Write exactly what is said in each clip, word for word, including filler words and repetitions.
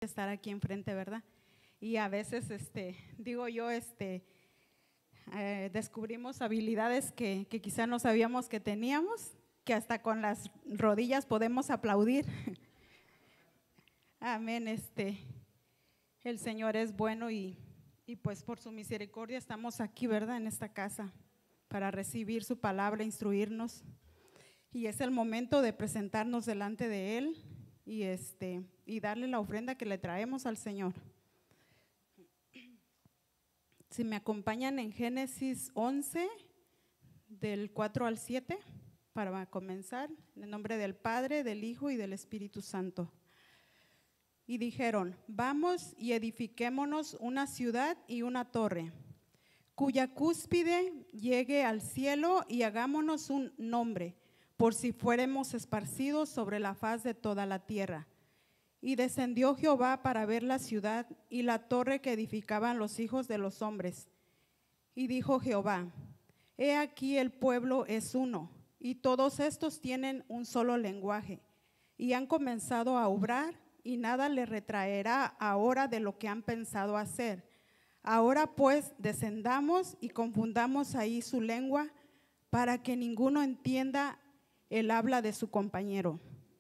que estar aquí enfrente, ¿verdad? Y a veces, este, digo yo, este, eh, descubrimos habilidades que, que quizá no sabíamos que teníamos, que hasta con las rodillas podemos aplaudir. Amén. Este, el Señor es bueno y, y pues por su misericordia estamos aquí, ¿verdad? En esta casa para recibir su palabra, instruirnos. Y es el momento de presentarnos delante de Él y, este, y darle la ofrenda que le traemos al Señor. Si me acompañan en Génesis once, del cuatro al siete, para comenzar, en el nombre del Padre, del Hijo y del Espíritu Santo. Y dijeron: vamos y edifiquémonos una ciudad y una torre, cuya cúspide llegue al cielo, y hagámonos un nombre, por si fuéramos esparcidos sobre la faz de toda la tierra. Y descendió Jehová para ver la ciudad y la torre que edificaban los hijos de los hombres. Y dijo Jehová: he aquí el pueblo es uno, y todos estos tienen un solo lenguaje, y han comenzado a obrar, y nada le retraerá ahora de lo que han pensado hacer. Ahora pues descendamos y confundamos ahí su lengua, para que ninguno entienda el habla de su compañero.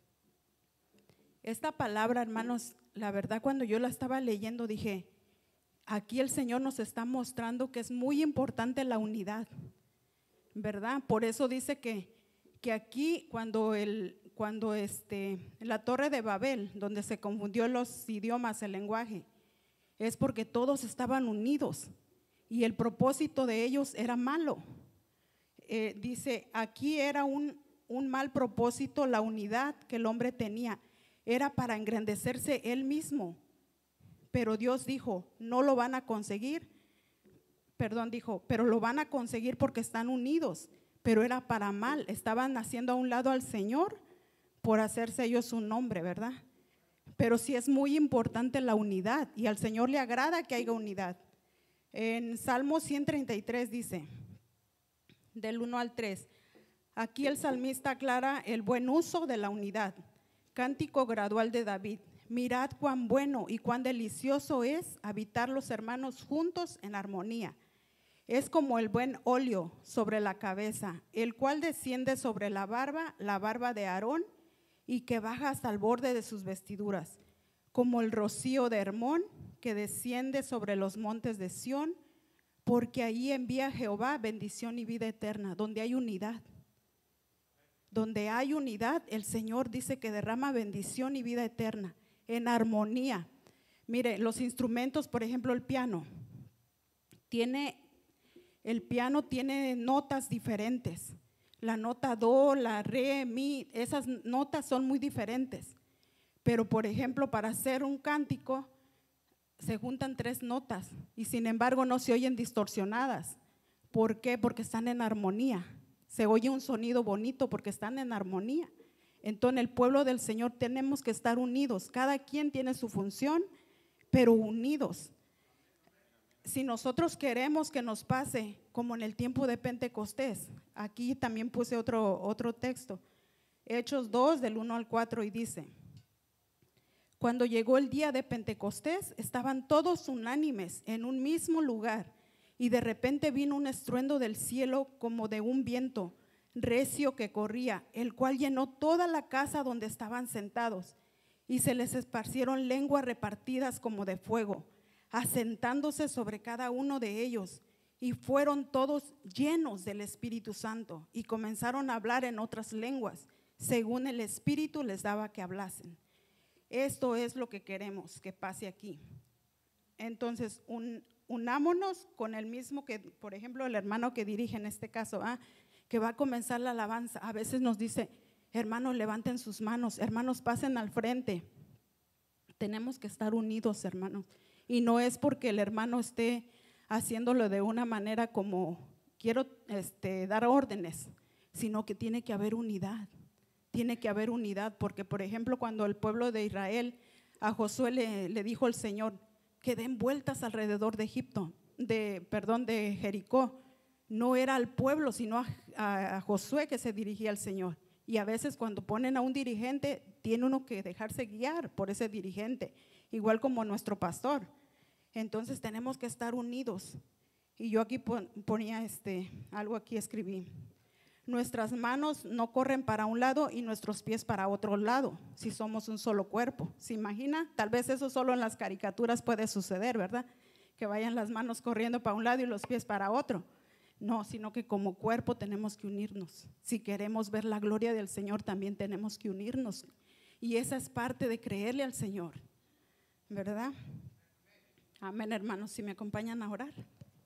Esta palabra, hermanos, la verdad, cuando yo la estaba leyendo dije: aquí el Señor nos está mostrando que es muy importante la unidad, ¿verdad? Por eso dice que, que aquí cuando, el, cuando este, la torre de Babel, donde se confundió los idiomas, el lenguaje, es porque todos estaban unidos y el propósito de ellos era malo. Eh, dice, aquí era un, un mal propósito, la unidad que el hombre tenía. Era para engrandecerse él mismo, pero Dios dijo: no lo van a conseguir, perdón, dijo, pero lo van a conseguir porque están unidos, pero era para mal, estaban haciendo a un lado al Señor por hacerse ellos un nombre, ¿verdad? Pero sí es muy importante la unidad y al Señor le agrada que haya unidad. En Salmo ciento treinta y tres dice, del uno al tres, aquí el salmista aclara el buen uso de la unidad. Cántico gradual de David: mirad cuán bueno y cuán delicioso es habitar los hermanos juntos en armonía. Es como el buen óleo sobre la cabeza, el cual desciende sobre la barba, la barba de Aarón, y que baja hasta el borde de sus vestiduras, como el rocío de Hermón que desciende sobre los montes de Sión, porque ahí envía Jehová bendición y vida eterna. Donde hay unidad. Donde hay unidad, el Señor dice que derrama bendición y vida eterna, en armonía. Mire, los instrumentos, por ejemplo, el piano, tiene, el piano tiene notas diferentes. La nota do, la re, mi, esas notas son muy diferentes. Pero, por ejemplo, para hacer un cántico, se juntan tres notas y sin embargo no se oyen distorsionadas. ¿Por qué? Porque están en armonía. Se oye un sonido bonito porque están en armonía. Entonces, el pueblo del Señor tenemos que estar unidos. Cada quien tiene su función, pero unidos. Si nosotros queremos que nos pase como en el tiempo de Pentecostés, aquí también puse otro, otro texto, Hechos dos, del uno al cuatro, y dice: cuando llegó el día de Pentecostés, estaban todos unánimes en un mismo lugar. Y de repente vino un estruendo del cielo como de un viento recio que corría, el cual llenó toda la casa donde estaban sentados. Y se les esparcieron lenguas repartidas como de fuego, asentándose sobre cada uno de ellos. Y fueron todos llenos del Espíritu Santo y comenzaron a hablar en otras lenguas, según el Espíritu les daba que hablasen. Esto es lo que queremos que pase aquí. Entonces, un unámonos con el mismo que, por ejemplo, el hermano que dirige en este caso, ¿ah? que va a comenzar la alabanza. A veces nos dice: hermanos, levanten sus manos, hermanos, pasen al frente. Tenemos que estar unidos, hermanos. Y no es porque el hermano esté haciéndolo de una manera como quiero este, dar órdenes, sino que tiene que haber unidad. Tiene que haber unidad, porque por ejemplo, cuando el pueblo de Israel, a Josué le, le dijo el Señor que den vueltas alrededor de Egipto, de, perdón, de Jericó. No era al pueblo, sino a, a, a Josué que se dirigía al Señor. Y a veces cuando ponen a un dirigente, tiene uno que dejarse guiar por ese dirigente. igual como nuestro pastor. Entonces tenemos que estar unidos. Y yo aquí ponía este, algo aquí escribí. Nuestras manos no corren para un lado y nuestros pies para otro lado, si somos un solo cuerpo. ¿Se imagina? Tal vez eso solo en las caricaturas puede suceder, ¿verdad? Que vayan las manos corriendo para un lado y los pies para otro. No, sino que como cuerpo tenemos que unirnos. Si queremos ver la gloria del Señor, también tenemos que unirnos. Y esa es parte de creerle al Señor, ¿verdad? Amén, hermanos. Si me acompañan a orar.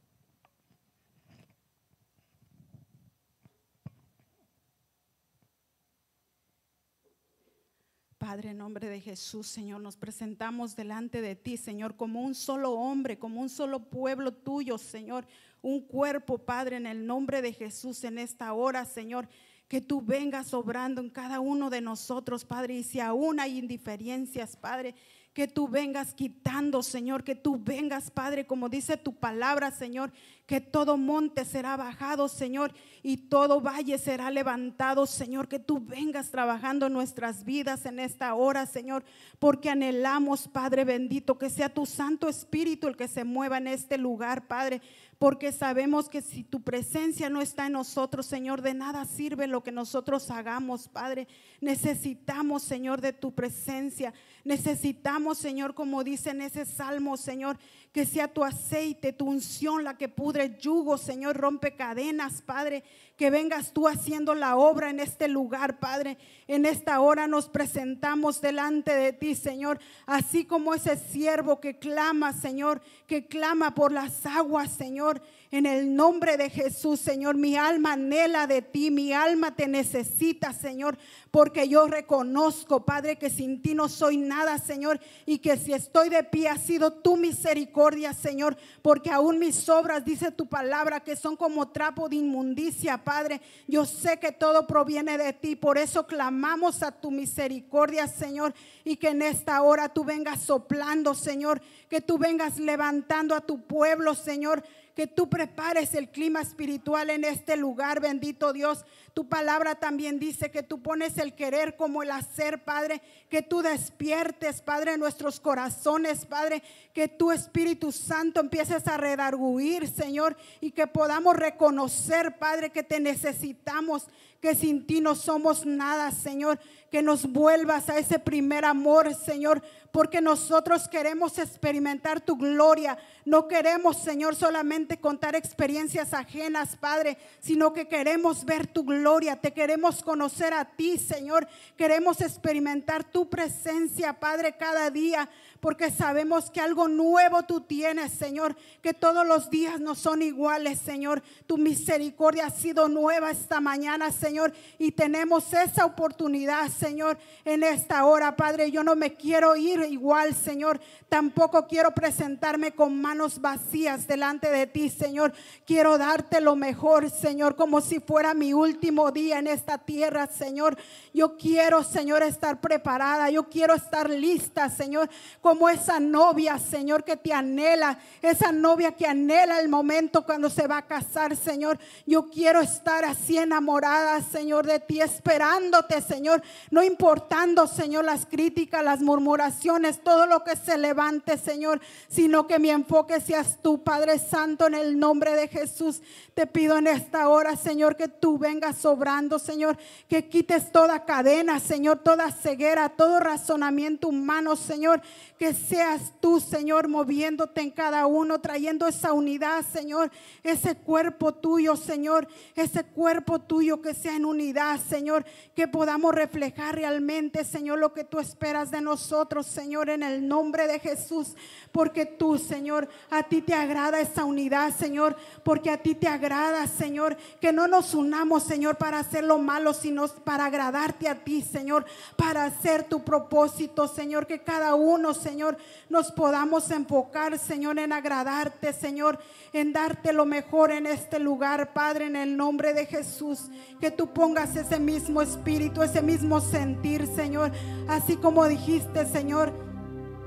Padre, en nombre de Jesús, Señor, nos presentamos delante de ti, Señor, como un solo hombre, como un solo pueblo tuyo, Señor, un cuerpo, Padre, en el nombre de Jesús, en esta hora, Señor, que tú vengas obrando en cada uno de nosotros, Padre, y si aún hay indiferencias, Padre, que tú vengas quitando, Señor, que tú vengas, Padre, como dice tu palabra, Señor, que todo monte será bajado, Señor, y todo valle será levantado, Señor, que tú vengas trabajando nuestras vidas en esta hora, Señor, porque anhelamos, Padre bendito, que sea tu Santo Espíritu el que se mueva en este lugar, Padre, porque sabemos que si tu presencia no está en nosotros, Señor, de nada sirve lo que nosotros hagamos, Padre. Necesitamos, Señor, de tu presencia. Necesitamos, Señor, como dice en ese salmo, Señor, que sea tu aceite, tu unción la que pudre yugo, Señor, rompe cadenas, Padre. Que vengas tú haciendo la obra en este lugar, Padre. En esta hora nos presentamos delante de ti, Señor, así como ese siervo que clama, Señor, que clama por las aguas, Señor. En el nombre de Jesús, Señor, mi alma anhela de ti, mi alma te necesita, Señor, porque yo reconozco, Padre, que sin ti no soy nada, Señor, y que si estoy de pie ha sido tu misericordia, Señor, porque aún mis obras, dice tu palabra, que son como trapo de inmundicia, Padre. Yo sé que todo proviene de ti, por eso clamamos a tu misericordia, Señor, y que en esta hora tú vengas soplando, Señor, que tú vengas levantando a tu pueblo, Señor, que tú prepares el clima espiritual en este lugar, bendito Dios. Tu palabra también dice que tú pones el querer como el hacer, Padre, que tú despiertes, Padre, nuestros corazones, Padre, que tu Espíritu Santo empieces a redarguir, Señor, y que podamos reconocer, Padre, que te necesitamos, que sin ti no somos nada, Señor, que nos vuelvas a ese primer amor, Señor, porque nosotros queremos experimentar tu gloria. No queremos, Señor, solamente contar experiencias ajenas, Padre, sino que queremos ver tu gloria, te queremos conocer a ti, Señor, queremos experimentar tu presencia, Padre, cada día, porque sabemos que algo nuevo tú tienes, Señor, que todos los días no son iguales, Señor. Tu misericordia ha sido nueva esta mañana, Señor, y tenemos esa oportunidad, Señor, en esta hora, Padre. Yo no me quiero ir igual, Señor, tampoco quiero presentarme con manos vacías delante de ti, Señor. Quiero darte lo mejor, Señor, como si fuera mi último día en esta tierra, Señor. Yo quiero, Señor, estar preparada, yo quiero estar lista, Señor, como esa novia, Señor, que te anhela, esa novia que anhela el momento cuando se va a casar, Señor. Yo quiero estar así enamorada, Señor, de ti, esperándote, Señor, no importando, Señor, las críticas, las murmuraciones, todo lo que se levante, Señor, sino que mi enfoque seas tú, Padre Santo, en el nombre de Jesús. Te pido en esta hora, Señor, que tú vengas obrando, Señor, que quites toda cadena, Señor, toda ceguera, todo razonamiento humano, Señor, que seas tú, Señor, moviéndote en cada uno, trayendo esa unidad, Señor, ese cuerpo tuyo, Señor, ese cuerpo tuyo que sea en unidad, Señor, que podamos reflejar realmente, Señor, lo que tú esperas de nosotros, Señor, en el nombre de Jesús, porque tú, Señor, a ti te agrada esa unidad, Señor, porque a ti te agrada, Señor, que no nos unamos, Señor, para hacer lo malo, sino para agradarte a ti, Señor, para hacer tu propósito, Señor, que cada uno, Señor, nos podamos enfocar, Señor, en agradarte, Señor, en darte lo mejor en este lugar, Padre, en el nombre de Jesús, que tú pongas ese mismo espíritu, ese mismo sentir, Señor, así como dijiste, Señor,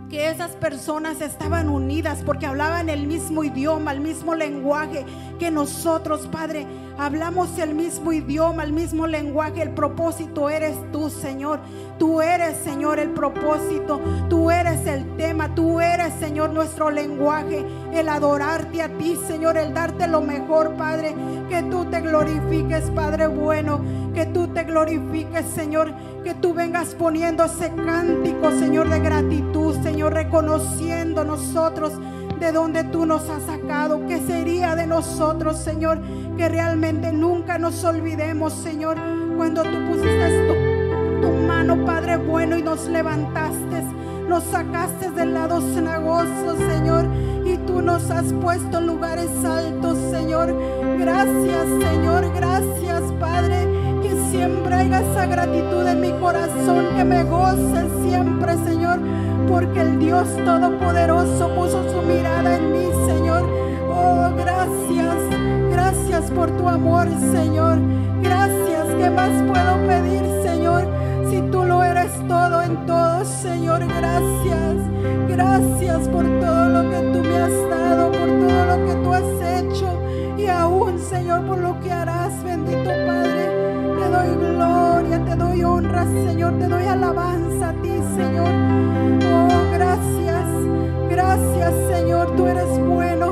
que esas personas estaban unidas porque hablaban el mismo idioma, el mismo lenguaje que nosotros, Padre. Hablamos el mismo idioma, el mismo lenguaje. El propósito eres tú, Señor. Tú eres, Señor, el propósito. Tú eres el tema. Tú eres, Señor, nuestro lenguaje. El adorarte a ti, Señor. El darte lo mejor, Padre. Que tú te glorifiques, Padre bueno. Que tú te glorifiques, Señor. Que tú vengas poniendo ese cántico, Señor, de gratitud, Señor, reconociendo nosotros de donde tú nos has sacado. ¿Qué sería de nosotros, Señor? Que realmente nunca nos olvidemos, Señor, cuando tú pusiste tu, tu mano, Padre bueno, y nos levantaste, nos sacaste del lado cenagoso, Señor, y tú nos has puesto en lugares altos, Señor. Gracias, Señor, gracias, Padre. Que siempre haya esa gratitud en mi corazón, que me goce siempre, Señor, porque el Dios Todopoderoso puso su mirada en mí, Señor. Oh, gracias, gracias por tu amor, Señor. Gracias, ¿qué más puedo pedir, Señor? Si tú lo eres todo en todo, Señor. Gracias, gracias por todo lo que tú me has dado, por todo lo que tú has hecho, y aún, Señor, por lo que harás, bendito Padre. Te doy gloria, te doy honra, Señor, te doy alabanza a ti, Señor. Oh, gracias, gracias, Señor, tú eres bueno.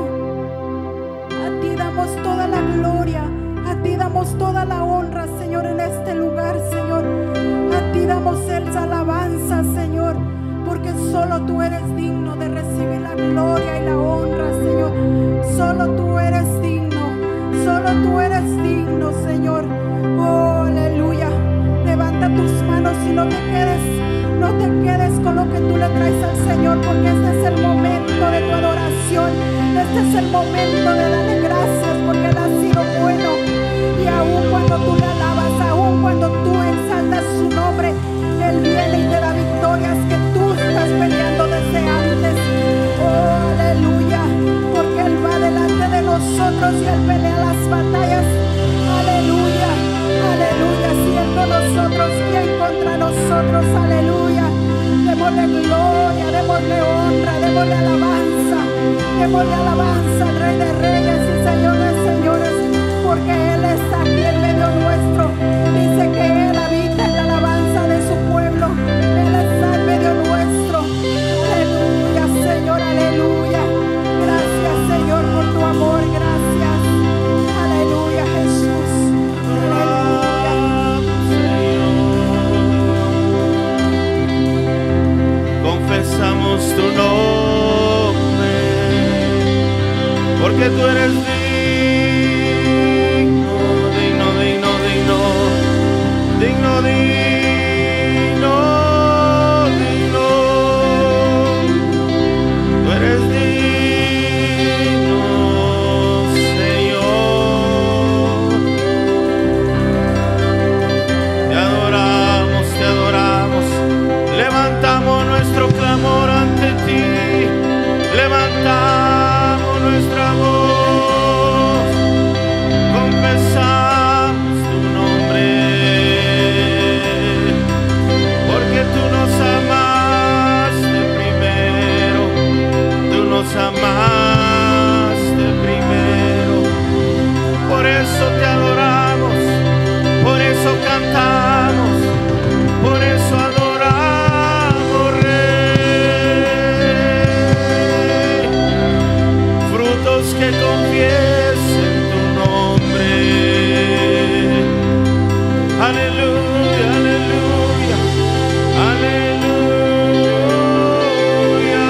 A ti damos toda la gloria, a ti damos toda la honra, Señor, en este lugar, Señor. A ti damos esa alabanza, Señor, porque solo tú eres digno de recibir la gloria y la honra, Señor. Solo tú eres digno, solo tú eres digno, Señor. Oh, aleluya. Levanta tus manos y no te quedes, no te quedes con lo que tú le traes al Señor, porque este es el momento de tu adoración. Este es el momento de darle gracias, porque Él ha sido bueno. Y aún cuando tú le alabas, aún cuando tú exaltas su nombre, Él viene y te da victorias que tú estás peleando desde antes. Oh, aleluya, porque Él va delante de nosotros y Él pelea las batallas. Aleluya, aleluya, siendo nosotros quien contra nosotros. Aleluya, démosle gloria, démosle honra, démosle alabanza, démosle alabanza al Rey de Reyes y Señor de Señores, porque Él está aquí en medio nuestro. Dice que Él habita en la alabanza de su pueblo. Él está en medio nuestro. Aleluya, Señor, aleluya. Gracias, Señor, por tu amor. Gracias. Aleluya, Jesús. Confesamos tu nombre, porque tú eres digno, digno, digno, digno, digno, digno, digno. Tú eres digno, Señor. Te adoramos, te adoramos. Levantamos nuestro clamor ante ti, levantamos nuestra voz, confesamos tu nombre, porque tú nos amaste primero, tú nos amaste primero. Por eso te adoramos, por eso cantamos, por eso adoramos. Que confiesen tu nombre. Aleluya, aleluya, aleluya.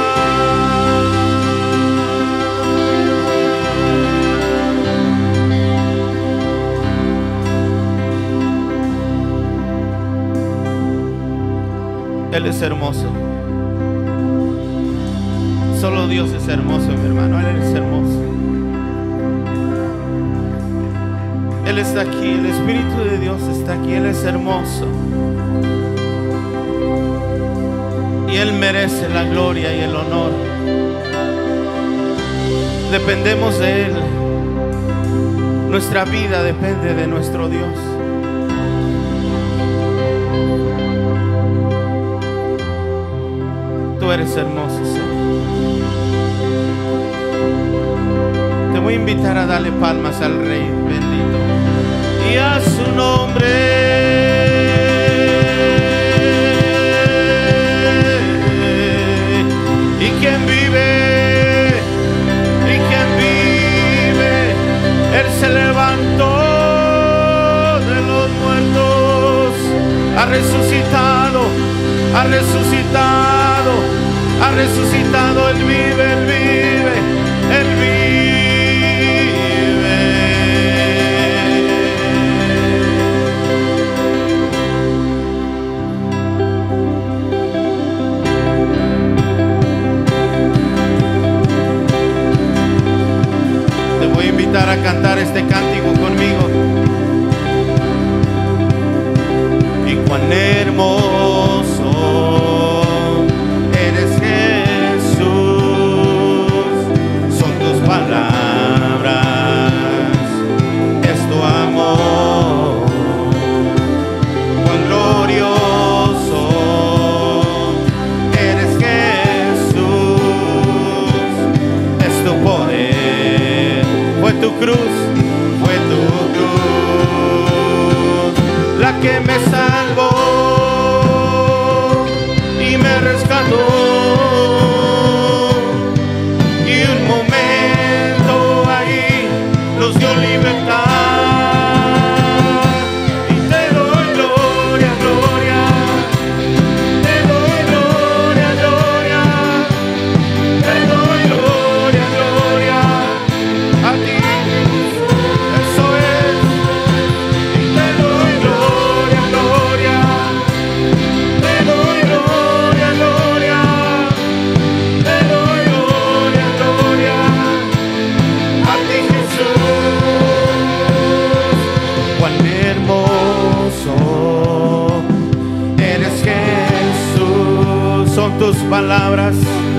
Él es hermoso. Solo Dios es hermoso, mi hermano. Él es hermoso. Él está aquí, el Espíritu de Dios está aquí, Él es hermoso. Y Él merece la gloria y el honor. Dependemos de Él. Nuestra vida depende de nuestro Dios. Tú tú eres hermoso, Señor. Te voy a invitar a darle palmas al Rey bendito y a su nombre. Y quien vive, y quien vive, Él se levantó de los muertos, ha resucitado, ha resucitado, ha resucitado, Él vive, Él vive, Él vive. Te voy a invitar a cantar este cántico conmigo. Y cuán hermoso eres, Jesús, son tus palabras, es tu amor. Cuán glorioso eres, Jesús, es tu poder. Fue tu cruz, fue tu cruz la que me salvó y me rescató. Y un momento ahí nos dio libertad. Y te doy gloria, gloria, te doy gloria, gloria, te doy gloria, gloria a ti. Eso es. Y te doy gloria, gloria, te doy gloria, gloria, te doy gloria, gloria a ti, Jesús. Cuán hermoso eres, Jesús, son tus palabras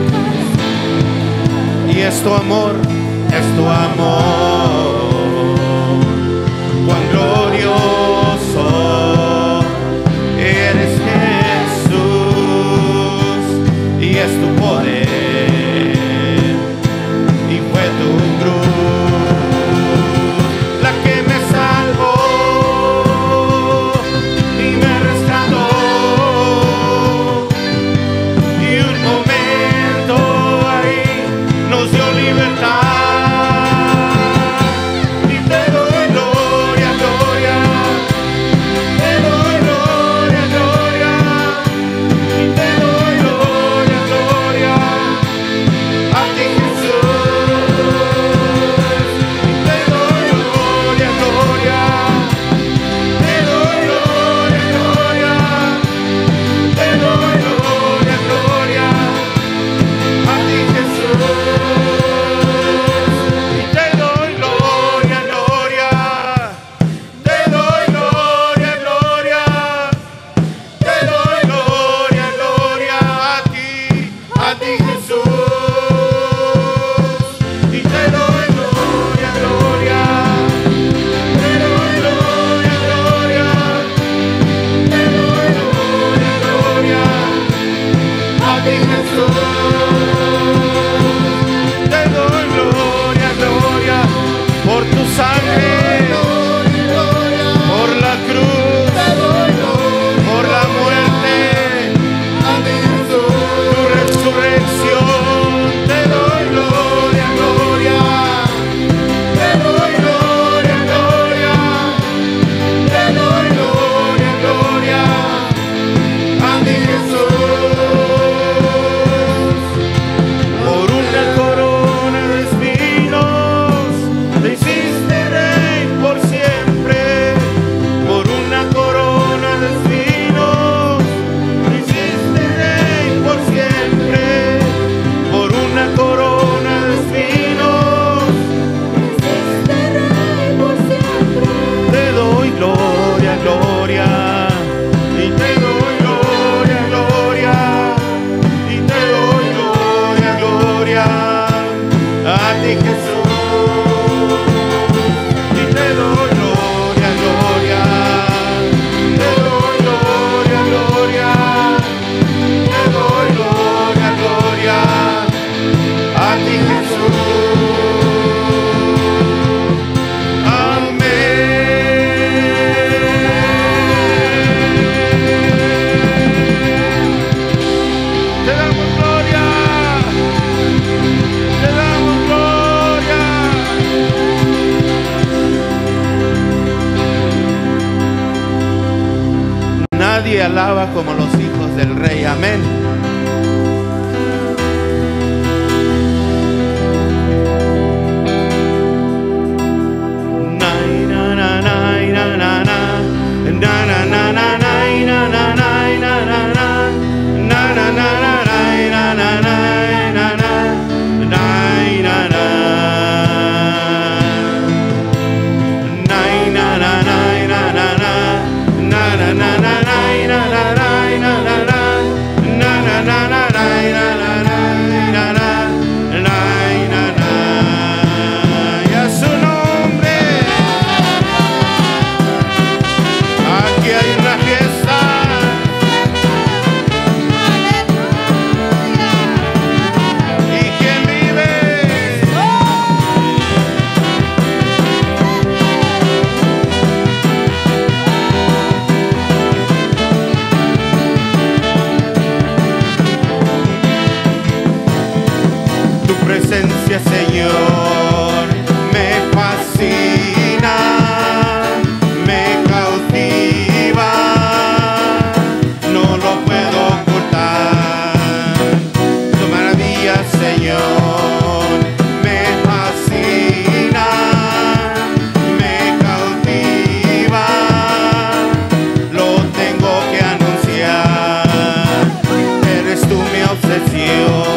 y es tu amor, es tu amor. Cuán glorioso eres, Jesús, y es tu poder, y fue tu cruz la que me salvó y me rescató. Y un momento ahí nos dio libertad. Y te doy gloria, gloria, te doy gloria, gloria, y te doy gloria, gloria a ti, Jesús. Y te doy gloria, gloria, te doy gloria, gloria, te doy gloria, gloria a ti, Jesús. Y te doy gloria, gloria, te doy gloria, gloria, te doy gloria, gloria a ti, a ti, Jesús. Y te doy gloria, gloria, te doy gloria, gloria, te doy gloria, gloria a ti, Jesús. Te doy gloria, gloria por tu sangre, por la cruz, por la muerte, tu resurrección. Te doy gloria, gloria, te doy gloria, gloria, te doy gloria, gloria a ti, Jesús. Por una corona de espinos te hiciste rey por siempre. Por una corona de espinos te hiciste rey por siempre. Por una corona de espinos te hiciste rey por siempre. Te doy gloria, gloria, y te doy gloria, gloria, y te doy gloria, gloria a ti, Jesús. Y te doy gloria, gloria, te doy gloria, gloria, te doy gloria, gloria Nadie alaba como los hijos del Rey. Amén. Señor, me fascina, me cautiva, no lo puedo ocultar. Tu maravilla, Señor, me fascina, me cautiva, lo tengo que anunciar. Eres tú mi obsesión.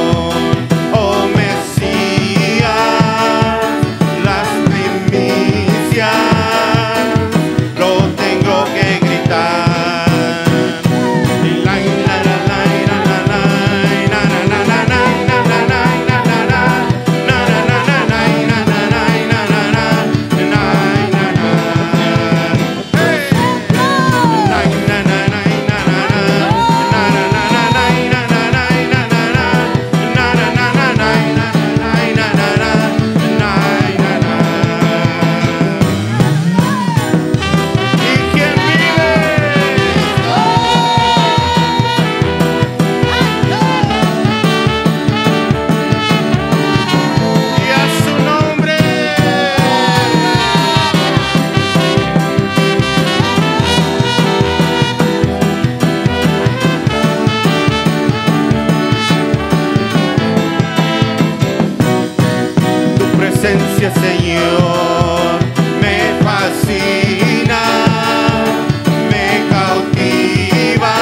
Señor, me fascina, me cautiva,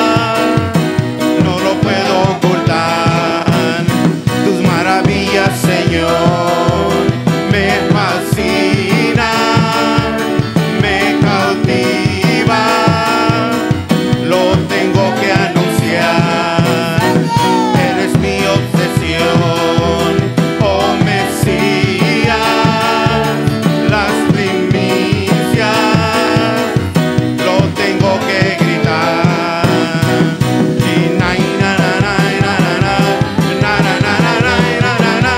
no lo puedo ocultar. Tus maravillas, Señor, me fascina, me cautiva, lo tengo que anunciar. Eres mi obsesión, oh Mesías. Las primicias lo tengo que gritar. Y na na na na na na na na na na na na na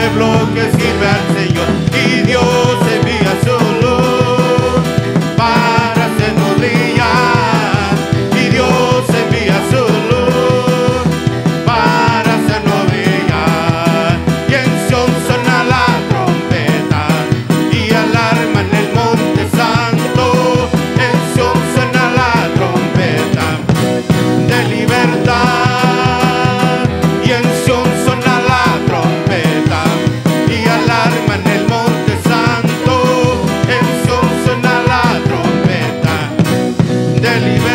pueblo que sirve al Señor. Y Dios envía su luz para hacernos brillar. Y Dios envía su luz para hacernos brillar. Y en Sión suena la trompeta y alarma en el monte santo. En Sión suena la trompeta de libertad. Y en Sión suena la trompeta y alarma en el monte santo. En Sión suena la trompeta de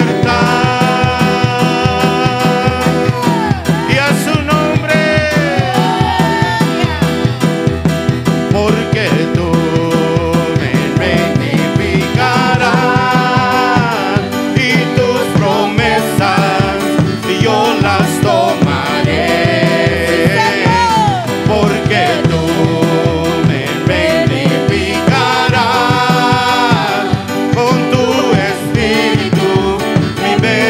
libertad. Y a su nombre, porque tú me rectificarás y tus promesas yo las tomaré. Porque tú me vivificarás, con tu espíritu me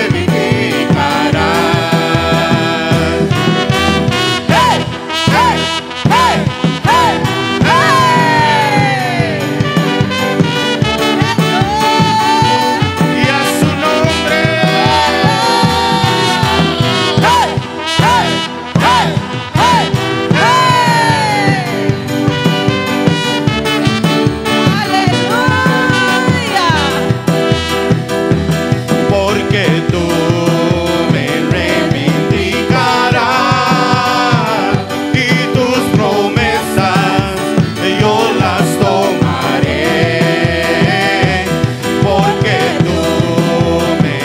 vivificarás. ¡Hey! ¡Hey! ¡Hey! ¡Hey! ¡Hey! Y a su nombre. ¡Hey! ¡Hey! ¡Hey! ¡Hey! Porque tú me reivindicarás y tus promesas yo las tomaré. Porque tú me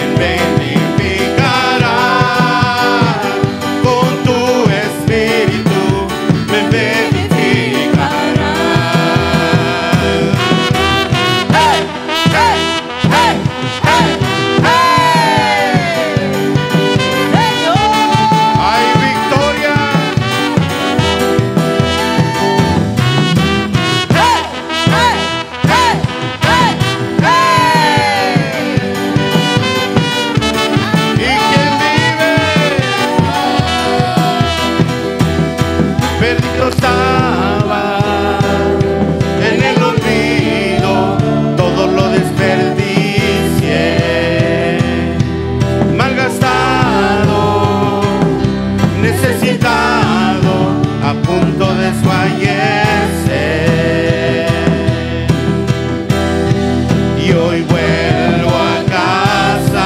vivificarás, con tu espíritu me vivificarás. ¡Hey! ¡Hey! ¡Hey! ¡Hey! ¡Hay victoria! ¡Hey! ¡Hey! ¡Hey! ¡Hey! ¡Hey! ¿Y quién vive? Perdido estaba en el olvido, todo lo desperdicié, malgastado, necesitado, a punto de desfallecer. Y hoy vuelvo a casa.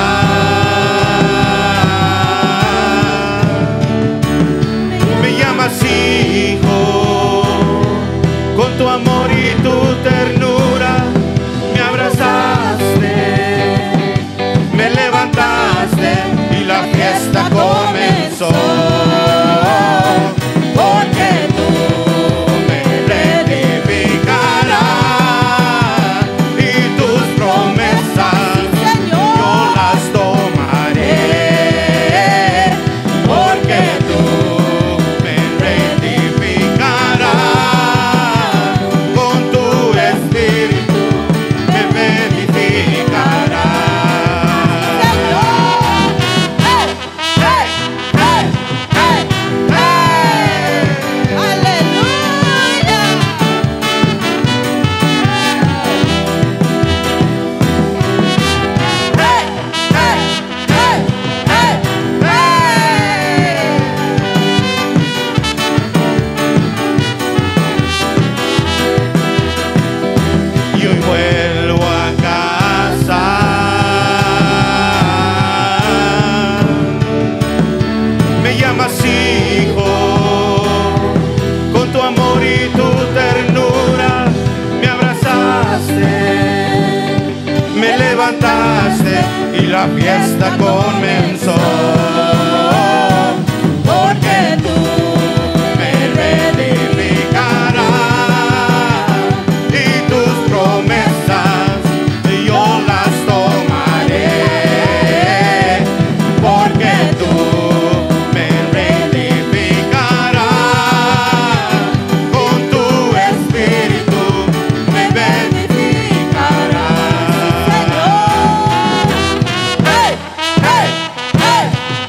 Me llamas hijo, con tu amor y tu ternura me abrazaste, me levantaste y la fiesta comenzó. Porque tú me rectificarás y tus promesas yo las tomaré. Porque tú me rectificarás, con tu espíritu me vivificarás. ¡Hey! ¡Hey! ¡Hey! ¡Hey! Y hoy vuelvo a casa. Me llamas hijo, con tu amor y tu ternura me abrazaste, me levantaste y la fiesta comenzó. Porque tú me reedificarás y tus promesas yo las tomaré. Porque tú me reedificarás, con tu espíritu me vivificarás. ¡Hey! ¡Hey! ¡Hey!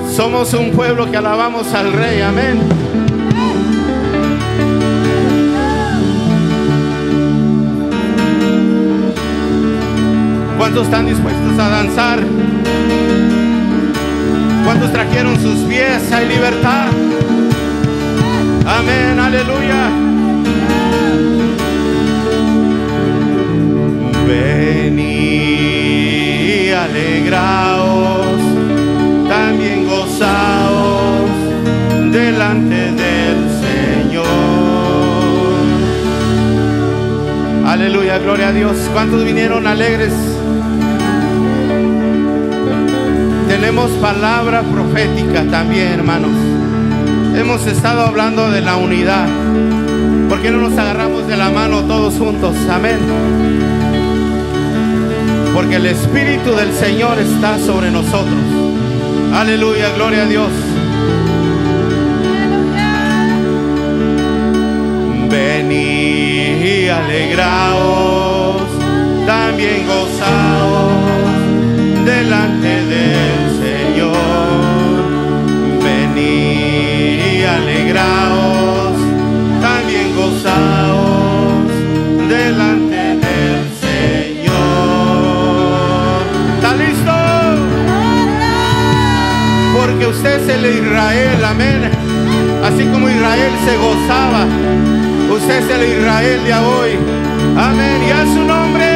Somos un pueblo que alabamos al Rey, amén. ¿Cuántos están dispuestos a danzar? ¿Cuántos trajeron sus pies? Hay libertad. Amén, aleluya. Venid, alegraos, también gozaos delante del Señor. Aleluya, gloria a Dios. ¿Cuántos vinieron alegres? Tenemos palabra profética también, hermanos. Hemos estado hablando de la unidad. ¿Por qué no nos agarramos de la mano todos juntos? Amén. Porque el Espíritu del Señor está sobre nosotros. Aleluya, gloria a Dios. Venid, alegraos, también gozaos delante del Señor. Venid, alegraos, también gozaos delante del Señor. ¿Está listo? Porque usted es el Israel, amén. Así como Israel se gozaba, usted es el Israel de hoy, amén. Y a su nombre.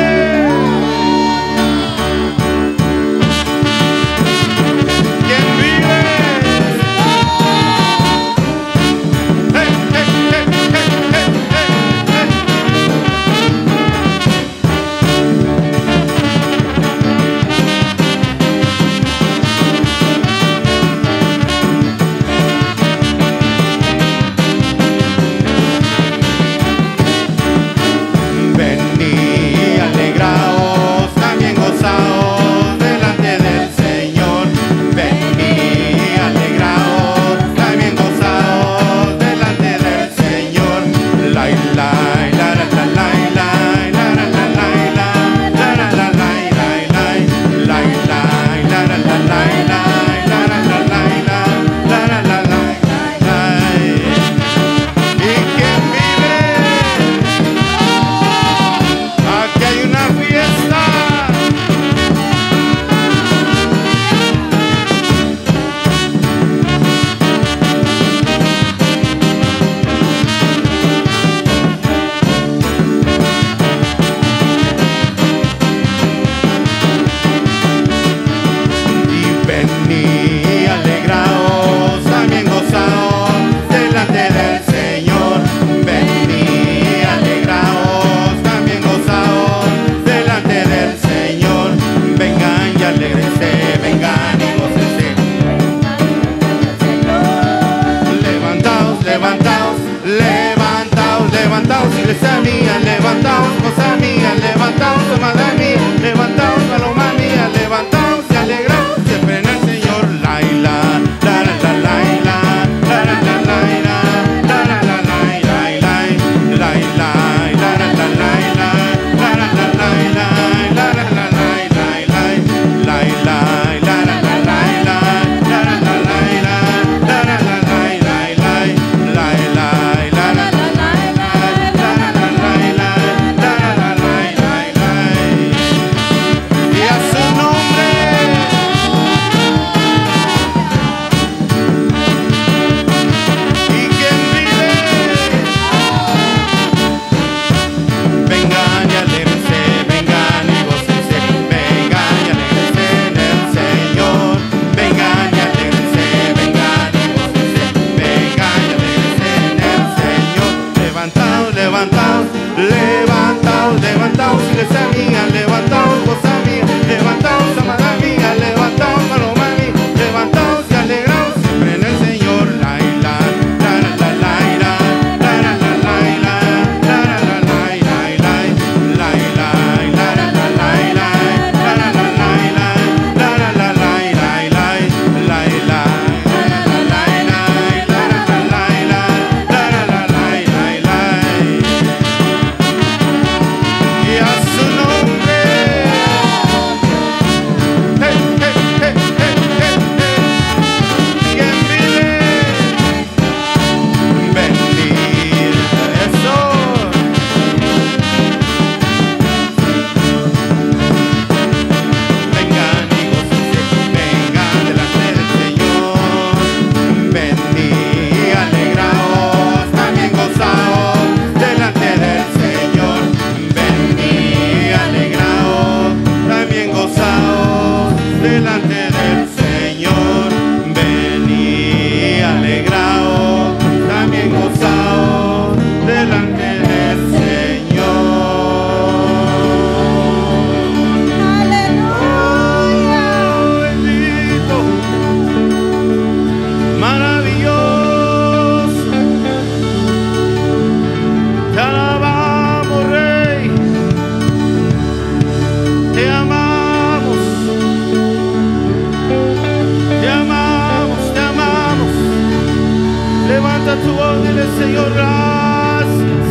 Señor, gracias.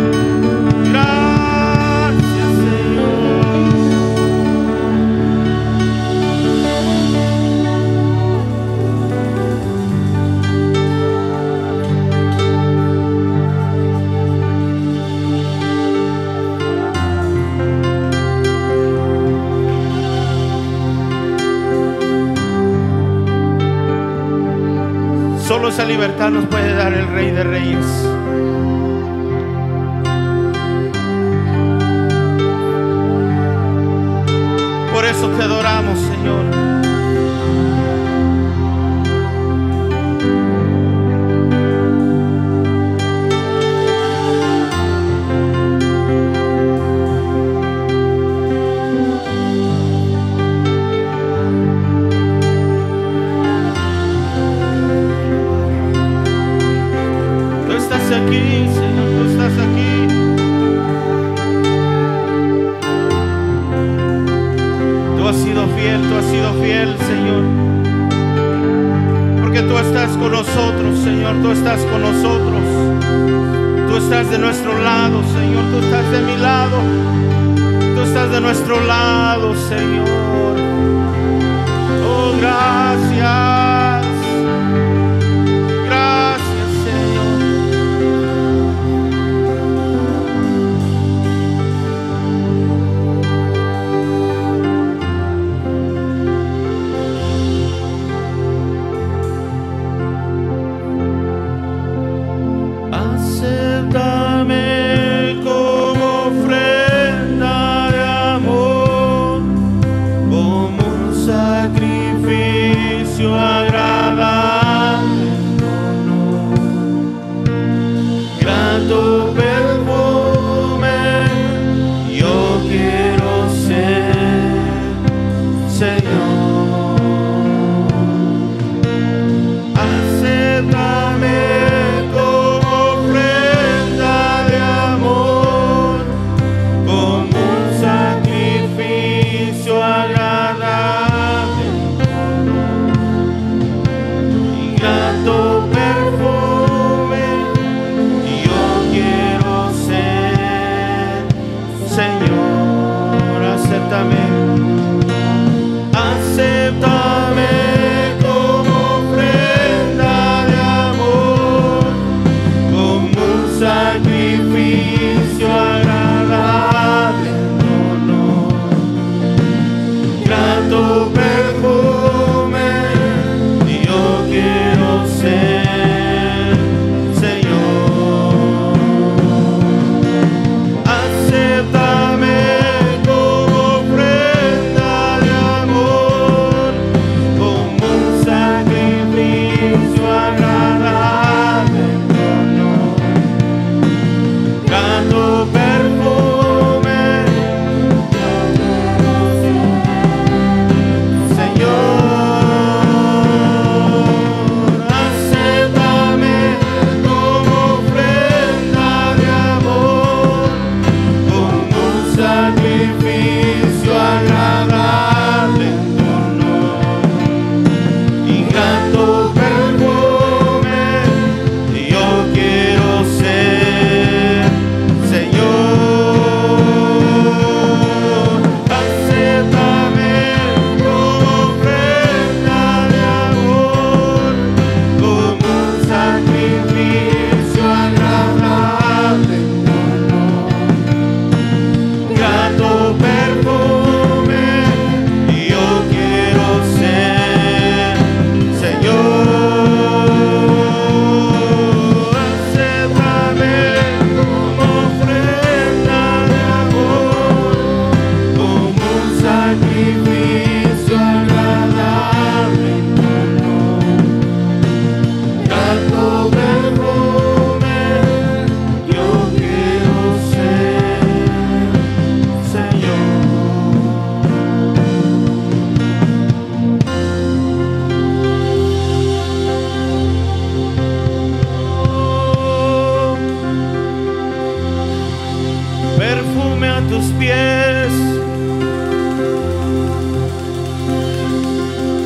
Gracias, Señor. Solo esa libertad nos puede dar el Rey de Reyes. Por eso te adoramos, Señor. Aquí, Señor, tú estás aquí. Tú has sido fiel, tú has sido fiel, Señor. Porque tú estás con nosotros, Señor, tú estás con nosotros. Tú estás de nuestro lado, Señor, tú estás de mi lado. Tú estás de nuestro lado, Señor. Oh, gracias.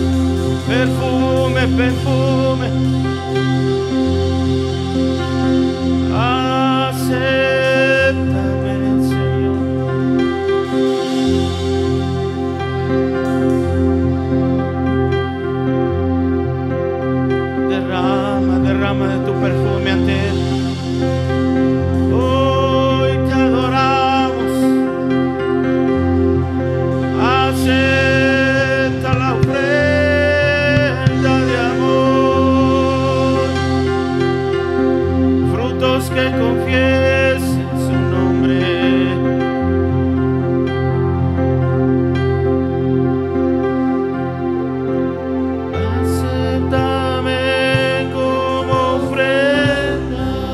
perfume, perfume. Acéptame, Señor. Derrama, derrama de tu perfume ante Él. Hoy te adoramos. Acepta la ofrenda de amor. Frutos que confiesen su nombre. Acéptame como ofrenda.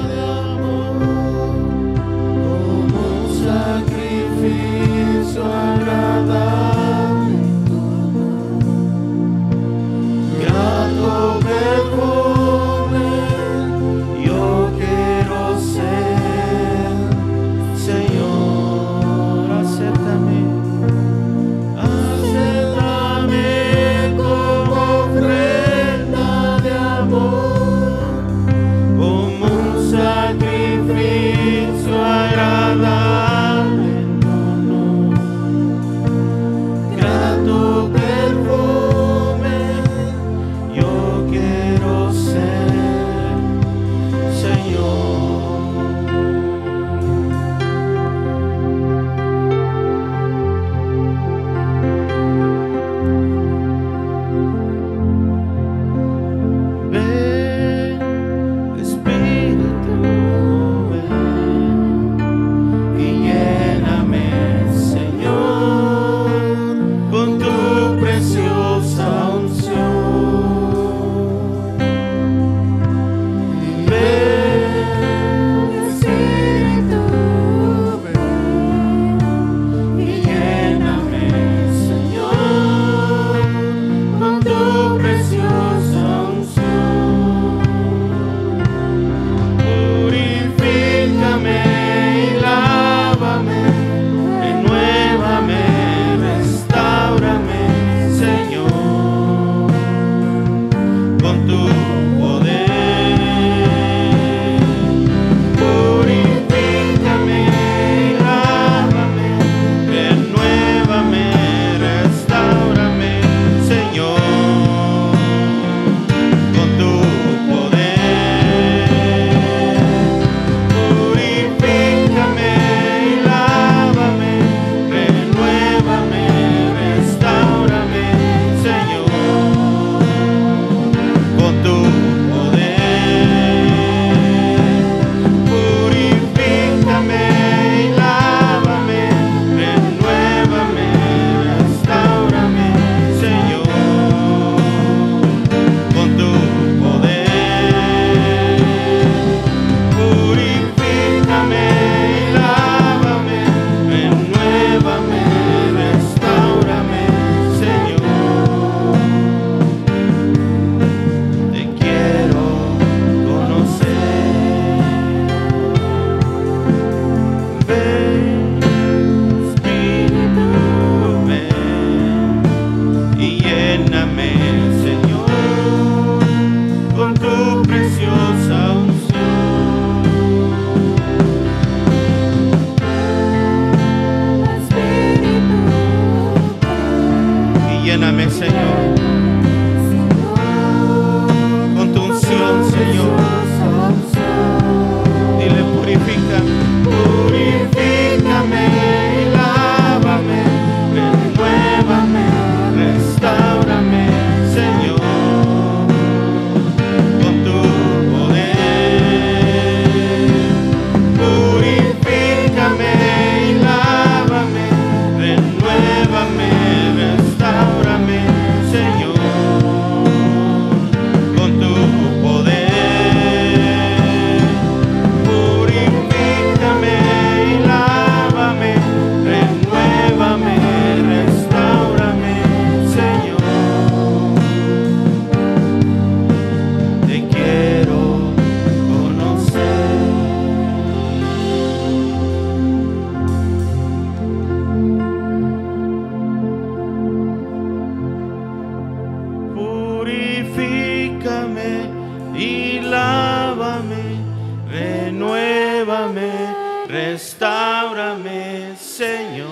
Restáurame, Señor,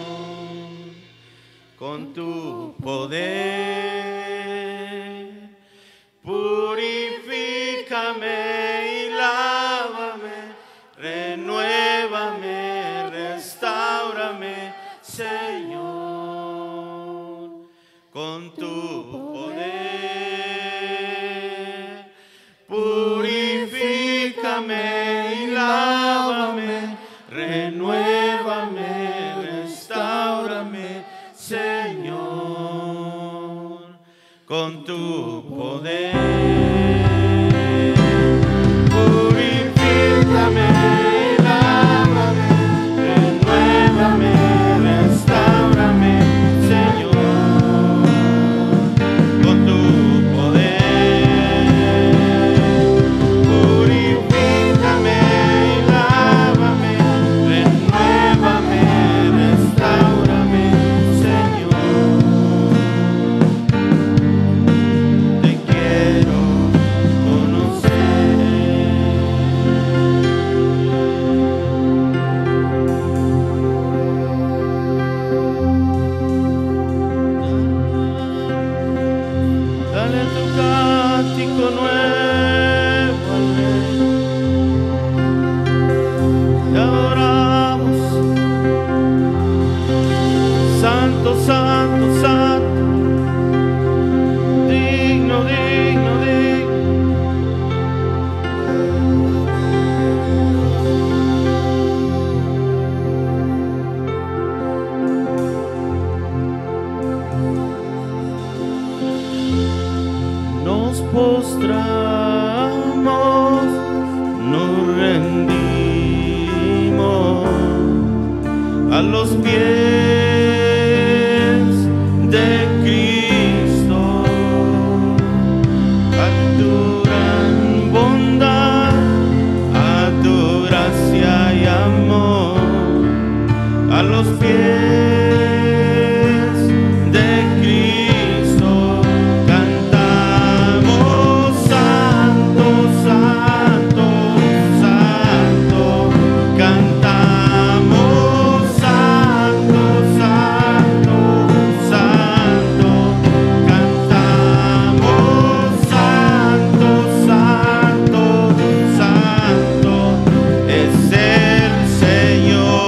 con tu poder. Purifícame y lávame, renuévame, restáurame, Señor, con tu poder. Purifícame y lávame, renuévame, restáurame, Señor, con tu poder. Purifícame y lávame, renuévame, restáurame, Señor, con tu poder. Purifícame y lávame, renuévame, restáurame, Señor. Te quiero conocer. Dale tu cántico nuevo al Rey. Te adoramos, santo, santo, santo, digno, digno, digno. Nos postramos, nos rendimos a los pies de Cristo, a tu gran bondad, a tu gracia y amor, a los pies de Cristo cantamos, santo, santo, santo, cantamos, santo, santo, santo, cantamos, santo, santo, santo, es el Señor.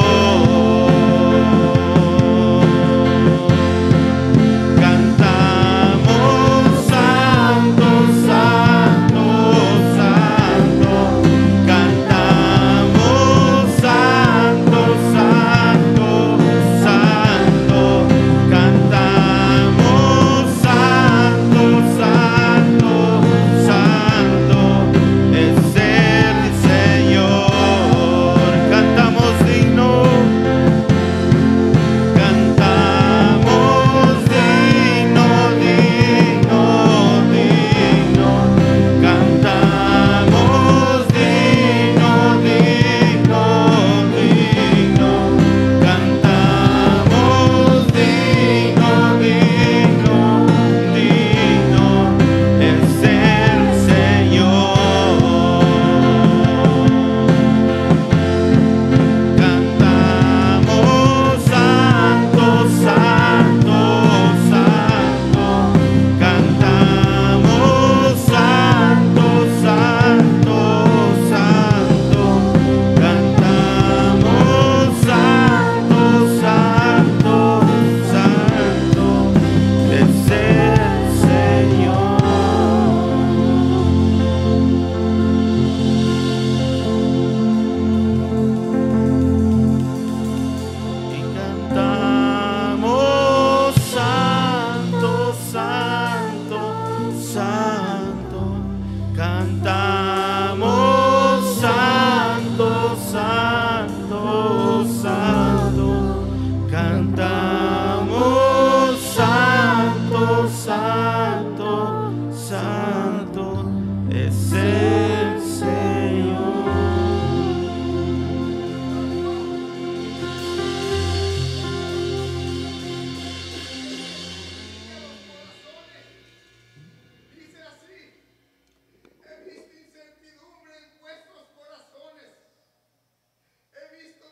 He visto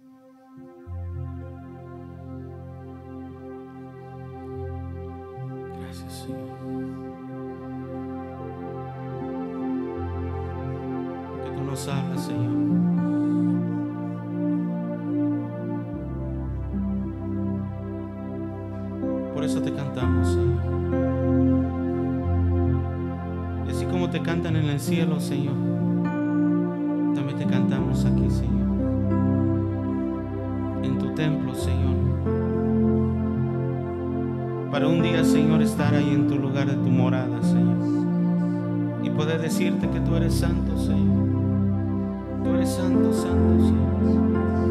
Gracias, Señor. Que tú nos hablas, Señor. Por eso te cantamos, Señor. Y así como te cantan en el cielo, Señor, también te cantamos aquí, Señor. En tu templo, Señor. Para un día, Señor, estar ahí en tu lugar de tu morada, Señor. Y poder decirte que tú eres santo, Señor. Tú eres santo, santo, Señor.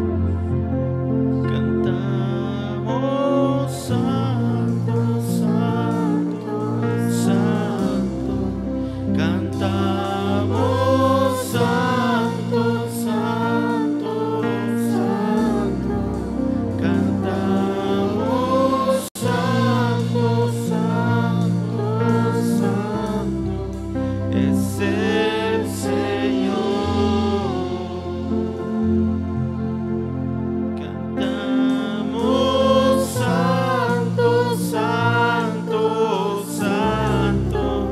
Cantamos santo, santo, santo. Cantamos santo, santo, santo. Cantamos santo, santo, santo. Es el Señor. Cantamos santo, santo, santo.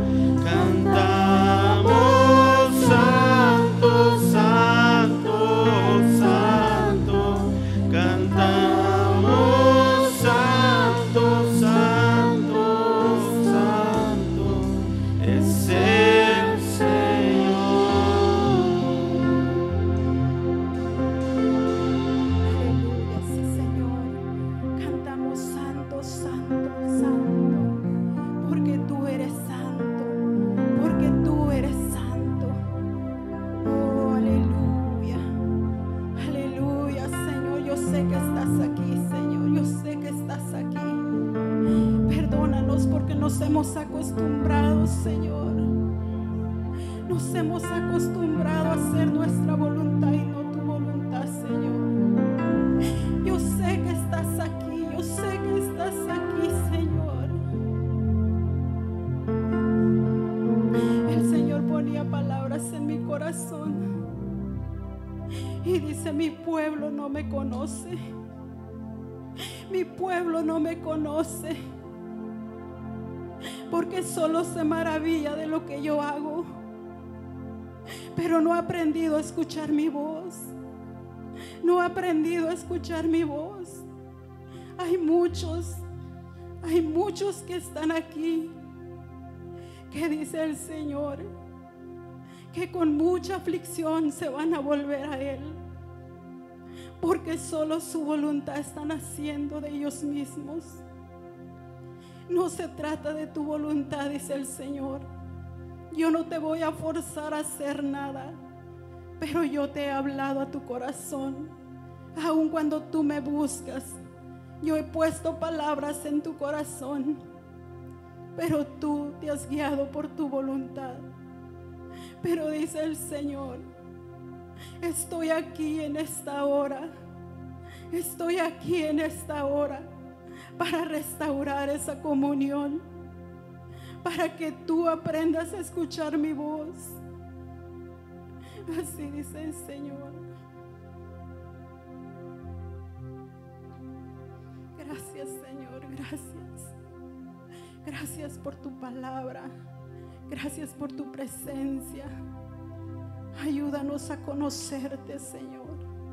Cantamos santo, santo, santo. Cantamos santo, santo, santo. Es el Señor. Aleluya, sí, Señor. Cantamos santo, santo, santo, porque tú eres santo, porque tú eres santo. Oh, aleluya, aleluya, Señor. Yo sé que estás aquí, Señor. Yo sé que estás aquí. Perdónanos porque nos hemos acostumbrado, Señor. Nos hemos acostumbrado a hacer nuestra voluntad y no tu voluntad, Señor. Yo sé que estás aquí, yo sé que estás aquí, Señor. El Señor ponía palabras en mi corazón y dice: mi pueblo no me conoce, mi pueblo no me conoce, porque solo se maravilla de lo que yo hago, pero no ha aprendido a escuchar mi voz. No ha aprendido a escuchar mi voz. Hay muchos, hay muchos que están aquí, que dice el Señor, que con mucha aflicción se van a volver a Él, porque solo su voluntad están haciendo de ellos mismos. No se trata de tu voluntad, dice el Señor. Yo no te voy a forzar a hacer nada, pero yo te he hablado a tu corazón. Aun cuando tú me buscas, yo he puesto palabras en tu corazón, pero tú te has guiado por tu voluntad. Pero dice el Señor: estoy aquí en esta hora, estoy aquí en esta hora para restaurar esa comunión, para que tú aprendas a escuchar mi voz. Así dice el Señor. Gracias, Señor, gracias. Gracias por tu palabra. Gracias por tu presencia. Ayúdanos a conocerte, Señor,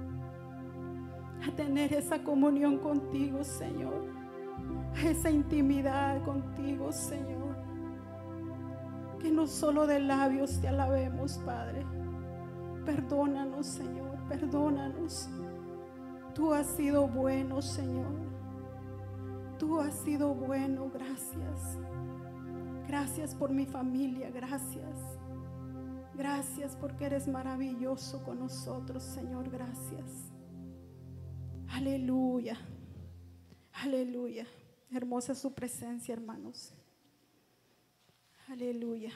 a tener esa comunión contigo, Señor, esa intimidad contigo, Señor. Que no solo de labios te alabemos, Padre. Perdónanos, Señor, perdónanos. Tú has sido bueno, Señor. Tú has sido bueno, gracias. Gracias por mi familia, gracias. Gracias porque eres maravilloso con nosotros, Señor, gracias. Aleluya, aleluya. Hermosa es su presencia, hermanos. Aleluya.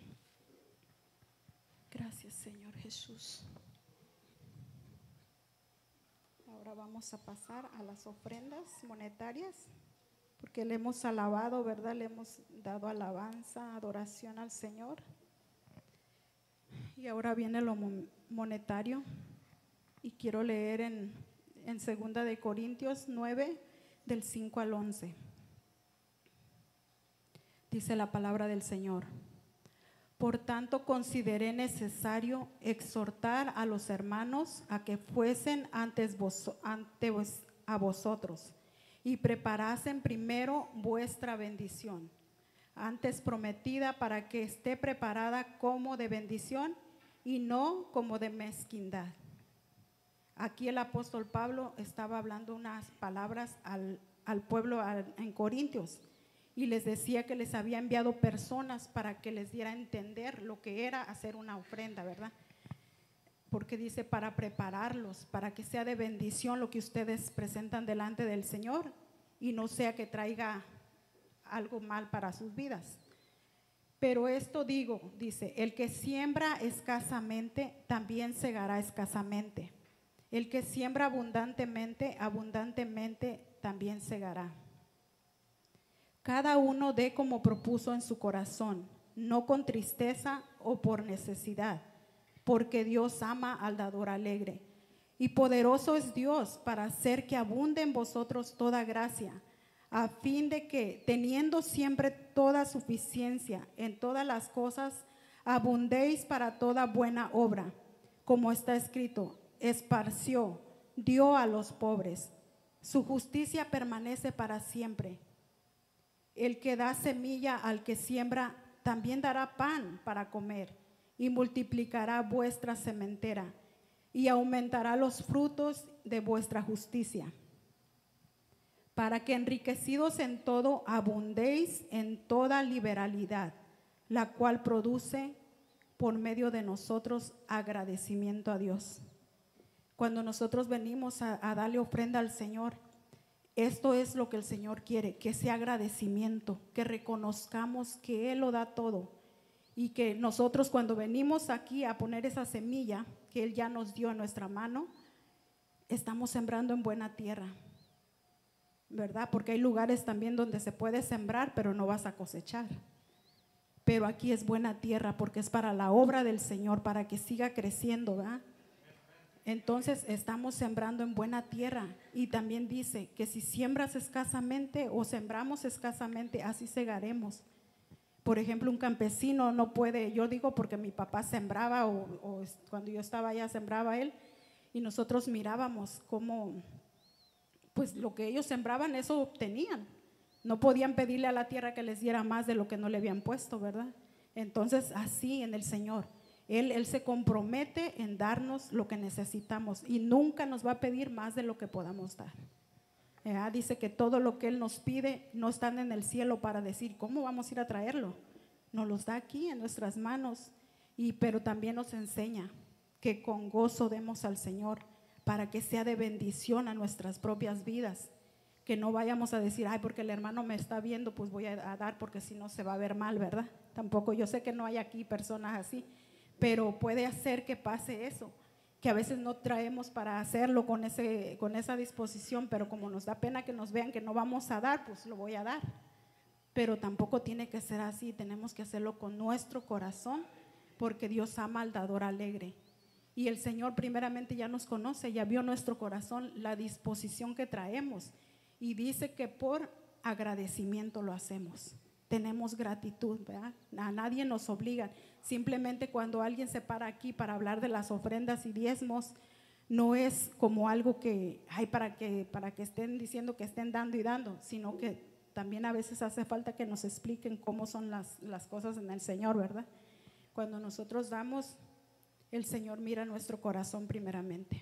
Gracias, Señor Jesús. Ahora vamos a pasar a las ofrendas monetarias, porque le hemos alabado, ¿verdad? Le hemos dado alabanza, adoración al Señor. Y ahora viene lo monetario. Y quiero leer en en segunda de Corintios nueve, del cinco al once. Dice la palabra del Señor: por tanto, consideré necesario exhortar a los hermanos a que fuesen antes vos, ante vos, a vosotros y preparasen primero vuestra bendición, antes prometida, para que esté preparada como de bendición y no como de mezquindad. Aquí el apóstol Pablo estaba hablando unas palabras al, al pueblo al, en Corintios, y les decía que les había enviado personas para que les diera a entender lo que era hacer una ofrenda, ¿verdad? Porque dice para prepararlos, para que sea de bendición lo que ustedes presentan delante del Señor y no sea que traiga algo mal para sus vidas. Pero esto digo, dice, el que siembra escasamente también segará escasamente. El que siembra abundantemente, abundantemente también segará. Cada uno dé como propuso en su corazón, no con tristeza o por necesidad, porque Dios ama al dador alegre. Y poderoso es Dios para hacer que abunde en vosotros toda gracia, a fin de que, teniendo siempre toda suficiencia en todas las cosas, abundéis para toda buena obra. Como está escrito, esparció, dio a los pobres. Su justicia permanece para siempre. El que da semilla al que siembra, también dará pan para comer, y multiplicará vuestra sementera, y aumentará los frutos de vuestra justicia, para que enriquecidos en todo abundéis en toda liberalidad, la cual produce por medio de nosotros agradecimiento a Dios. Cuando nosotros venimos a, a darle ofrenda al Señor, esto es lo que el Señor quiere, que sea agradecimiento, que reconozcamos que Él lo da todo y que nosotros cuando venimos aquí a poner esa semilla que Él ya nos dio en nuestra mano, estamos sembrando en buena tierra, ¿verdad? Porque hay lugares también donde se puede sembrar, pero no vas a cosechar. Pero aquí es buena tierra porque es para la obra del Señor, para que siga creciendo, ¿verdad? Entonces estamos sembrando en buena tierra, y también dice que si siembras escasamente o sembramos escasamente, así segaremos. Por ejemplo, un campesino no puede, yo digo porque mi papá sembraba o, o cuando yo estaba allá sembraba él, y nosotros mirábamos cómo, pues lo que ellos sembraban eso obtenían. No podían pedirle a la tierra que les diera más de lo que no le habían puesto, ¿verdad? Entonces así en el Señor. Él, él se compromete en darnos lo que necesitamos y nunca nos va a pedir más de lo que podamos dar. ¿Eh? Dice que todo lo que Él nos pide no está en el cielo para decir, ¿cómo vamos a ir a traerlo? Nos los da aquí en nuestras manos, y, pero también nos enseña que con gozo demos al Señor para que sea de bendición a nuestras propias vidas. Que no vayamos a decir, ay, porque el hermano me está viendo, pues voy a, a dar porque si no se va a ver mal, ¿verdad? Tampoco, yo sé que no hay aquí personas así, pero puede hacer que pase eso, que a veces no traemos para hacerlo con, ese, con esa disposición, pero como nos da pena que nos vean que no vamos a dar, pues lo voy a dar. Pero tampoco tiene que ser así, tenemos que hacerlo con nuestro corazón, porque Dios ama al dador alegre. Y el Señor primeramente ya nos conoce, ya vio nuestro corazón, la disposición que traemos, y dice que por agradecimiento lo hacemos. Tenemos gratitud, ¿verdad? A nadie nos obliga. Simplemente cuando alguien se para aquí para hablar de las ofrendas y diezmos, no es como algo que hay para que, para que estén diciendo que estén dando y dando, sino que también a veces hace falta que nos expliquen cómo son las, las cosas en el Señor, ¿verdad? Cuando nosotros damos, el Señor mira nuestro corazón primeramente.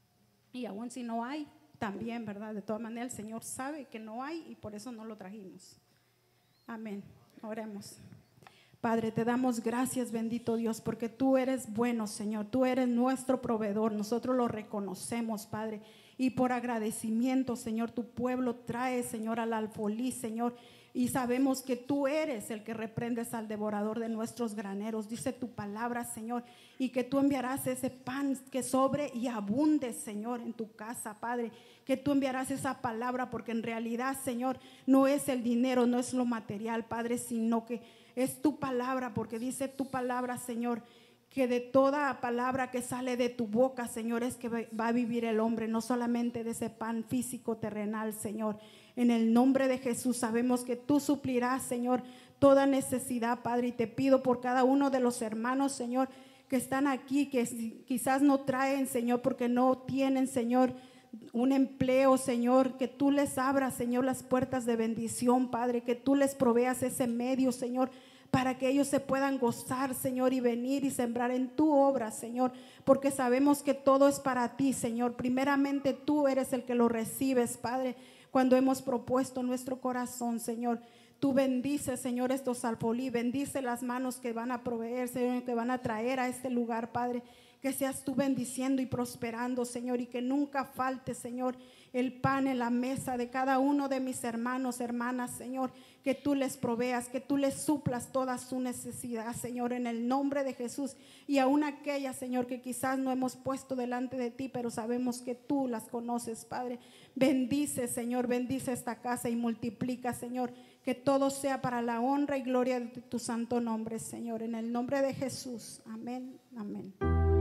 Y aún si no hay, también, ¿verdad? De todas maneras, el Señor sabe que no hay y por eso no lo trajimos. Amén. Oremos. Padre, te damos gracias, bendito Dios, porque tú eres bueno, Señor. Tú eres nuestro proveedor. Nosotros lo reconocemos, Padre. Y por agradecimiento, Señor, tu pueblo trae, Señor, al alfolí, Señor. Y sabemos que tú eres el que reprendes al devorador de nuestros graneros. Dice tu palabra, Señor, y que tú enviarás ese pan que sobre y abunde, Señor, en tu casa, Padre. Que tú enviarás esa palabra, porque en realidad, Señor, no es el dinero, no es lo material, Padre, sino que es tu palabra, porque dice tu palabra, Señor, que de toda palabra que sale de tu boca, Señor, es que va a vivir el hombre, no solamente de ese pan físico terrenal, Señor. En el nombre de Jesús sabemos que tú suplirás, Señor, toda necesidad, Padre, y te pido por cada uno de los hermanos, Señor, que están aquí, que quizás no traen, Señor, porque no tienen, Señor, un empleo, Señor, que tú les abras, Señor, las puertas de bendición, Padre, que tú les proveas ese medio, Señor, para que ellos se puedan gozar, Señor, y venir y sembrar en tu obra, Señor, porque sabemos que todo es para ti, Señor. Primeramente tú eres el que lo recibes, Padre, cuando hemos propuesto nuestro corazón, Señor. Tú bendices, Señor, estos alfolí, bendice las manos que van a proveer, Señor, que van a traer a este lugar, Padre. Que seas tú bendiciendo y prosperando, Señor, y que nunca falte, Señor, el pan en la mesa de cada uno de mis hermanos, hermanas, Señor, que tú les proveas, que tú les suplas toda su necesidad, Señor, en el nombre de Jesús. Y aún aquellas, Señor, que quizás no hemos puesto delante de ti, pero sabemos que tú las conoces, Padre. Bendice, Señor, bendice esta casa y multiplica, Señor, que todo sea para la honra y gloria de tu santo nombre, Señor, en el nombre de Jesús. Amén, amén.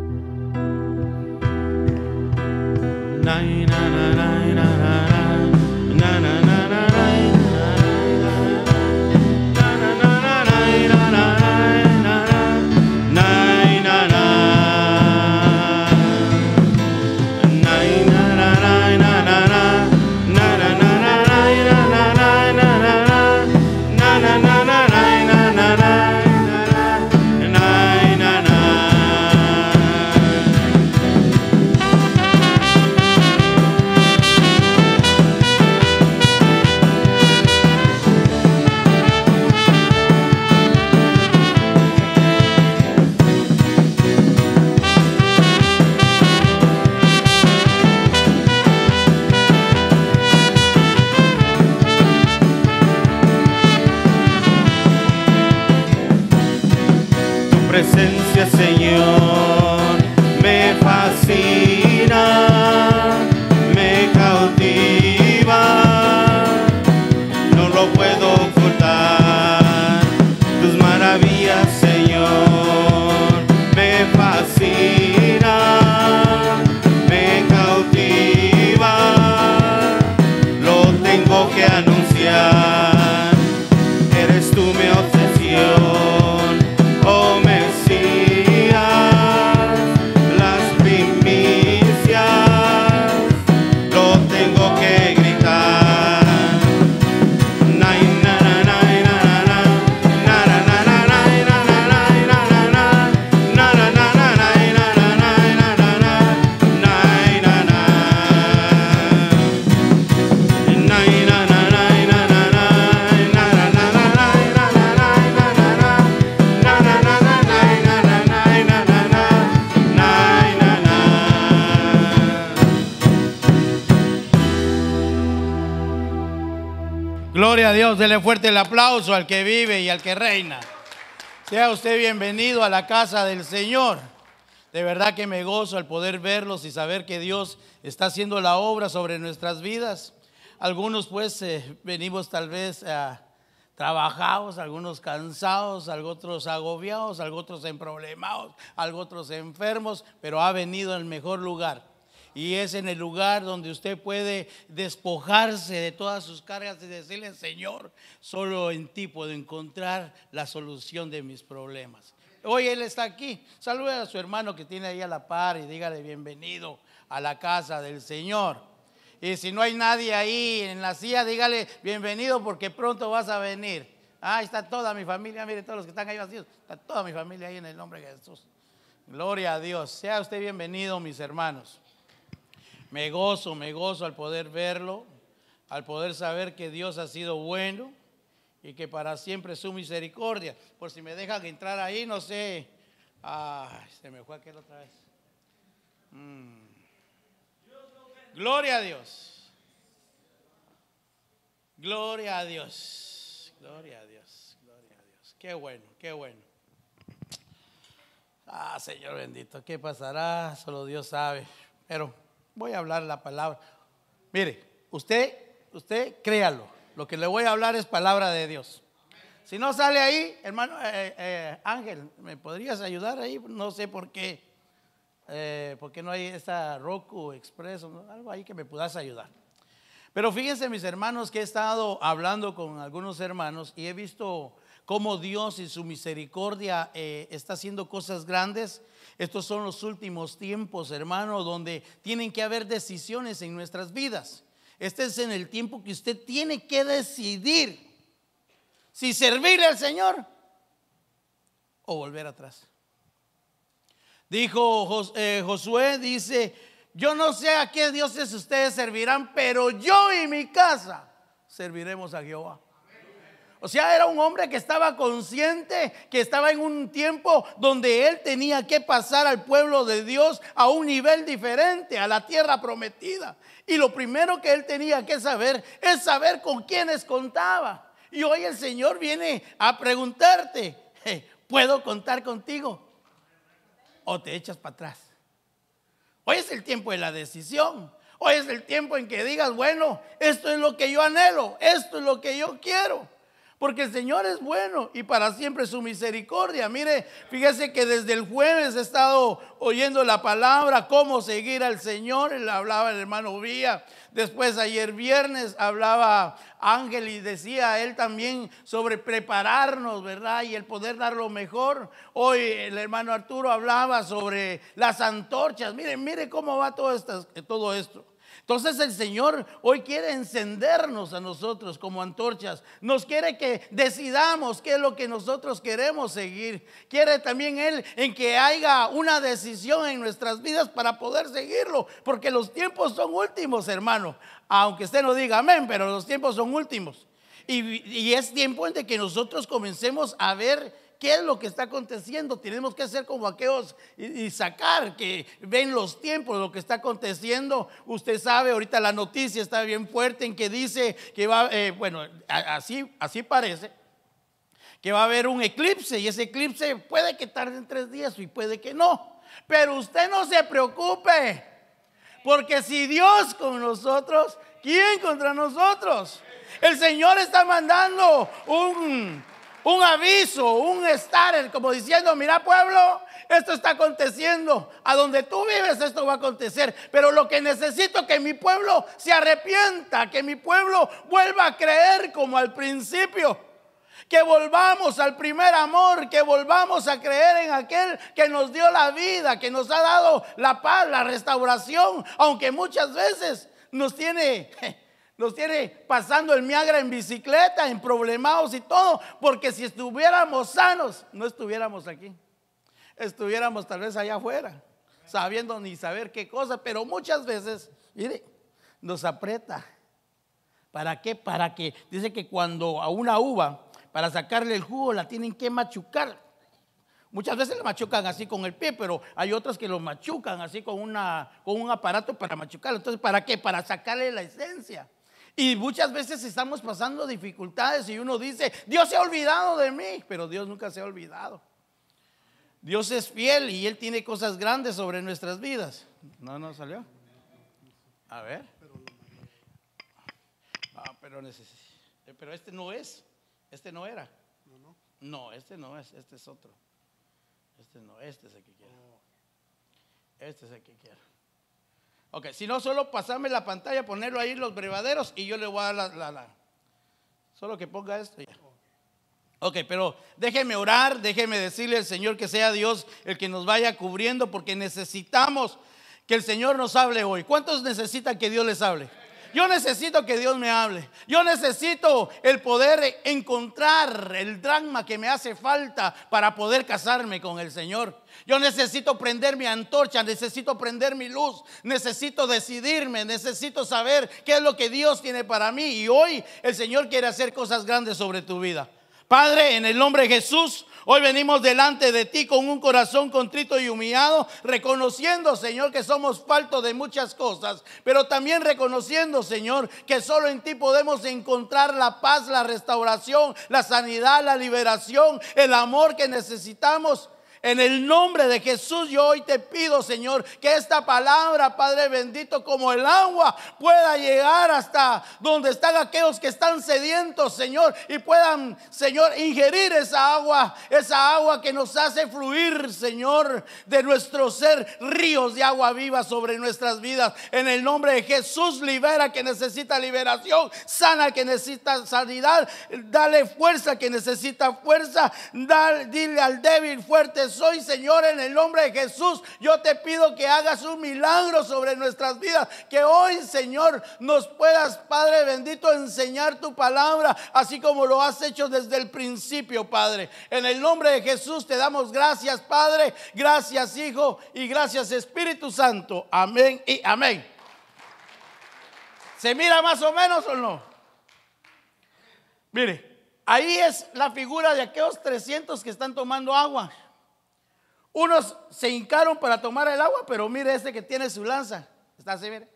Na, na, na, na, na, na, na, na, na, na. Presencia, Señor, me fascina, me cautiva, no lo puedo ocultar. Tus maravillas, Señor, me fascina, me cautiva, lo tengo que anunciar. Eres tú mi obsesión. Gloria a Dios, dele fuerte el aplauso al que vive y al que reina. Sea usted bienvenido a la casa del Señor. De verdad que me gozo al poder verlos y saber que Dios está haciendo la obra sobre nuestras vidas. Algunos pues eh, venimos tal vez eh, trabajados, algunos cansados, otros agobiados, otros emproblemados, otros enfermos, pero ha venido al mejor lugar. Y es en el lugar donde usted puede despojarse de todas sus cargas y decirle: Señor, solo en ti puedo encontrar la solución de mis problemas. Hoy Él está aquí. Salude a su hermano que tiene ahí a la par y dígale: bienvenido a la casa del Señor. Y si no hay nadie ahí en la silla, dígale: bienvenido, porque pronto vas a venir. Ah, está toda mi familia. Mire, todos los que están ahí vacíos, está toda mi familia ahí en el nombre de Jesús. Gloria a Dios. Sea usted bienvenido, mis hermanos. Me gozo, me gozo al poder verlo, al poder saber que Dios ha sido bueno y que para siempre es su misericordia. Por si me dejan entrar ahí, no sé. Ay, se me fue aquel otra vez. Mm. Gloria a Dios. Gloria a Dios. Gloria a Dios. Gloria a Dios. Qué bueno, qué bueno. Ah, Señor bendito, ¿qué pasará? Solo Dios sabe. Pero voy a hablar la palabra. Mire, usted, usted créalo, lo que le voy a hablar es palabra de Dios. Si no sale ahí, hermano eh, eh, Ángel, ¿me podrías ayudar ahí? No sé por qué, eh, porque no hay esa Roku Express, ¿no? Algo ahí que me puedas ayudar. Pero fíjense, mis hermanos, que he estado hablando con algunos hermanos y he visto cómo Dios y su misericordia eh, está haciendo cosas grandes. Estos son los últimos tiempos, hermano, donde tienen que haber decisiones en nuestras vidas. Este es en el tiempo que usted tiene que decidir si servirle al Señor o volver atrás. Dijo Jos, eh, Josué, dice: yo no sé a qué dioses ustedes servirán, pero yo y mi casa serviremos a Jehová. O sea, era un hombre que estaba consciente que estaba en un tiempo donde él tenía que pasar al pueblo de Dios a un nivel diferente, a la tierra prometida. Y lo primero que él tenía que saber es saber con quiénes contaba. Y hoy el Señor viene a preguntarte: ¿puedo contar contigo? ¿O te echas para atrás? Hoy es el tiempo de la decisión. Hoy es el tiempo en que digas: bueno, esto es lo que yo anhelo, esto es lo que yo quiero. Porque el Señor es bueno y para siempre su misericordia. Mire, fíjese que desde el jueves he estado oyendo la palabra, cómo seguir al Señor. Él hablaba el hermano Vía. Después ayer viernes hablaba Ángel y decía él también sobre prepararnos, ¿verdad? Y el poder dar lo mejor. Hoy el hermano Arturo hablaba sobre las antorchas. Mire, mire cómo va todo esto, todo esto. Entonces el Señor hoy quiere encendernos a nosotros como antorchas. Nos quiere que decidamos qué es lo que nosotros queremos seguir. Quiere también Él en que haya una decisión en nuestras vidas para poder seguirlo. Porque los tiempos son últimos, hermano. Aunque usted no diga amén, pero los tiempos son últimos. Y, y es tiempo en que nosotros comencemos a ver qué es lo que está aconteciendo. Tenemos que ser como aquellos y, y sacar que ven los tiempos, lo que está aconteciendo. Usted sabe, ahorita la noticia está bien fuerte en que dice que va, eh, bueno, así, así parece, que va a haber un eclipse. Y ese eclipse puede que tarde en tres días y puede que no. Pero usted no se preocupe, porque si Dios con nosotros, ¿quién contra nosotros? El Señor está mandando un... un aviso, un estar como diciendo: mira, pueblo, esto está aconteciendo. A donde tú vives esto va a acontecer. Pero lo que necesito es que mi pueblo se arrepienta, que mi pueblo vuelva a creer como al principio. Que volvamos al primer amor, que volvamos a creer en aquel que nos dio la vida, que nos ha dado la paz, la restauración. Aunque muchas veces nos tiene... Nos tiene pasando el miagra en bicicleta, en problemados y todo. Porque si estuviéramos sanos, no estuviéramos aquí. Estuviéramos tal vez allá afuera, sabiendo ni saber qué cosa. Pero muchas veces, mire, nos aprieta. ¿Para qué? Para que, dice que cuando a una uva, para sacarle el jugo, la tienen que machucar. Muchas veces la machucan así con el pie, pero hay otras que lo machucan así con, una, con un aparato para machucarlo. Entonces, ¿para qué? Para sacarle la esencia. Y muchas veces estamos pasando dificultades y uno dice: Dios se ha olvidado de mí. Pero Dios nunca se ha olvidado. Dios es fiel y Él tiene cosas grandes sobre nuestras vidas. No, no salió. A ver. Ah, pero, neces- pero este no es. Este no era. No, este no es. Este es otro. Este no, este es el que quiero. Este es el que quiero. Ok, si no, solo pasarme la pantalla, ponerlo ahí los brevaderos y yo le voy a dar la, la, la. Solo que ponga esto ya. Ok, pero déjeme orar, déjeme decirle al Señor que sea Dios el que nos vaya cubriendo, porque necesitamos que el Señor nos hable hoy. ¿Cuántos necesitan que Dios les hable? Yo necesito que Dios me hable. Yo necesito el poder encontrar el drama que me hace falta para poder casarme con el Señor. Yo necesito prender mi antorcha, necesito prender mi luz, necesito decidirme, necesito saber qué es lo que Dios tiene para mí. Y hoy el Señor quiere hacer cosas grandes sobre tu vida. Padre, en el nombre de Jesús, hoy venimos delante de ti con un corazón contrito y humillado, reconociendo, Señor, que somos faltos de muchas cosas, pero también reconociendo, Señor, que solo en ti podemos encontrar la paz, la restauración, la sanidad, la liberación, el amor que necesitamos. En el nombre de Jesús yo hoy te pido, Señor, que esta palabra, Padre bendito, como el agua, pueda llegar hasta donde están aquellos que están sedientos, Señor, y puedan, Señor, ingerir esa agua, esa agua que nos hace fluir, Señor, de nuestro ser, ríos de agua viva sobre nuestras vidas. En el nombre de Jesús, libera que necesita liberación, sana que necesita sanidad, dale fuerza que necesita fuerza, dale, dile al débil fuerte soy, Señor, en el nombre de Jesús. Yo te pido que hagas un milagro sobre nuestras vidas, que hoy, Señor, nos puedas, Padre bendito, enseñar tu palabra, así como lo has hecho desde el principio, Padre. En el nombre de Jesús te damos gracias, Padre, gracias, Hijo, y gracias, Espíritu Santo. Amén y amén. ¿Se mira más o menos o no? Mire, ahí es la figura de aquellos trescientos que están tomando agua. Unos se hincaron para tomar el agua, pero mire este que tiene su lanza. Está así, mire.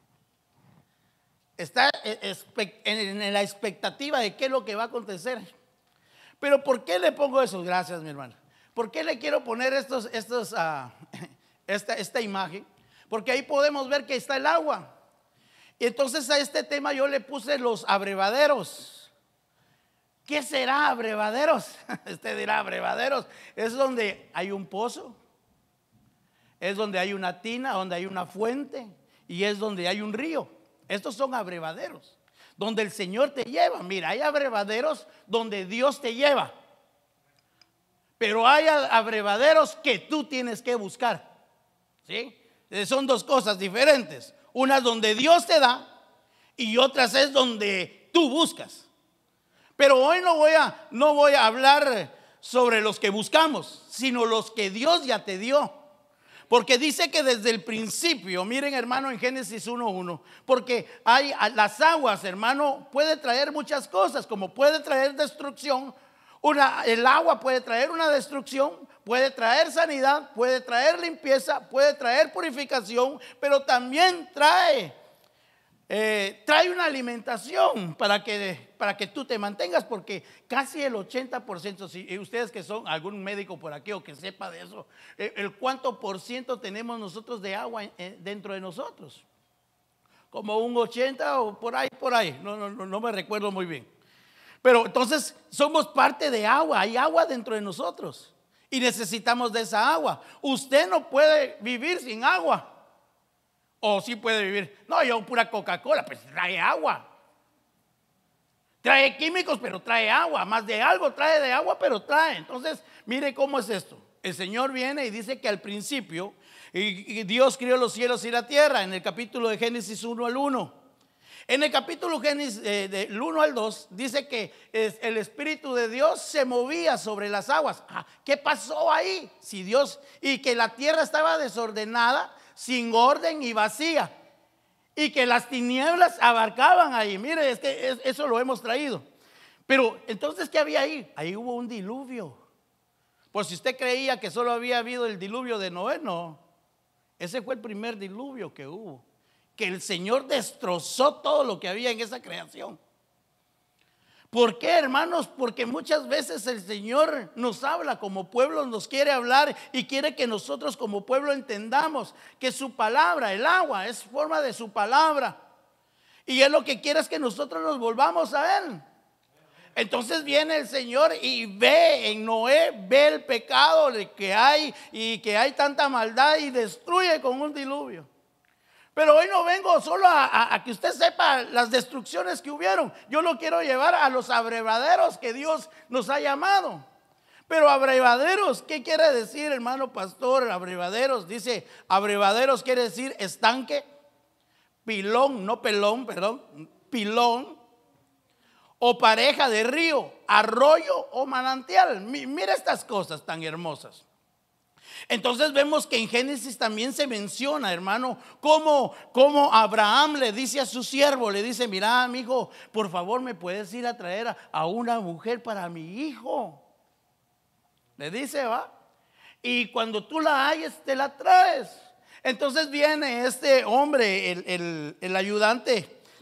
Está en la expectativa de qué es lo que va a acontecer. Pero ¿por qué le pongo eso? Gracias, mi hermano. ¿Por qué le quiero poner estos, estos, uh, esta, esta imagen? Porque ahí podemos ver que está el agua. Y entonces a este tema yo le puse los abrevaderos. ¿Qué será abrevaderos? Usted dirá abrevaderos. Es donde hay un pozo, es donde hay una tina, donde hay una fuente y es donde hay un río. Estos son abrevaderos, donde el Señor te lleva. Mira, hay abrevaderos donde Dios te lleva, pero hay abrevaderos que tú tienes que buscar, ¿sí? Son dos cosas diferentes. Una es donde Dios te da y otras es donde tú buscas. Pero hoy no voy a, no voy a hablar sobre los que buscamos, sino los que Dios ya te dio. Porque dice que desde el principio, miren hermano en Génesis uno uno, porque hay las aguas, hermano, puede traer muchas cosas, como puede traer destrucción. Una, el agua puede traer una destrucción, puede traer sanidad, puede traer limpieza, puede traer purificación, pero también trae Eh, trae una alimentación para que, para que tú te mantengas, porque casi el ochenta por ciento, si ustedes que son algún médico por aquí o que sepa de eso, eh, el cuánto por ciento tenemos nosotros de agua eh, dentro de nosotros, como un ochenta o por ahí, por ahí, no, no, no me recuerdo muy bien. Pero entonces somos parte de agua, hay agua dentro de nosotros y necesitamos de esa agua. Usted no puede vivir sin agua. O sí puede vivir. No, yo pura Coca-Cola, pues trae agua. Trae químicos, pero trae agua. Más de algo trae de agua, pero trae. Entonces, mire cómo es esto. El Señor viene y dice que al principio y, y Dios crió los cielos y la tierra. En el capítulo de Génesis uno al uno. En el capítulo Génesis eh, del uno al dos dice que es, el Espíritu de Dios se movía sobre las aguas. Ah, ¿qué pasó ahí? Si Dios, y que la tierra estaba desordenada, sin orden y vacía, y que las tinieblas abarcaban ahí. Mire, es que es, eso lo hemos traído. Pero entonces, ¿qué había ahí? Ahí hubo un diluvio. Pues si usted creía que solo había habido el diluvio de Noé, no. Ese fue el primer diluvio que hubo, que el Señor destrozó todo lo que había en esa creación. ¿Por qué, hermanos? Porque muchas veces el Señor nos habla como pueblo, nos quiere hablar y quiere que nosotros como pueblo entendamos que su palabra, el agua, es forma de su palabra. Y Él lo que quiere es que nosotros nos volvamos a Él. Entonces viene el Señor y ve en Noé, ve el pecado que hay y que hay tanta maldad y destruye con un diluvio. Pero hoy no vengo solo a, a, a que usted sepa las destrucciones que hubieron. Yo lo quiero llevar a los abrevaderos que Dios nos ha llamado. Pero abrevaderos, ¿qué quiere decir, hermano pastor? Abrevaderos, dice, abrevaderos quiere decir estanque, pilón, no pelón, perdón, pilón, o pareja de río, arroyo o manantial. Mira estas cosas tan hermosas. Entonces vemos que en Génesis también se menciona, hermano, cómo, cómo Abraham le dice a su siervo, le dice, mira, amigo, por favor me puedes ir a traer a, a una mujer para mi hijo. Le dice, va, y cuando tú la halles te la traes. Entonces viene este hombre, el, el, el ayudante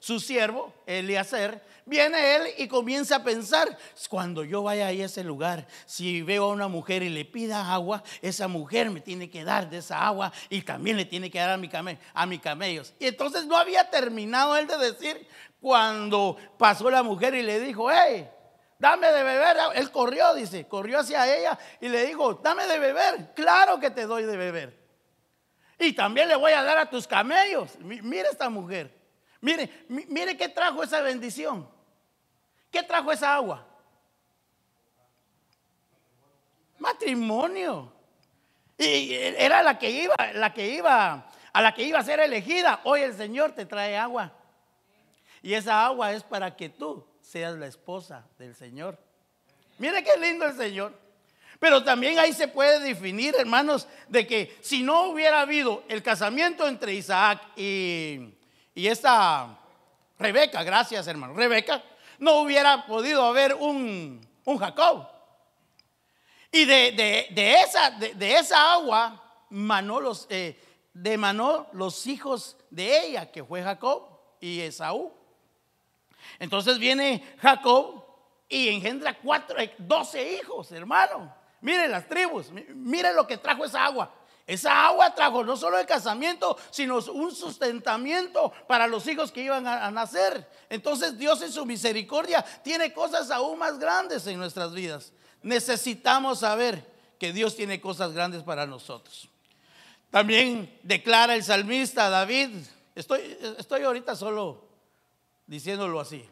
su siervo, Eliezer, viene él y comienza a pensar, cuando yo vaya a ese lugar, si veo a una mujer y le pida agua, esa mujer me tiene que dar de esa agua y también le tiene que dar a mi camell- a mis camellos. Y entonces no había terminado él de decir, cuando pasó la mujer y le dijo, hey, dame de beber. Él corrió, dice, corrió hacia ella y le dijo, dame de beber. Claro que te doy de beber. Y también le voy a dar a tus camellos. Mire esta mujer. Mire, mire qué trajo esa bendición. ¿Qué trajo esa agua? Matrimonio. Y era la que iba, la que iba, a la que iba a ser elegida. Hoy el Señor te trae agua. Y esa agua es para que tú seas la esposa del Señor. Mire qué lindo el Señor. Pero también ahí se puede definir, hermanos, de que si no hubiera habido el casamiento entre Isaac y, y esta Rebeca, gracias hermano, Rebeca, no hubiera podido haber un, un Jacob. Y de, de, de, esa, de, de esa agua manó los, eh, demanó los hijos de ella, que fue Jacob y Esaú. Entonces viene Jacob y engendra cuatro, doce hijos, hermano. Miren las tribus, miren lo que trajo esa agua. Esa agua trajo no solo el casamiento, sino un sustentamiento para los hijos que iban a, a nacer. Entonces Dios en su misericordia tiene cosas aún más grandes en nuestras vidas. Necesitamos saber que Dios tiene cosas grandes para nosotros. También declara el salmista David, estoy, estoy ahorita solo diciéndolo así.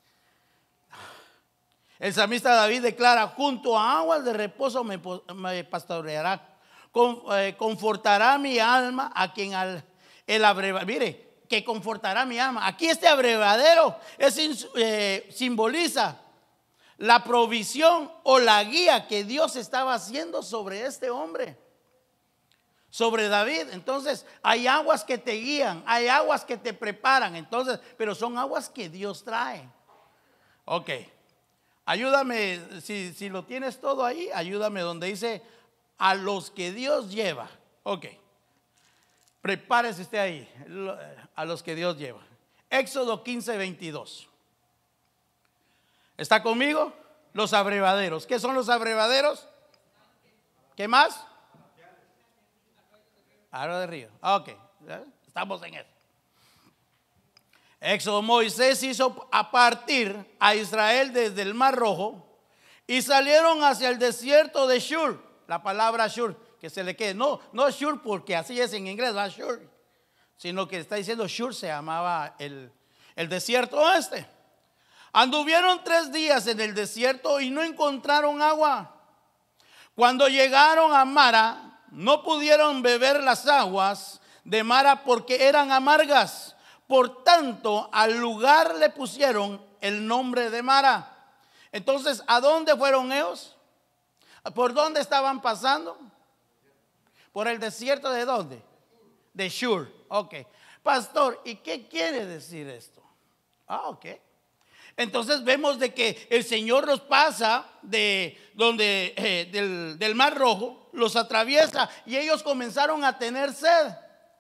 El salmista David declara, junto a aguas de reposo me, me pastoreará, con, eh, confortará mi alma a quien al, el abrevadero, mire, que confortará mi alma. Aquí este abrevadero es, eh, simboliza la provisión o la guía que Dios estaba haciendo sobre este hombre, sobre David. Entonces hay aguas que te guían, hay aguas que te preparan, entonces, pero son aguas que Dios trae. Ok. Ayúdame, si, si lo tienes todo ahí, ayúdame donde dice a los que Dios lleva. Ok, prepárese usted ahí, a los que Dios lleva. Éxodo quince, veintidós. ¿Está conmigo? Los abrevaderos. ¿Qué son los abrevaderos? ¿Qué más? Agua de río. Ok, estamos en eso. Éxodo, Moisés hizo a partir a Israel desde el Mar Rojo y salieron hacia el desierto de Shur. La palabra Shur, que se le quede, no, no Shur porque así es en inglés, no Shur, sino que está diciendo Shur se llamaba el, el desierto este. Anduvieron tres días en el desierto y no encontraron agua. Cuando llegaron a Mara, no pudieron beber las aguas de Mara porque eran amargas. Por tanto, al lugar le pusieron el nombre de Mara. Entonces, ¿a dónde fueron ellos? ¿Por dónde estaban pasando? Por el desierto de dónde? De Shur. Ok. Pastor, ¿y qué quiere decir esto? Ah, ok. Entonces vemos de que el Señor los pasa de donde, eh, del, del Mar Rojo, los atraviesa y ellos comenzaron a tener sed.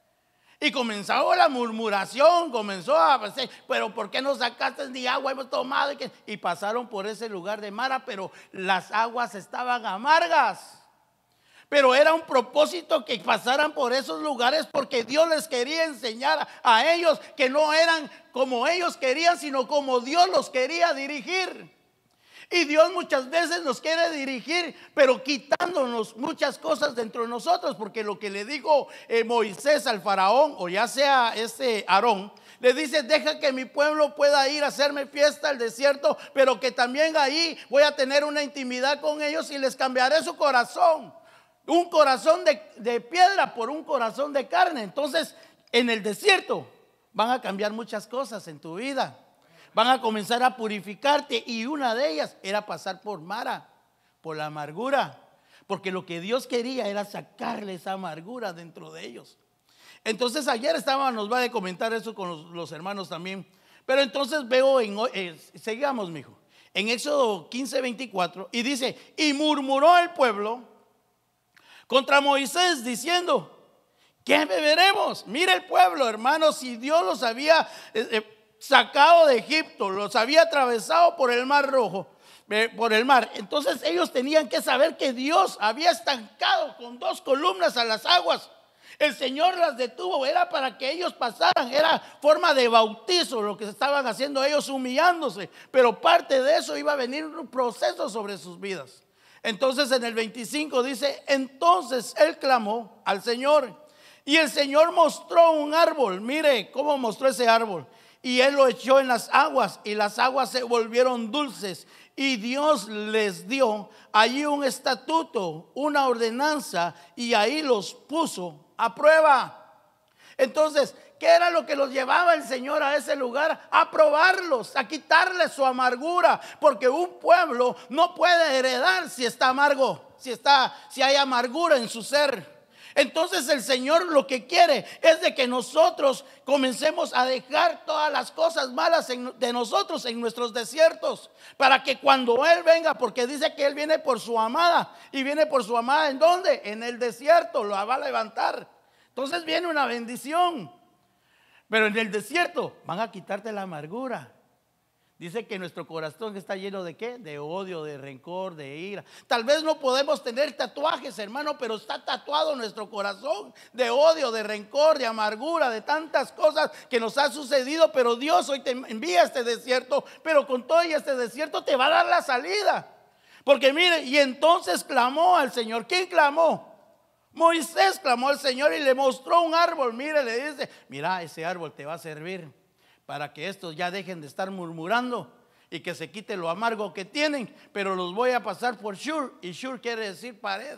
Y comenzó la murmuración, comenzó a decir, pero ¿por qué no sacaste ni agua? Hemos tomado. Y pasaron por ese lugar de Mara, pero las aguas estaban amargas. Pero era un propósito que pasaran por esos lugares porque Dios les quería enseñar a ellos que no eran como ellos querían, sino como Dios los quería dirigir. Y Dios muchas veces nos quiere dirigir, pero quitándonos muchas cosas dentro de nosotros, porque lo que le dijo eh, Moisés al faraón, o ya sea este Aarón, le dice, deja que mi pueblo pueda ir a hacerme fiesta al desierto, pero que también ahí voy a tener una intimidad con ellos y les cambiaré su corazón. Un corazón de, de piedra por un corazón de carne. Entonces, en el desierto van a cambiar muchas cosas en tu vida. Van a comenzar a purificarte y una de ellas era pasar por Mara, por la amargura, porque lo que Dios quería era sacarle esa amargura dentro de ellos. Entonces ayer estábamos, nos va a comentar eso con los, los hermanos también, pero entonces veo, en, eh, sigamos mijo, en Éxodo quince, veinticuatro y dice, y murmuró el pueblo contra Moisés diciendo, ¿qué beberemos? Mira el pueblo, hermanos, si Dios los había... Eh, eh, sacado de Egipto, los había atravesado por el mar rojo, eh, por el mar. Entonces ellos tenían que saber que Dios había estancado con dos columnas a las aguas. El Señor las detuvo, era para que ellos pasaran, era forma de bautizo lo que estaban haciendo ellos, humillándose, pero parte de eso iba a venir un proceso sobre sus vidas. Entonces en el veinticinco dice, entonces él clamó al Señor y el Señor mostró un árbol. Mire cómo mostró ese árbol. Y él lo echó en las aguas y las aguas se volvieron dulces. Y Dios les dio allí un estatuto, una ordenanza, y ahí los puso a prueba. Entonces, ¿qué era lo que los llevaba el Señor a ese lugar? A probarlos, a quitarles su amargura, porque un pueblo no puede heredar si está amargo, si está, si hay amargura en su ser. Entonces el Señor lo que quiere es de que nosotros comencemos a dejar todas las cosas malas en, de nosotros en nuestros desiertos, para que cuando Él venga, porque dice que Él viene por su amada, y viene por su amada ¿en dónde? En el desierto, lo va a levantar. Entonces viene una bendición, pero en el desierto van a quitarte la amargura. Dice que nuestro corazón está lleno de ¿qué? De odio, de rencor, de ira. Tal vez no podemos tener tatuajes, hermano, pero está tatuado nuestro corazón de odio, de rencor, de amargura, de tantas cosas que nos ha sucedido. Pero Dios hoy te envía este desierto, pero con todo y este desierto te va a dar la salida. Porque mire, y entonces clamó al Señor. ¿Quién clamó? Moisés clamó al Señor y le mostró un árbol. Mire, le dice, mira, ese árbol te va a servir para que estos ya dejen de estar murmurando y que se quite lo amargo que tienen, pero los voy a pasar por Shur, y Shur quiere decir pared.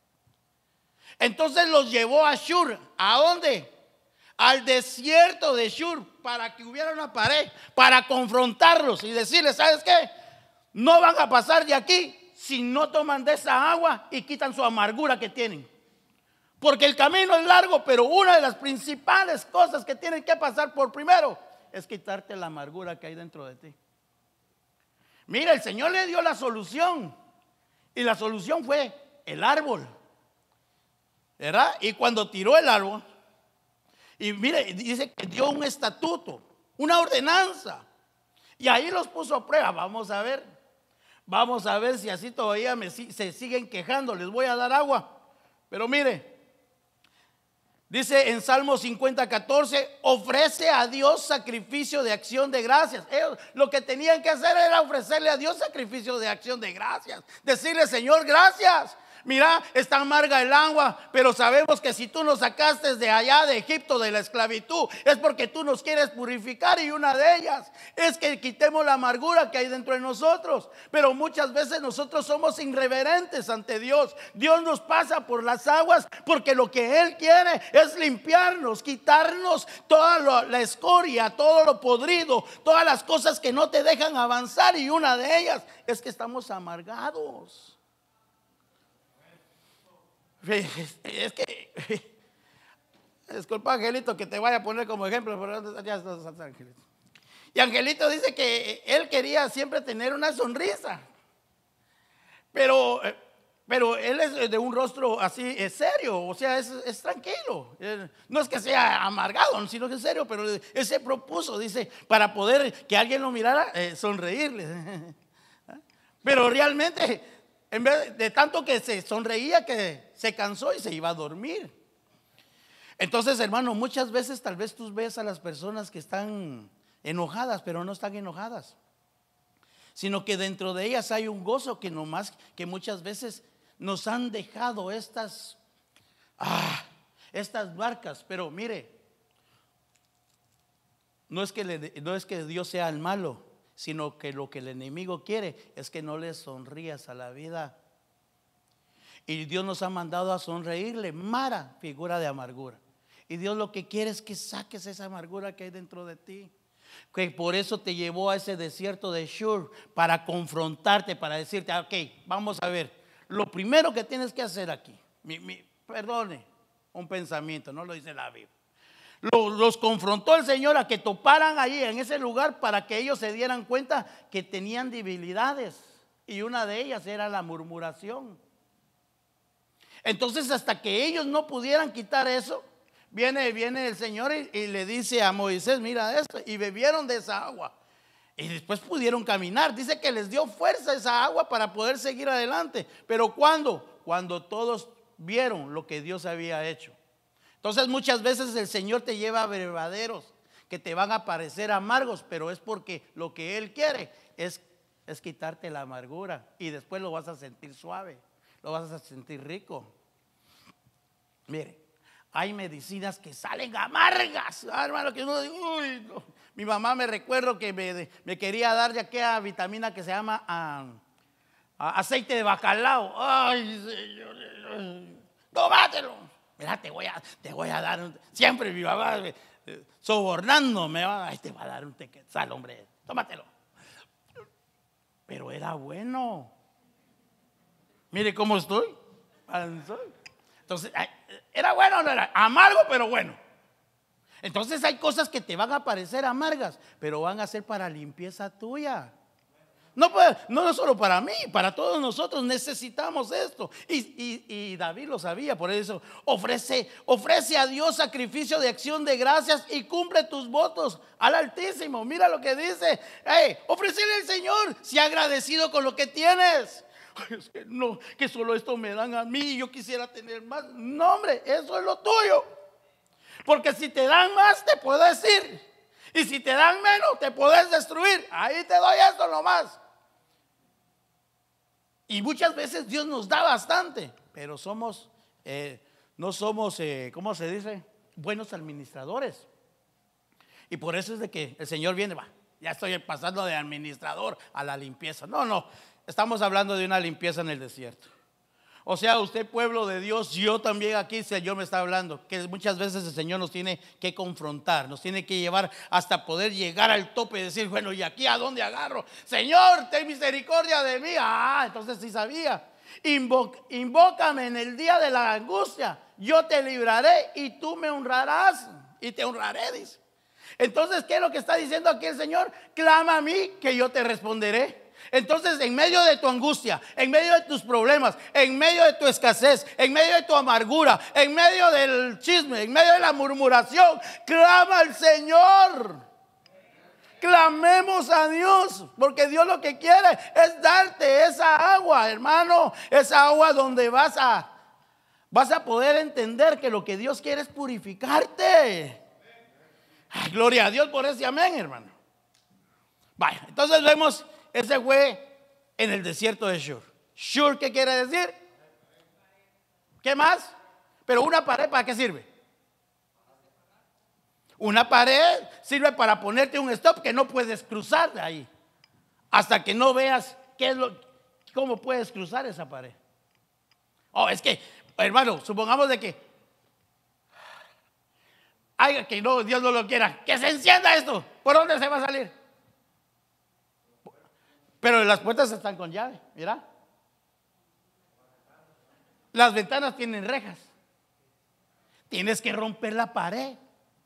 Entonces los llevó a Shur. ¿A dónde? Al desierto de Shur, para que hubiera una pared, para confrontarlos y decirles, ¿sabes qué? No van a pasar de aquí si no toman de esa agua y quitan su amargura que tienen. Porque el camino es largo, pero una de las principales cosas que tienen que pasar por primero es quitarte la amargura que hay dentro de ti. Mira, el Señor le dio la solución, y la solución fue el árbol, ¿verdad? Y cuando tiró el árbol, y mire, dice que dio un estatuto, una ordenanza, y ahí los puso a prueba. Vamos a ver, vamos a ver si así todavía me, se siguen quejando. Les voy a dar agua, pero mire, dice en Salmo cincuenta, catorce, ofrece a Dios sacrificio de acción de gracias. Ellos lo que tenían que hacer era ofrecerle a Dios sacrificio de acción de gracias. Decirle, Señor, gracias. Mira, está amarga el agua, pero sabemos que si tú nos sacaste de allá de Egipto, de la esclavitud, es porque tú nos quieres purificar, y una de ellas es que quitemos la amargura que hay dentro de nosotros. Pero muchas veces nosotros somos irreverentes ante Dios. Dios nos pasa por las aguas porque lo que Él quiere es limpiarnos, quitarnos toda lo, la escoria, todo lo podrido, todas las cosas que no te dejan avanzar, y una de ellas es que estamos amargados. Es que, disculpa, Angelito, que te vaya a poner como ejemplo, pero ya estás, Angelito. Y Angelito dice que él quería siempre tener una sonrisa, pero, pero él es de un rostro así, es serio, o sea, es, es tranquilo. No es que sea amargado, sino que es serio, pero él se propuso, dice, para poder que alguien lo mirara, eh, sonreírle. Pero realmente, en vez de tanto que se sonreía, que se cansó y se iba a dormir. Entonces, hermano, muchas veces tal vez tú ves a las personas que están enojadas, pero no están enojadas, sino que dentro de ellas hay un gozo que nomás, que muchas veces nos han dejado estas, ah, estas barcas. Pero mire, no es que le, no es que Dios sea el malo, sino que lo que el enemigo quiere es que no le sonrías a la vida. Y Dios nos ha mandado a sonreírle. Mara, figura de amargura. Y Dios lo que quiere es que saques esa amargura que hay dentro de ti. Que por eso te llevó a ese desierto de Shur, para confrontarte, para decirte, ok, vamos a ver. Lo primero que tienes que hacer aquí, mi, mi, perdone, un pensamiento, no lo dice la Biblia. Los, los confrontó el Señor a que toparan allí en ese lugar, para que ellos se dieran cuenta que tenían debilidades, y una de ellas era la murmuración. Entonces, hasta que ellos no pudieran quitar eso, Viene, viene el Señor y, y le dice a Moisés, mira esto, y bebieron de esa agua. Y después pudieron caminar. Dice que les dio fuerza esa agua para poder seguir adelante. Pero ¿cuándo? Cuando todos vieron lo que Dios había hecho. Entonces muchas veces el Señor te lleva a brevaderos que te van a parecer amargos, pero es porque lo que Él quiere es, es quitarte la amargura. Y después lo vas a sentir suave, lo vas a sentir rico. Mire, hay medicinas que salen amargas, ah, hermano, que uno dice, uy, no. Mi mamá me recuerdo que me, me quería dar de aquella vitamina que se llama ah, ah, aceite de bacalao. Ay, Señor, tómatelo. Mira, te voy a, te voy a dar, un, siempre mi mamá eh, sobornándome, ay, te va a dar un tequetzal, hombre, tómatelo. Pero era bueno. Mire cómo estoy. Entonces, era bueno, no era amargo, pero bueno. Entonces hay cosas que te van a parecer amargas, pero van a ser para limpieza tuya. No, no solo para mí, para todos nosotros necesitamos esto. Y, y, y David lo sabía, por eso ofrece, ofrece a Dios sacrificio de acción de gracias y cumple tus votos al Altísimo. Mira lo que dice, hey, ofrecele al Señor, sea agradecido con lo que tienes. Es que no, que solo esto me dan a mí, yo quisiera tener más. No, hombre, eso es lo tuyo. Porque si te dan más, te puedes ir. Y si te dan menos, te puedes destruir. Ahí te doy esto nomás. Y muchas veces Dios nos da bastante, pero somos, eh, no somos, eh, ¿cómo se dice? Buenos administradores. Y por eso es de que el Señor viene, va, ya estoy pasando de administrador a la limpieza. No, no, estamos hablando de una limpieza en el desierto. O sea, usted pueblo de Dios, yo también aquí, el Señor me está hablando, que muchas veces el Señor nos tiene que confrontar, nos tiene que llevar hasta poder llegar al tope y decir, bueno, ¿y aquí a dónde agarro? Señor, ten misericordia de mí. Ah, entonces sí sabía. Invo- invócame en el día de la angustia, yo te libraré y tú me honrarás y te honraré, dice. Entonces, ¿qué es lo que está diciendo aquí el Señor? Clama a mí que yo te responderé. Entonces, en medio de tu angustia, en medio de tus problemas, en medio de tu escasez, en medio de tu amargura, en medio del chisme, en medio de la murmuración, clama al Señor. Clamemos a Dios, porque Dios lo que quiere es darte esa agua, hermano, esa agua donde vas a, vas a poder entender que lo que Dios quiere es purificarte. Ay, gloria a Dios por ese amén, hermano. Vaya, entonces vemos. Ese fue en el desierto de Shur. Shur, ¿qué quiere decir? ¿Qué más? Pero una pared, ¿para qué sirve? Una pared sirve para ponerte un stop que no puedes cruzar de ahí. Hasta que no veas qué es lo, cómo puedes cruzar esa pared. Oh, es que, hermano, supongamos de que, ay, que no, Dios no lo quiera, que se encienda esto. ¿Por dónde se va a salir? Pero las puertas están con llave, mira. Las ventanas tienen rejas. Tienes que romper la pared.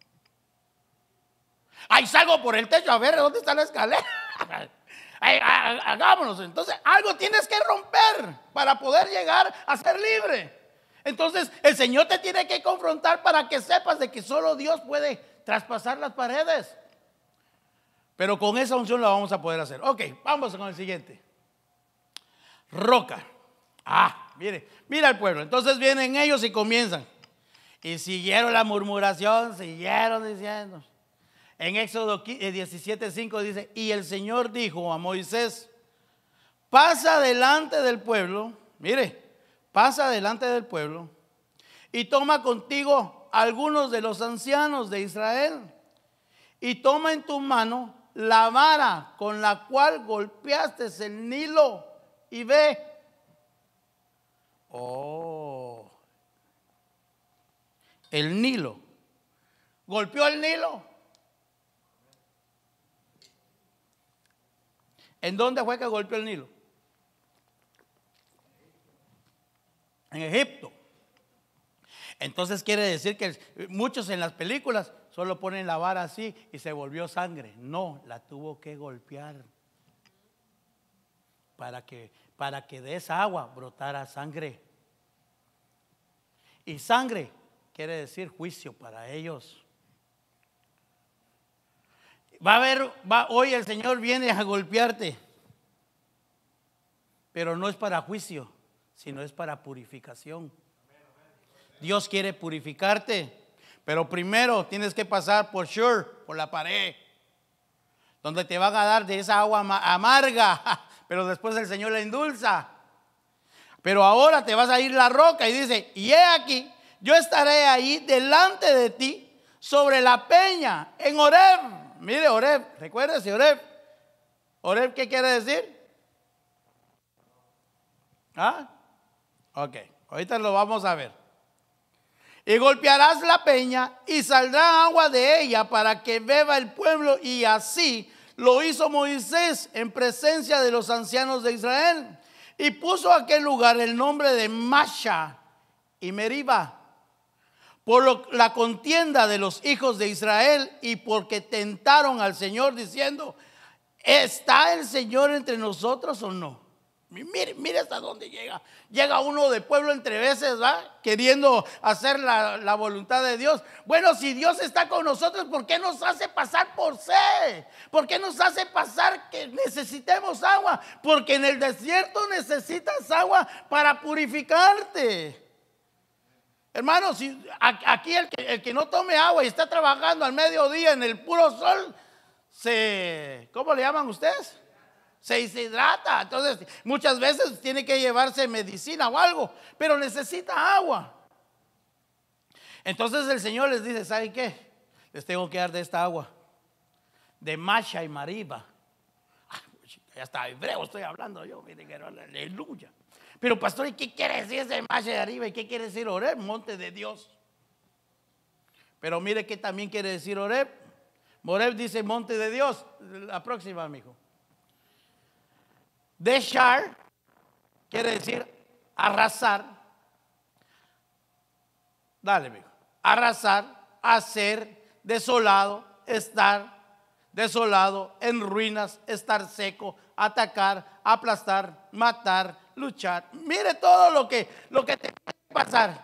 Ahí salgo por el techo a ver dónde está la escalera. Ay, hagámonos. Entonces, algo tienes que romper para poder llegar a ser libre. Entonces, el Señor te tiene que confrontar para que sepas de que solo Dios puede traspasar las paredes. Pero con esa unción la vamos a poder hacer. Ok, vamos con el siguiente. Roca. Ah, mire, mira el pueblo. Entonces vienen ellos y comienzan. Y siguieron la murmuración, siguieron diciendo. En Éxodo diecisiete cinco dice, y el Señor dijo a Moisés, pasa delante del pueblo, mire, pasa delante del pueblo y toma contigo algunos de los ancianos de Israel y toma en tu mano la vara con la cual golpeaste el Nilo y ve. Oh, el Nilo. ¿Golpeó el Nilo? ¿En dónde fue que golpeó el Nilo? En Egipto. Entonces quiere decir que muchos en las películas solo ponen la vara así y se volvió sangre. No, la tuvo que golpear para que, para que de esa agua brotara sangre. Y sangre quiere decir juicio para ellos. Va a haber, va, hoy el Señor viene a golpearte, pero no es para juicio, sino es para purificación. Dios quiere purificarte, pero primero tienes que pasar por sure, por la pared, donde te van a dar de esa agua amarga, pero después el Señor la endulza. Pero ahora te vas a ir a la roca y dice, y he aquí, yo estaré ahí delante de ti sobre la peña en Horeb. Mire, Horeb, recuérdese, Horeb. ¿Horeb qué quiere decir? ¿Ah? Ok, ahorita lo vamos a ver. Y golpearás la peña y saldrá agua de ella para que beba el pueblo. Y así lo hizo Moisés en presencia de los ancianos de Israel. Y puso a aquel lugar el nombre de Masha y Meriba, por lo, la contienda de los hijos de Israel y porque tentaron al Señor diciendo, ¿está el Señor entre nosotros o no? Mire, mire hasta dónde llega. Llega uno de pueblo entre veces, ¿va? Queriendo hacer la, la voluntad de Dios. Bueno, si Dios está con nosotros, ¿por qué nos hace pasar por sed? ¿Por qué nos hace pasar que necesitemos agua? Porque en el desierto necesitas agua para purificarte. Hermano, si aquí el que, el que no tome agua y está trabajando al mediodía en el puro sol, se, ¿cómo le llaman ustedes? Se deshidrata. Entonces muchas veces tiene que llevarse medicina o algo, pero necesita agua. Entonces el Señor les dice, ¿saben qué? Les tengo que dar de esta agua, de Masha y Mariba. Ya está hebreo estoy hablando yo, miren, aleluya. Pero pastor, ¿y qué quiere decir ese Masha de arriba? ¿Y qué quiere decir Horeb? Monte de Dios. Pero mire qué también quiere decir Horeb. Horeb dice monte de Dios. La próxima, amigo. Deshar quiere decir arrasar. Dale, amigo. Arrasar, hacer, desolado, estar desolado, en ruinas, estar seco, atacar, aplastar, matar, luchar. Mire todo lo que, lo que te puede pasar.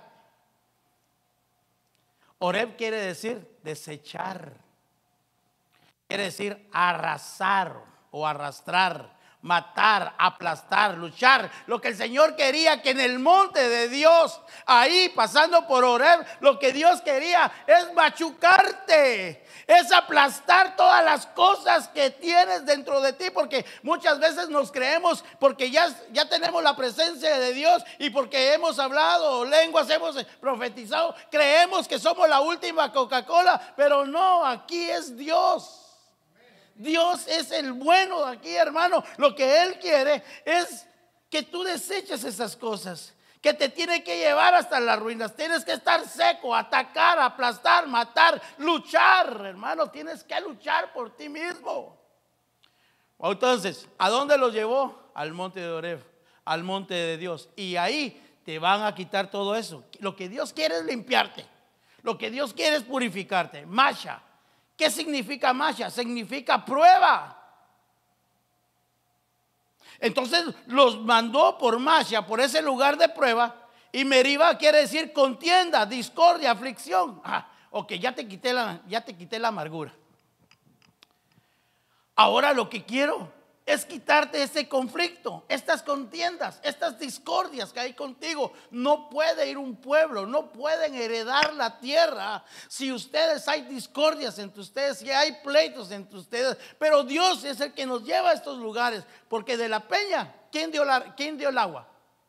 Horeb quiere decir desechar. Quiere decir arrasar o arrastrar, matar, aplastar, luchar. Lo que el Señor quería que en el monte de Dios, ahí pasando por Horeb, lo que Dios quería es machucarte, es aplastar todas las cosas que tienes dentro de ti, porque muchas veces nos creemos, porque ya, ya tenemos la presencia de Dios y porque hemos hablado lenguas, hemos profetizado, creemos que somos la última Coca-Cola, pero no, aquí es Dios. Dios es el bueno de aquí, hermano. Lo que Él quiere es que tú deseches esas cosas que te tienen que llevar hasta las ruinas. Tienes que estar seco, atacar, aplastar, matar, luchar, hermano. Tienes que luchar por ti mismo. Entonces, ¿a dónde los llevó? Al monte de Horeb, al monte de Dios. Y ahí te van a quitar todo eso. Lo que Dios quiere es limpiarte. Lo que Dios quiere es purificarte. Masha. ¿Qué significa Masha? Significa prueba. Entonces los mandó por Masha, por ese lugar de prueba. Y Meriba quiere decir contienda, discordia, aflicción. Ah, ok, ya te quité la, ya te quité la amargura. Ahora lo que quiero es quitarte ese conflicto, estas contiendas, estas discordias que hay contigo. No puede ir un pueblo, no pueden heredar la tierra si ustedes hay discordias entre ustedes, si hay pleitos entre ustedes. Pero Dios es el que nos lleva a estos lugares, porque de la peña, ¿quién dio, la, quién dio el agua?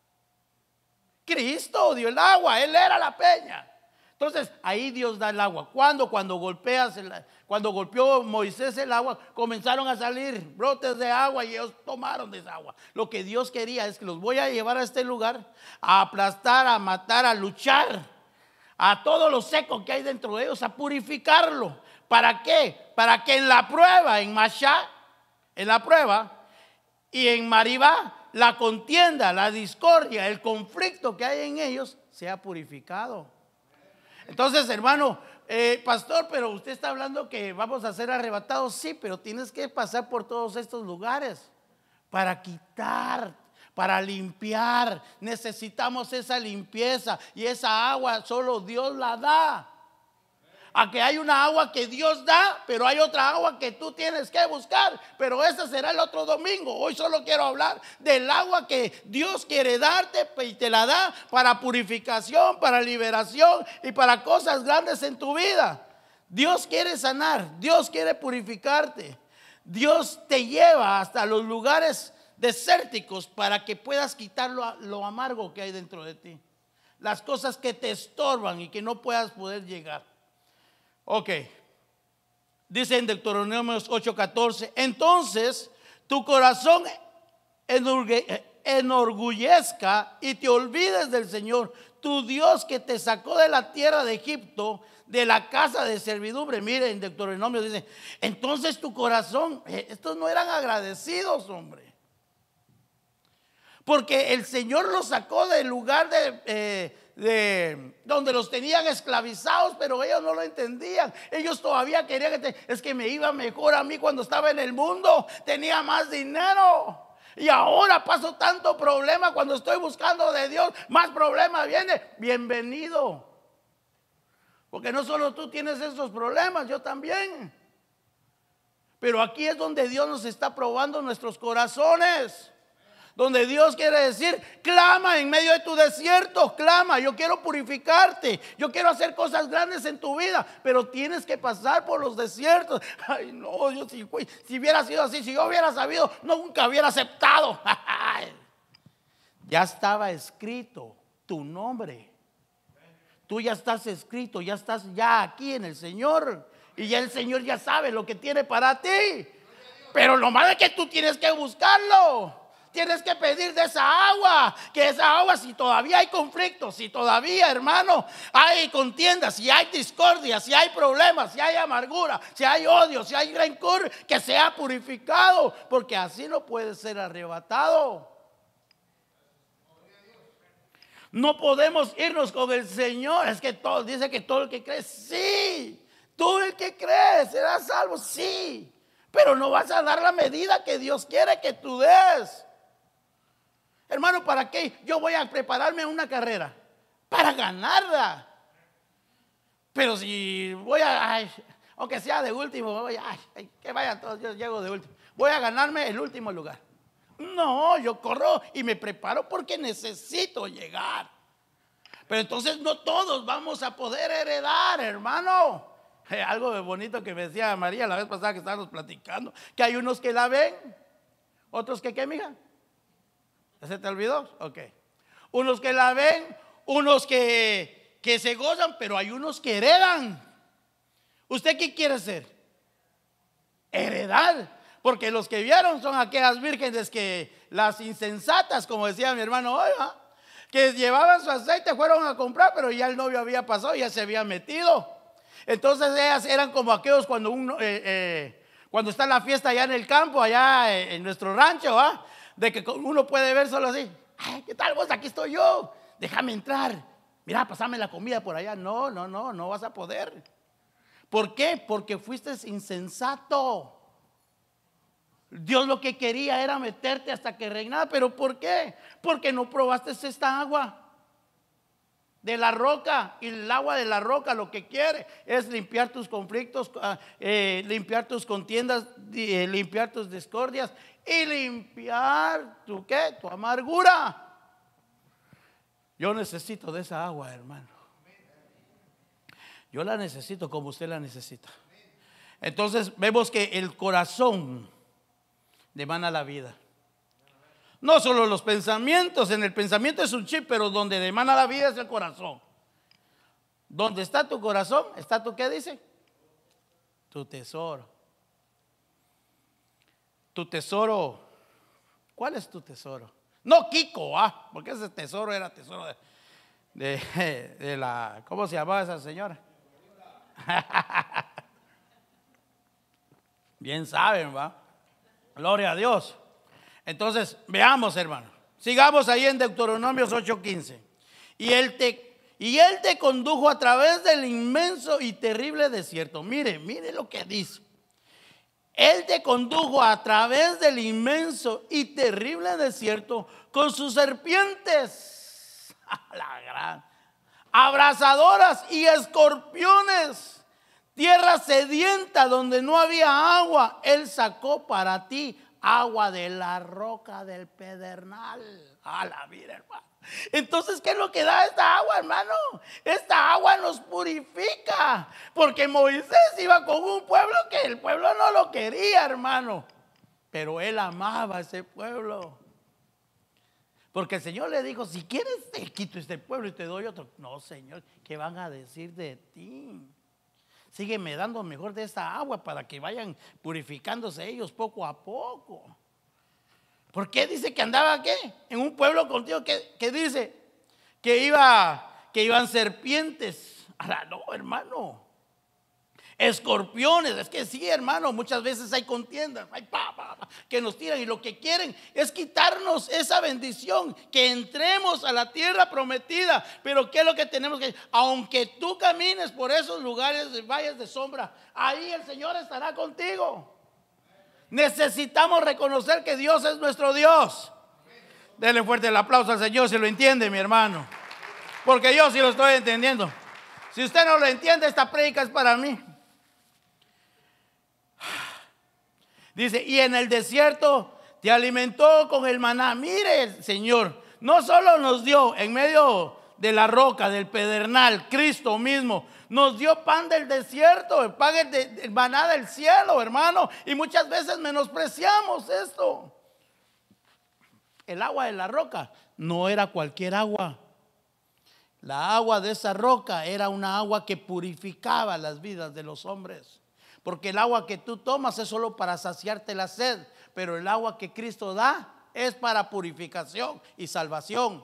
Cristo dio el agua, Él era la peña. Entonces ahí Dios da el agua. ¿Cuándo? Cuando golpeas el, cuando golpeó Moisés el agua, comenzaron a salir brotes de agua y ellos tomaron de esa agua. Lo que Dios quería es que los voy a llevar a este lugar a aplastar, a matar, a luchar, a todo lo seco que hay dentro de ellos, a purificarlo. ¿Para qué? Para que en la prueba, en Masha, en la prueba y en Mariba, la contienda, la discordia, el conflicto que hay en ellos sea purificado. Entonces, hermano, eh, pastor, pero usted está hablando que vamos a ser arrebatados. Sí, pero tienes que pasar por todos estos lugares para quitar, para limpiar. Necesitamos esa limpieza y esa agua solo Dios la da. A que hay una agua que Dios da, pero hay otra agua que tú tienes que buscar. Pero ese será el otro domingo. Hoy solo quiero hablar del agua que Dios quiere darte y te la da para purificación, para liberación y para cosas grandes en tu vida. Dios quiere sanar, Dios quiere purificarte. Dios te lleva hasta los lugares desérticos para que puedas quitar lo, lo amargo que hay dentro de ti. Las cosas que te estorban y que no puedas poder llegar. Ok, dice en Deuteronomio ocho catorce, entonces tu corazón enorgullezca y te olvides del Señor, tu Dios que te sacó de la tierra de Egipto, de la casa de servidumbre. Mire, en Deuteronomio dice, entonces tu corazón, estos no eran agradecidos, hombre. Porque el Señor los sacó del lugar de... Eh, de donde los tenían esclavizados, pero ellos no lo entendían. Ellos todavía querían que te, es que me iba mejor a mí cuando estaba en el mundo, tenía más dinero y ahora paso tanto problema. Cuando estoy buscando de Dios, más problema viene. Bienvenido, porque no solo tú tienes esos problemas, yo también. Pero aquí es donde Dios nos está probando nuestros corazones. Donde Dios quiere decir, clama en medio de tu desierto, clama, yo quiero purificarte, yo quiero hacer cosas grandes en tu vida, pero tienes que pasar por los desiertos. Ay, no, yo si, si hubiera sido así, si yo hubiera sabido, nunca hubiera aceptado. Ya estaba escrito tu nombre. Tú ya estás escrito, ya estás ya aquí en el Señor. Y ya el Señor ya sabe lo que tiene para ti. Pero lo malo es que tú tienes que buscarlo. Tienes que pedir de esa agua, que esa agua, si todavía hay conflictos, si todavía, hermano, hay contiendas, si hay discordia, si hay problemas, si hay amargura, si hay odio, si hay rencor, que sea purificado, porque así no puede ser arrebatado. No podemos irnos con el Señor. Es que todo, dice que todo el que cree, sí, todo el que cree será salvo, sí, pero no vas a dar la medida que Dios quiere que tú des. Hermano, ¿para qué? Yo voy a prepararme a una carrera para ganarla. Pero si voy a, ay, aunque sea de último, voy a, ay, que vayan todos, yo llego de último. Voy a ganarme el último lugar. No, yo corro y me preparo porque necesito llegar. Pero entonces no todos vamos a poder heredar, hermano. Eh, algo de bonito que me decía María la vez pasada que estábamos platicando, que hay unos que la ven, otros que qué, mija. ¿Se te olvidó? Ok. Unos que la ven, unos que, que se gozan, pero hay unos que heredan. ¿Usted qué quiere ser? Heredar. Porque los que vieron son aquellas vírgenes que, las insensatas, como decía mi hermano hoy, ¿eh? Que llevaban su aceite, fueron a comprar, pero ya el novio había pasado, ya se había metido. Entonces ellas eran como aquellos cuando uno, eh, eh, cuando está la fiesta allá en el campo, allá en nuestro rancho, ¿ah? ¿eh? De que uno puede ver solo así, ay, ¿qué tal vos? Aquí estoy yo, déjame entrar, mira, pasame la comida por allá. No, no, no, no vas a poder. ¿Por qué? Porque fuiste insensato. Dios lo que quería era meterte hasta que reinara. ¿Pero por qué? Porque no probaste esta agua de la roca. Y el agua de la roca lo que quiere es limpiar tus conflictos, eh, limpiar tus contiendas, eh, limpiar tus discordias y limpiar tu qué, tu amargura. Yo necesito de esa agua, hermano. Yo la necesito como usted la necesita. Entonces vemos que el corazón demanda la vida. No solo los pensamientos, en el pensamiento es un chip, pero donde demanda la vida es el corazón. Donde está tu corazón, está tu, ¿qué dice? Tu tesoro. Tu tesoro. ¿Cuál es tu tesoro? No Kiko, ah, porque ese tesoro era tesoro de, de, de la, ¿cómo se llamaba esa señora? Bien saben, va. Gloria a Dios. Entonces, veamos, hermano. Sigamos ahí en Deuteronomios ocho quince. Y él te, y él te condujo a través del inmenso y terrible desierto. Mire, mire lo que dice. Él te condujo a través del inmenso y terrible desierto con sus serpientes, la gran, abrasadoras y escorpiones, tierra sedienta donde no había agua. Él sacó para ti agua de la roca del pedernal. A la vida, hermano. Entonces, ¿qué es lo que da esta agua, hermano? Esta agua nos purifica. Porque Moisés iba con un pueblo que el pueblo no lo quería, hermano. Pero él amaba a ese pueblo. Porque el Señor le dijo, si quieres te quito este pueblo y te doy otro. No, Señor, ¿qué van a decir de ti? Sígueme dando mejor de esta agua para que vayan purificándose ellos poco a poco. ¿Por qué dice que andaba qué? En un pueblo contigo que, que dice que iba, que iban serpientes. Ahora no, hermano. Escorpiones, es que sí, hermano, muchas veces hay contiendas, hay pa, pa, pa, que nos tiran y lo que quieren es quitarnos esa bendición, que entremos a la tierra prometida. Pero ¿qué es lo que tenemos que hacer? Aunque tú camines por esos lugares de valles de sombra, ahí el Señor estará contigo. Necesitamos reconocer que Dios es nuestro Dios. Denle fuerte el aplauso al Señor si lo entiende, mi hermano, porque yo sí lo estoy entendiendo. Si usted no lo entiende, esta prédica es para mí. Dice, y en el desierto te alimentó con el maná. Mire, el Señor no solo nos dio en medio de la roca, del pedernal, Cristo mismo nos dio pan del desierto, el pan del maná del cielo, hermano. Y muchas veces menospreciamos esto. El agua de la roca no era cualquier agua. La agua de esa roca era una agua que purificaba las vidas de los hombres. Porque el agua que tú tomas es solo para saciarte la sed, pero el agua que Cristo da es para purificación y salvación.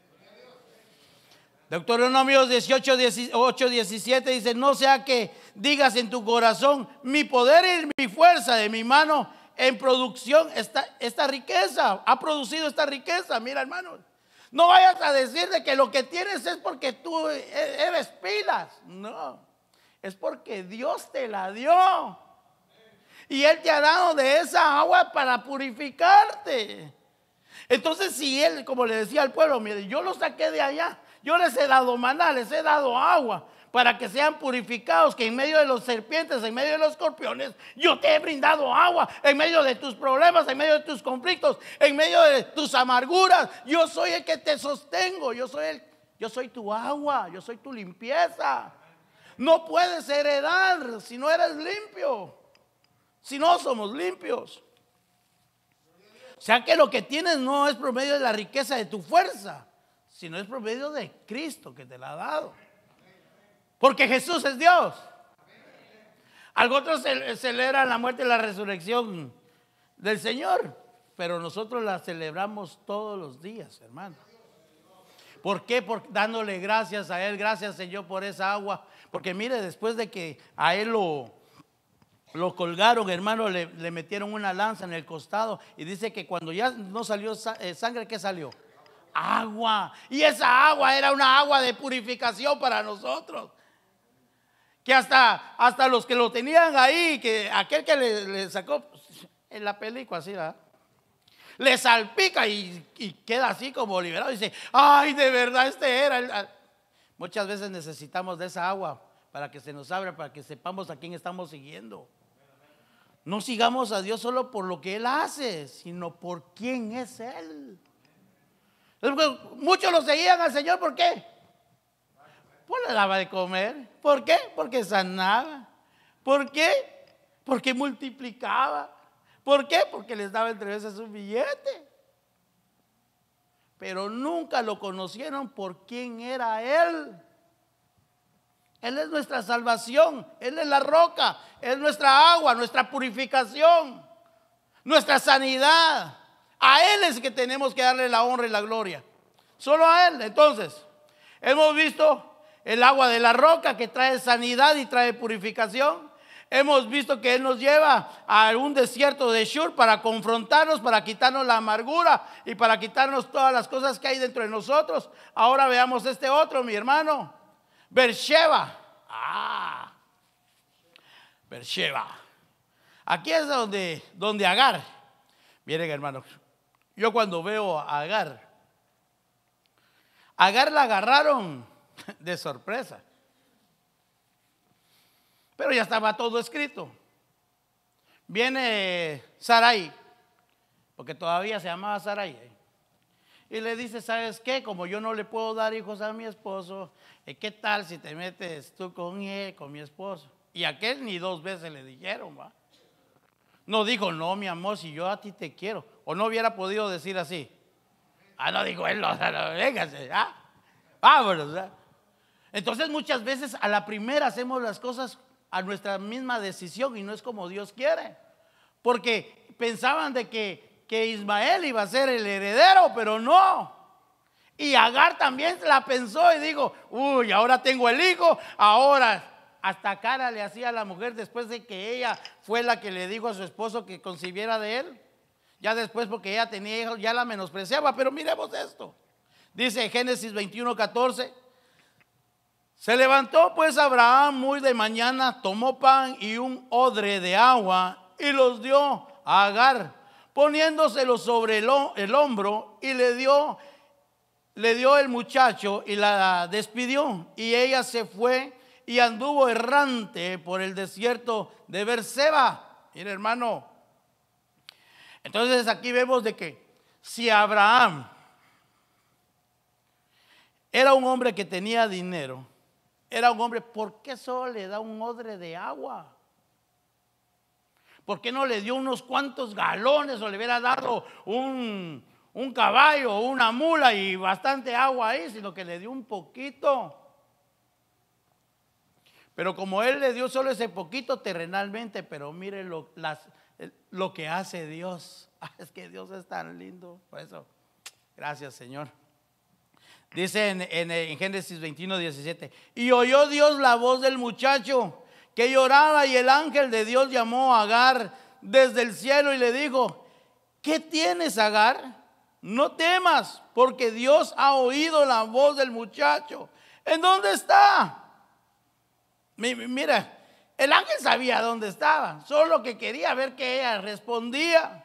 Deuteronomios dieciocho, diecisiete dice, no sea que digas en tu corazón, mi poder y mi fuerza de mi mano en producción, esta, esta riqueza, ha producido esta riqueza. Mira, hermano, no vayas a decir de que lo que tienes es porque tú eres pilas. No, es porque Dios te la dio. Y Él te ha dado de esa agua para purificarte. Entonces, si Él, como le decía al pueblo, mire, yo lo saqué de allá, yo les he dado maná, les he dado agua para que sean purificados, que en medio de los serpientes, en medio de los escorpiones, yo te he brindado agua, en medio de tus problemas, en medio de tus conflictos, en medio de tus amarguras, yo soy el que te sostengo, yo soy, el, yo soy tu agua, yo soy tu limpieza. No puedes heredar si no eres limpio, si no somos limpios. O sea que lo que tienes no es por medio de la riqueza de tu fuerza, sino es por medio de Cristo que te la ha dado. Porque Jesús es Dios. Algunos celebran la muerte y la resurrección del Señor, pero nosotros la celebramos todos los días, hermano. ¿Por qué? Por, dándole gracias a Él. Gracias, Señor, por esa agua. Porque mire, después de que a Él lo, lo colgaron, hermano, le, le metieron una lanza en el costado. Y dice que cuando ya no salió sangre, ¿qué salió? Agua. Y esa agua era una agua de purificación para nosotros. Que hasta, hasta los que lo tenían ahí, que aquel que le, le sacó en la película así, ¿verdad? Le salpica y, y queda así como liberado. Y dice, ay, de verdad este era el... Muchas veces necesitamos de esa agua para que se nos abra, para que sepamos a quién estamos siguiendo. No sigamos a Dios solo por lo que Él hace, sino por quién es Él. Muchos lo seguían al Señor, ¿por qué? Pues le daba de comer. ¿Por qué? Porque sanaba. ¿Por qué? Porque multiplicaba. ¿Por qué? Porque les daba entre veces un billete. Pero nunca lo conocieron por quién era Él. Él es nuestra salvación. Él es la roca. Él es nuestra agua, nuestra purificación, nuestra sanidad. A Él es que tenemos que darle la honra y la gloria. Solo a Él. Entonces, hemos visto el agua de la roca que trae sanidad y trae purificación. Hemos visto que Él nos lleva a un desierto de Shur para confrontarnos, para quitarnos la amargura y para quitarnos todas las cosas que hay dentro de nosotros. Ahora veamos este otro, mi hermano. Beersheba. Ah, Beersheba. Aquí es donde, donde Agar. Miren, hermanos, yo cuando veo a Agar, Agar la agarraron de sorpresa. Pero ya estaba todo escrito. Viene Sarai, porque todavía se llamaba Sarai, y le dice, ¿sabes qué? Como yo no le puedo dar hijos a mi esposo, ¿qué tal si te metes tú con él, con mi esposo? Y aquel ni dos veces le dijeron, ¿va? No dijo, no, mi amor, si yo a ti te quiero. O no hubiera podido decir así. Ah, no dijo él, no, no, véngase, ¿ah? Vámonos, ¿ah? Entonces muchas veces a la primera hacemos las cosas a nuestra misma decisión y no es como Dios quiere. Porque pensaban de que, que Ismael iba a ser el heredero, pero no. Y Agar también la pensó y dijo, uy, ahora tengo el hijo, ahora hasta cara le hacía a la mujer después de que ella fue la que le dijo a su esposo que concibiera de él. Ya después, porque ella tenía hijos, ya la menospreciaba. Pero miremos esto. Dice Génesis veintiuno, catorce. Se levantó pues Abraham muy de mañana, tomó pan y un odre de agua y los dio a Agar, poniéndoselo sobre el, el hombro, y le dio, le dio el muchacho y la despidió. Y ella se fue y anduvo errante por el desierto de Berseba. Mira, hermano. Entonces aquí vemos de que si Abraham era un hombre que tenía dinero, era un hombre, ¿por qué solo le da un odre de agua? ¿Por qué no le dio unos cuantos galones o le hubiera dado un, un caballo o una mula y bastante agua ahí, sino que le dio un poquito? Pero como él le dio solo ese poquito terrenalmente, pero mire lo, las, lo que hace Dios. Es que Dios es tan lindo. Por eso, gracias, Señor. Dice en, en, en Génesis veintiuno, diecisiete. Y oyó Dios la voz del muchacho que lloraba, y el ángel de Dios llamó a Agar desde el cielo y le dijo, ¿qué tienes, Agar? No temas, porque Dios ha oído la voz del muchacho. ¿En dónde está? Mira, el ángel sabía dónde estaba, solo que quería ver que ella respondía.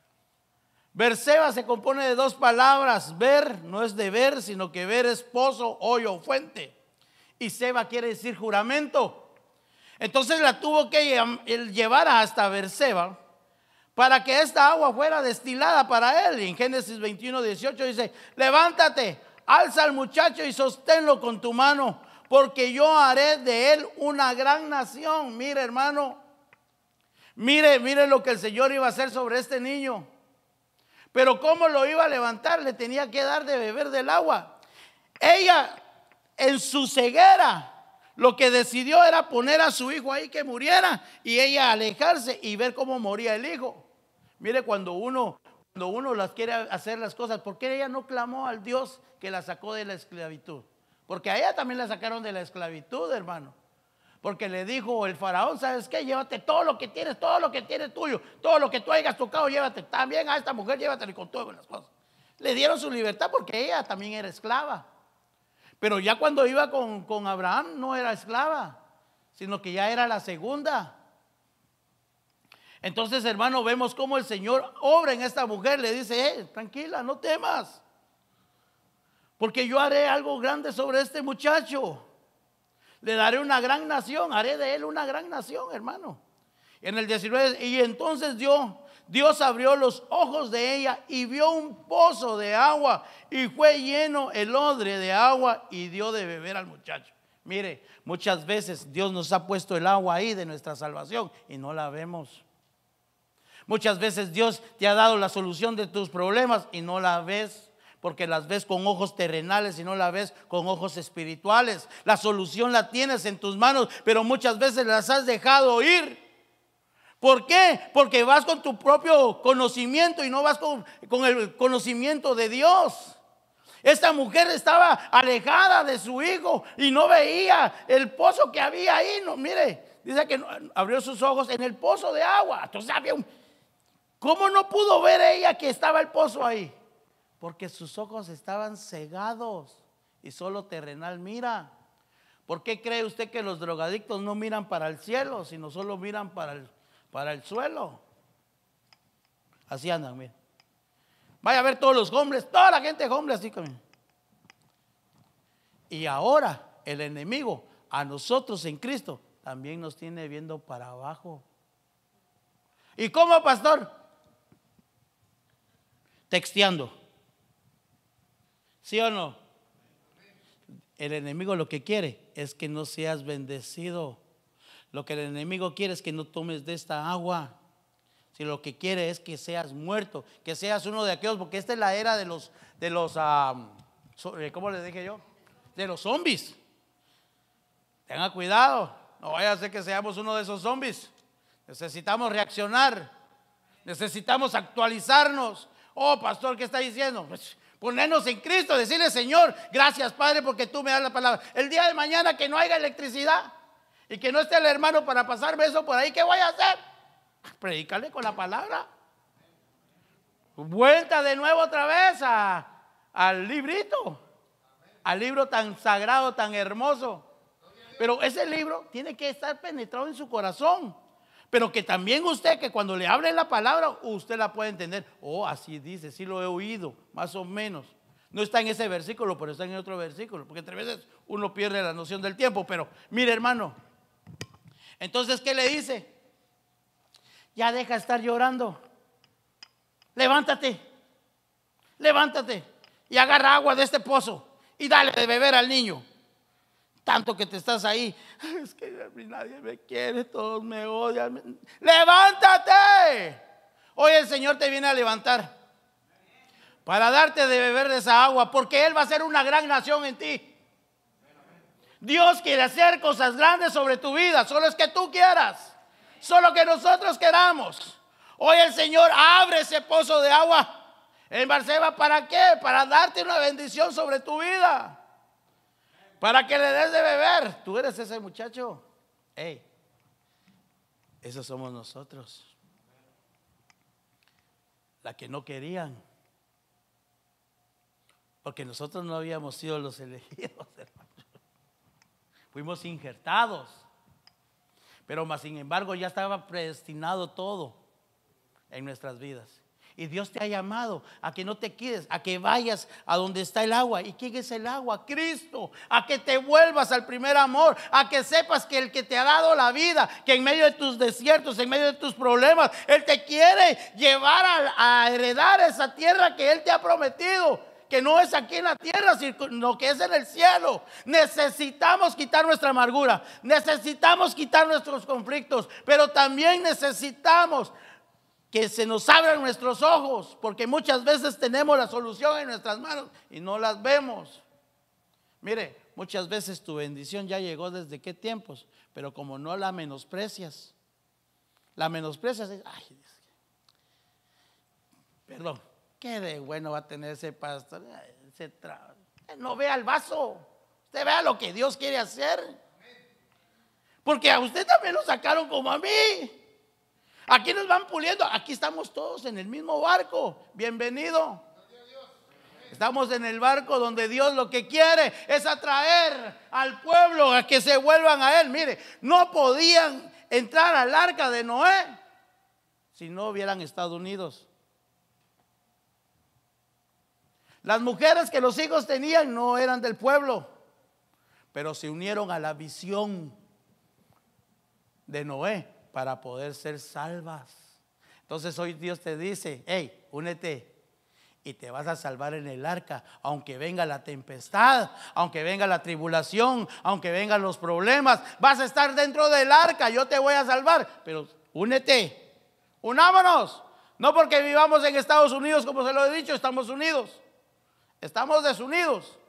Berseba se compone de dos palabras. Ver no es de ver, sino que ver es pozo, hoyo o fuente. Y Seba quiere decir juramento. Entonces la tuvo que llevar hasta Berseba para que esta agua fuera destilada para él. Y en Génesis veintiuno, dieciocho dice, levántate, alza al muchacho y sosténlo con tu mano, porque yo haré de él una gran nación. Mire, hermano, mire, mire lo que el Señor iba a hacer sobre este niño. Pero cómo lo iba a levantar, le tenía que dar de beber del agua. Ella, en su ceguera, lo que decidió era poner a su hijo ahí que muriera, y ella alejarse y ver cómo moría el hijo. Mire, cuando uno, cuando uno las quiere hacer las cosas, ¿por qué ella no clamó al Dios que la sacó de la esclavitud? Porque a ella también la sacaron de la esclavitud, hermano. Porque le dijo el faraón, ¿sabes qué? Llévate todo lo que tienes, todo lo que tienes tuyo, todo lo que tú hayas tocado, llévate. También a esta mujer llévatela con todas las cosas. Le dieron su libertad porque ella también era esclava. Pero ya cuando iba con, con Abraham no era esclava, sino que ya era la segunda. Entonces, hermano, vemos cómo el Señor obra en esta mujer. Le dice, eh, tranquila, no temas, porque yo haré algo grande sobre este muchacho. Le daré una gran nación, haré de él una gran nación, hermano. En el diecinueve, y entonces Dios, Dios abrió los ojos de ella y vio un pozo de agua, y fue lleno el odre de agua y dio de beber al muchacho. Mire, muchas veces Dios nos ha puesto el agua ahí de nuestra salvación y no la vemos. Muchas veces Dios te ha dado la solución de tus problemas y no la ves, porque las ves con ojos terrenales y no la ves con ojos espirituales. La solución la tienes en tus manos, pero muchas veces las has dejado ir. ¿Por qué? Porque vas con tu propio conocimiento y no vas con, con el conocimiento de Dios. Esta mujer estaba alejada de su hijo y no veía el pozo que había ahí. No, mire, dice que abrió sus ojos en el pozo de agua. Entonces había un... ¿Cómo no pudo ver ella que estaba el pozo ahí? Porque sus ojos estaban cegados y solo terrenal mira. ¿Por qué cree usted que los drogadictos no miran para el cielo, sino solo miran para el, para el suelo. Así andan, miren. Vaya a ver todos los hombres, toda la gente hombres así como. Y ahora el enemigo a nosotros en Cristo también nos tiene viendo para abajo. ¿Y cómo, pastor? Texteando. ¿Sí o no? El enemigo lo que quiere es que no seas bendecido. Lo que el enemigo quiere es que no tomes de esta agua. Si lo que quiere es que seas muerto, que seas uno de aquellos, porque esta es la era de los, de los, um, ¿cómo les dije yo? De los zombies. Tengan cuidado, no vaya a ser que seamos uno de esos zombies. Necesitamos reaccionar, necesitamos actualizarnos. Oh, pastor, ¿qué está diciendo? Pues ponernos en Cristo, decirle, Señor, gracias, Padre, porque tú me das la palabra. El día de mañana que no haya electricidad y que no esté el hermano para pasarme eso por ahí, ¿qué voy a hacer? Predícale con la palabra. Vuelta de nuevo otra vez a, al librito, al libro tan sagrado, tan hermoso. Pero ese libro tiene que estar penetrado en su corazón. Pero que también usted, que cuando le hable la palabra, usted la puede entender. Oh, así dice, sí lo he oído, más o menos. No está en ese versículo, pero está en otro versículo. Porque entre veces uno pierde la noción del tiempo. Pero mire, hermano, entonces, ¿qué le dice? Ya deja de estar llorando. Levántate, levántate y agarra agua de este pozo y dale de beber al niño. Tanto que te estás ahí, es que nadie me quiere, todos me odian. Levántate. Hoy el Señor te viene a levantar para darte de beber de esa agua, porque Él va a ser una gran nación en ti. Dios quiere hacer cosas grandes sobre tu vida, solo es que tú quieras, solo que nosotros queramos. Hoy el Señor abre ese pozo de agua en Barseba. ¿Para qué? Para darte una bendición sobre tu vida, para que le des de beber. Tú eres ese muchacho. Hey, esos somos nosotros, la que no querían, porque nosotros no habíamos sido los elegidos, hermano. Fuimos injertados, pero más sin embargo ya estaba predestinado todo en nuestras vidas. Y Dios te ha llamado a que no te quedes, a que vayas a donde está el agua. ¿Y quién es el agua? Cristo. A que te vuelvas al primer amor, a que sepas que el que te ha dado la vida, que en medio de tus desiertos, en medio de tus problemas, Él te quiere llevar a, a heredar esa tierra que Él te ha prometido, que no es aquí en la tierra, sino que es en el cielo. Necesitamos quitar nuestra amargura, necesitamos quitar nuestros conflictos, pero también necesitamos que se nos abran nuestros ojos, porque muchas veces tenemos la solución en nuestras manos y no las vemos. Mire, muchas veces tu bendición ya llegó desde qué tiempos, pero como no la menosprecias, la menosprecias, ay, perdón, qué de bueno va a tener ese pastor, ese tra... no vea el vaso, usted vea lo que Dios quiere hacer, porque a usted también lo sacaron como a mí. Aquí nos van puliendo, aquí estamos todos en el mismo barco. Bienvenido. Estamos en el barco donde Dios lo que quiere es atraer al pueblo a que se vuelvan a Él. Mire, no podían entrar al arca de Noé si no hubieran estado unidos. Las mujeres que los hijos tenían no eran del pueblo, pero se unieron a la visión de Noé para poder ser salvas. Entonces hoy Dios te dice, hey, únete y te vas a salvar en el arca, aunque venga la tempestad, aunque venga la tribulación, aunque vengan los problemas, vas a estar dentro del arca, yo te voy a salvar, pero únete, unámonos. No porque vivamos en Estados Unidos, como se lo he dicho, estamos unidos, estamos desunidos.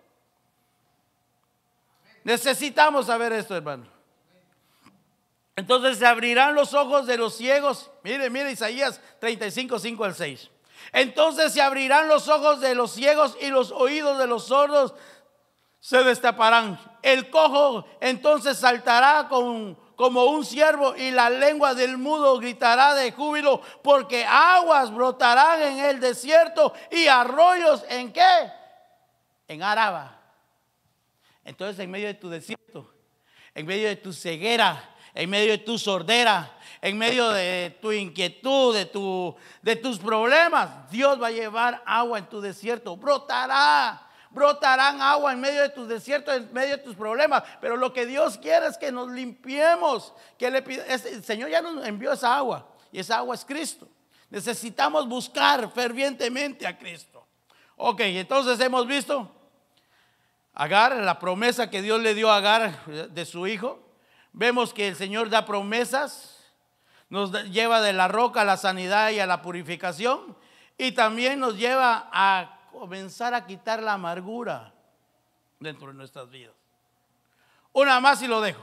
Necesitamos saber esto, hermano. Entonces se abrirán los ojos de los ciegos. Mire, mire Isaías treinta y cinco, cinco al seis. Entonces se abrirán los ojos de los ciegos y los oídos de los sordos se destaparán. El cojo entonces saltará con, como un ciervo y la lengua del mudo gritará de júbilo, porque aguas brotarán en el desierto y arroyos ¿en qué? En Araba. Entonces en medio de tu desierto, en medio de tu ceguera, en medio de tu sordera, en medio de tu inquietud, de, tu, de tus problemas, Dios va a llevar agua en tu desierto. Brotará, brotarán agua en medio de tus desiertos, en medio de tus problemas. Pero lo que Dios quiere es que nos limpiemos, que le pida, el Señor ya nos envió esa agua y esa agua es Cristo. Necesitamos buscar fervientemente a Cristo. Ok, entonces hemos visto Agar, la promesa que Dios le dio a Agar de su hijo. Vemos que el Señor da promesas, nos lleva de la roca a la sanidad y a la purificación, y también nos lleva a comenzar a quitar la amargura dentro de nuestras vidas. Una más y lo dejo.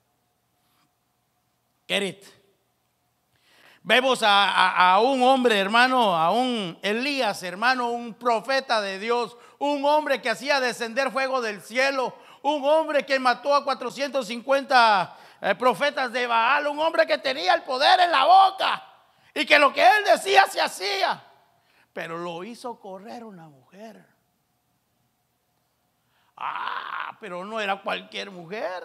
Querit. Vemos a, a, a un hombre, hermano, a un Elías, hermano, un profeta de Dios, un hombre que hacía descender fuego del cielo, un hombre que mató a cuatrocientos cincuenta eh, profetas de Baal, un hombre que tenía el poder en la boca y que lo que él decía se hacía, pero lo hizo correr una mujer. Ah, pero no era cualquier mujer.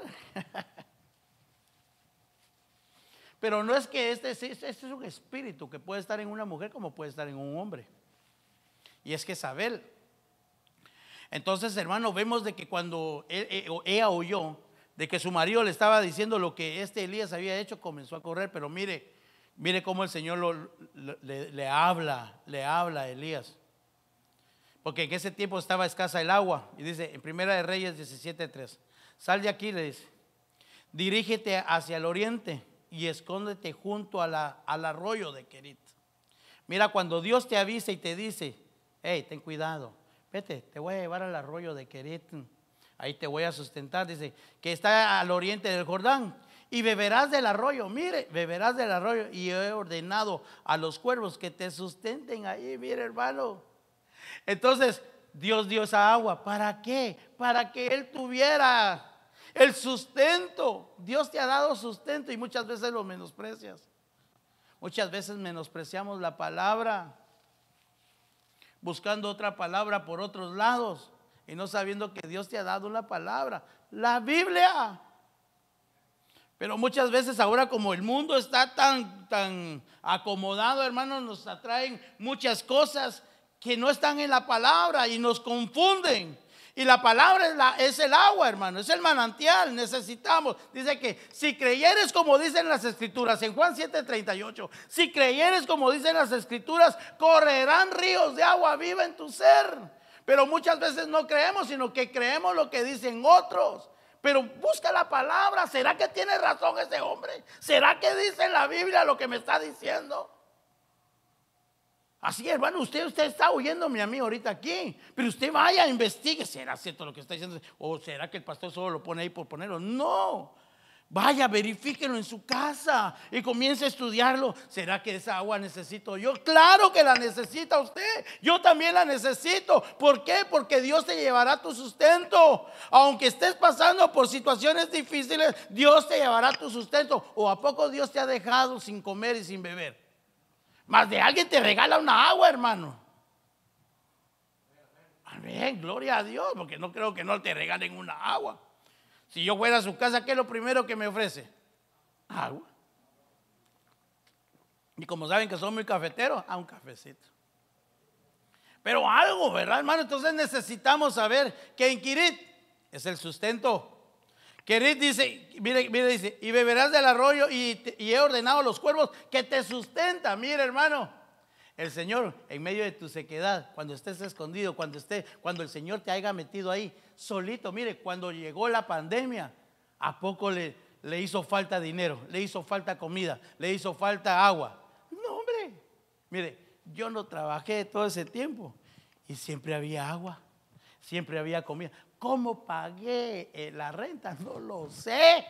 Pero no es que este, este es un espíritu que puede estar en una mujer como puede estar en un hombre. Y es que Jezabel. Entonces, hermano, vemos de que cuando ella oyó de que su marido le estaba diciendo lo que este Elías había hecho, comenzó a correr. Pero mire, mire cómo el Señor lo, le, le habla, le habla a Elías. Porque en ese tiempo estaba escasa el agua. Y dice en Primera de Reyes diecisiete tres, sal de aquí, le dice, dirígete hacia el oriente y escóndete junto a la, al arroyo de Querit. Mira, cuando Dios te avisa y te dice, hey, ten cuidado, vete, te voy a llevar al arroyo de Querit, ahí te voy a sustentar, dice, que está al oriente del Jordán, y beberás del arroyo, mire, beberás del arroyo, y he ordenado a los cuervos que te sustenten ahí, mire, hermano. Entonces, Dios dio esa agua, ¿para qué? Para que él tuviera el sustento. Dios te ha dado sustento y muchas veces lo menosprecias. Muchas veces menospreciamos la palabra, buscando otra palabra por otros lados y no sabiendo que Dios te ha dado una palabra, la Biblia. Pero muchas veces ahora, como el mundo está tan, tan acomodado, hermanos, nos atraen muchas cosas que no están en la palabra y nos confunden. Y la palabra es, la, es el agua, hermano, es el manantial, necesitamos. Dice que si creyeres como dicen las escrituras, en Juan siete treinta y ocho, si creyeres como dicen las escrituras, correrán ríos de agua viva en tu ser. Pero muchas veces no creemos, sino que creemos lo que dicen otros. Pero busca la palabra, ¿será que tiene razón ese hombre? ¿Será que dice en la Biblia lo que me está diciendo? Así, hermano, usted, usted está oyéndome a mí ahorita aquí, pero usted vaya, investigue, ¿será cierto lo que está diciendo? ¿O será que el pastor solo lo pone ahí por ponerlo? No, vaya, verifíquelo en su casa y comience a estudiarlo. ¿Será que esa agua necesito yo? Claro que la necesita usted, yo también la necesito. ¿Por qué? Porque Dios te llevará tu sustento. Aunque estés pasando por situaciones difíciles, Dios te llevará tu sustento. ¿O a poco Dios te ha dejado sin comer y sin beber? Más de alguien te regala una agua, hermano. Amén, gloria a Dios, porque no creo que no te regalen una agua. Si yo fuera a su casa, ¿qué es lo primero que me ofrece? Agua. Y como saben que soy muy cafetero, a un cafecito. Pero algo, ¿verdad, hermano? Entonces necesitamos saber que en Querit es el sustento. Querit dice, mire, mire, dice, y beberás del arroyo y, te, y he ordenado a los cuervos que te sustentan. Mire, hermano, el Señor en medio de tu sequedad, cuando estés escondido, cuando esté, cuando el Señor te haya metido ahí solito. Mire, cuando llegó la pandemia, ¿a poco le, le hizo falta dinero? ¿Le hizo falta comida? ¿Le hizo falta agua? No, hombre. Mire, yo no trabajé todo ese tiempo y siempre había agua, siempre había comida. ¿Cómo pagué la renta? No lo sé.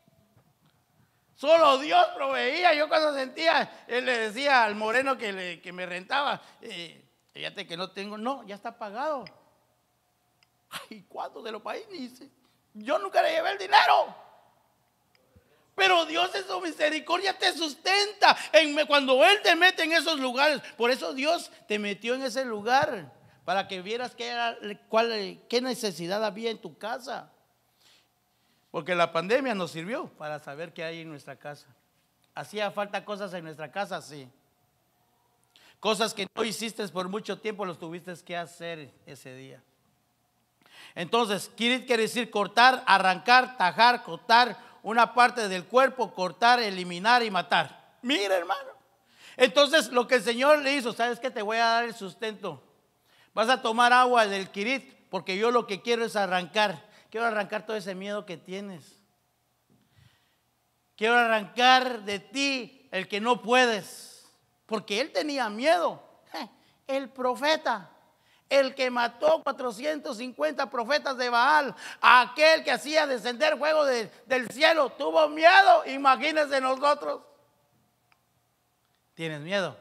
Solo Dios proveía. Yo cuando sentía, él le decía al moreno que, le, que me rentaba, eh, fíjate que no tengo, no, ya está pagado. Ay, ¿cuándo se lo pagué? Yo nunca le llevé el dinero. Pero Dios en su misericordia te sustenta en, cuando Él te mete en esos lugares. Por eso Dios te metió en ese lugar, para que vieras qué, era, cuál, qué necesidad había en tu casa. Porque la pandemia nos sirvió para saber qué hay en nuestra casa. ¿Hacía falta cosas en nuestra casa? Sí. Cosas que no hiciste por mucho tiempo, los tuviste que hacer ese día. Entonces, kirit quiere decir cortar, arrancar, tajar, cortar una parte del cuerpo, cortar, eliminar y matar. Mira, hermano. Entonces, lo que el Señor le hizo, ¿sabes qué? Te voy a dar el sustento. Vas a tomar agua del kirit, porque yo lo que quiero es arrancar. Quiero arrancar todo ese miedo que tienes. Quiero arrancar de ti el que no puedes. Porque él tenía miedo. El profeta. El que mató cuatrocientos cincuenta profetas de Baal, aquel que hacía descender fuego de, del cielo, tuvo miedo. Imagínense nosotros. ¿Tienes miedo?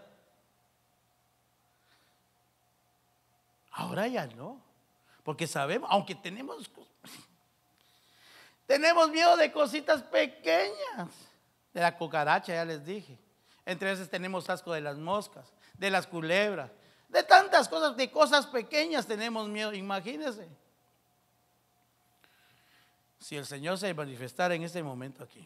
Ahora ya no, porque sabemos, aunque tenemos, tenemos miedo de cositas pequeñas, de la cucaracha, ya les dije. Entre veces tenemos asco de las moscas, de las culebras. De tantas cosas, de cosas pequeñas tenemos miedo, imagínense. Si el Señor se manifestara en este momento aquí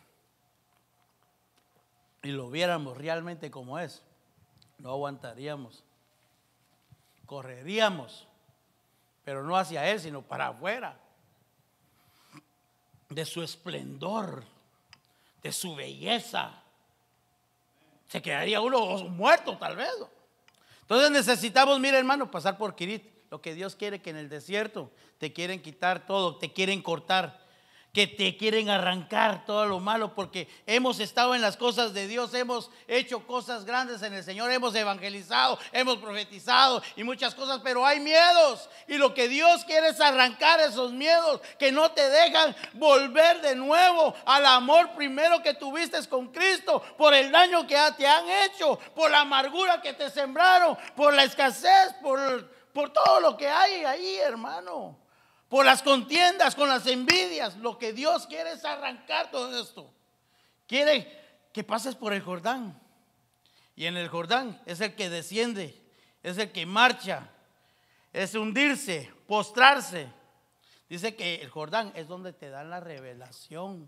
y lo viéramos realmente como es, no aguantaríamos, correríamos, pero no hacia Él, sino para afuera, de su esplendor, de su belleza. Se quedaría uno muerto tal vez. Entonces necesitamos, mira hermano, pasar por kirit. Lo que Dios quiere, que en el desierto te quieren quitar todo, te quieren cortar, que te quieren arrancar todo lo malo, porque hemos estado en las cosas de Dios, hemos hecho cosas grandes en el Señor, hemos evangelizado, hemos profetizado y muchas cosas, pero hay miedos, y lo que Dios quiere es arrancar esos miedos que no te dejan volver de nuevo al amor primero que tuviste con Cristo, por el daño que te han hecho, por la amargura que te sembraron, por la escasez, por, por todo lo que hay ahí, hermano. Por las contiendas, con las envidias. Lo que Dios quiere es arrancar todo esto. Quiere que pases por el Jordán. Y en el Jordán es el que desciende, es el que marcha, es hundirse, postrarse. Dice que el Jordán es donde te dan la revelación.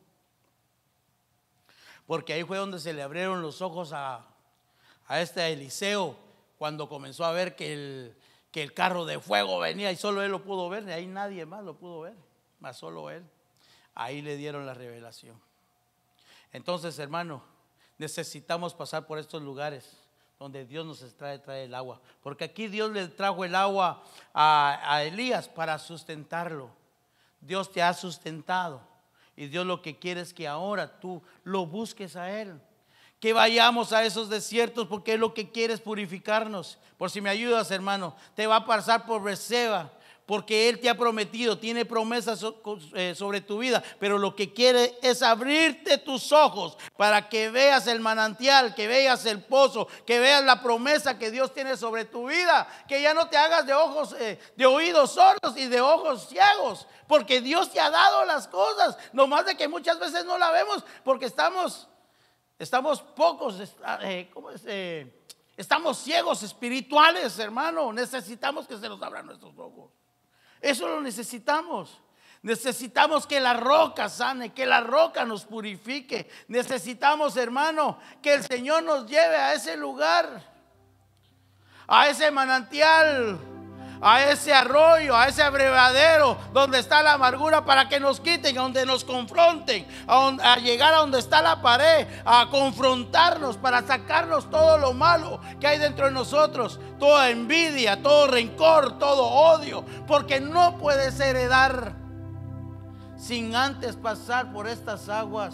Porque ahí fue donde se le abrieron los ojos a, a este Eliseo, cuando comenzó a ver que el que el carro de fuego venía y solo él lo pudo ver, y ahí nadie más lo pudo ver, más solo él. Ahí le dieron la revelación. Entonces, hermano, necesitamos pasar por estos lugares donde Dios nos trae, trae el agua, porque aquí Dios le trajo el agua a, a Elías para sustentarlo. Dios te ha sustentado y Dios lo que quiere es que ahora tú lo busques a Él. Que vayamos a esos desiertos, porque Él lo que quiere es purificarnos. Por si me ayudas, hermano, te va a pasar por Berseba, porque Él te ha prometido, tiene promesas sobre tu vida, pero lo que quiere es abrirte tus ojos para que veas el manantial, que veas el pozo, que veas la promesa que Dios tiene sobre tu vida, que ya no te hagas de ojos, eh, de oídos sordos y de ojos ciegos, porque Dios te ha dado las cosas, nomás de que muchas veces no la vemos porque estamos... Estamos pocos, eh, ¿cómo es? Eh, estamos ciegos espirituales, hermano. Necesitamos que se nos abran nuestros ojos. Eso lo necesitamos. Necesitamos que la roca sane, que la roca nos purifique. Necesitamos, hermano, que el Señor nos lleve a ese lugar, a ese manantial, a ese arroyo, a ese abrevadero donde está la amargura, para que nos quiten, donde nos confronten, a, donde, a llegar a donde está la pared, a confrontarnos, para sacarnos todo lo malo que hay dentro de nosotros, toda envidia, todo rencor, todo odio, porque no puedes heredar sin antes pasar por estas aguas.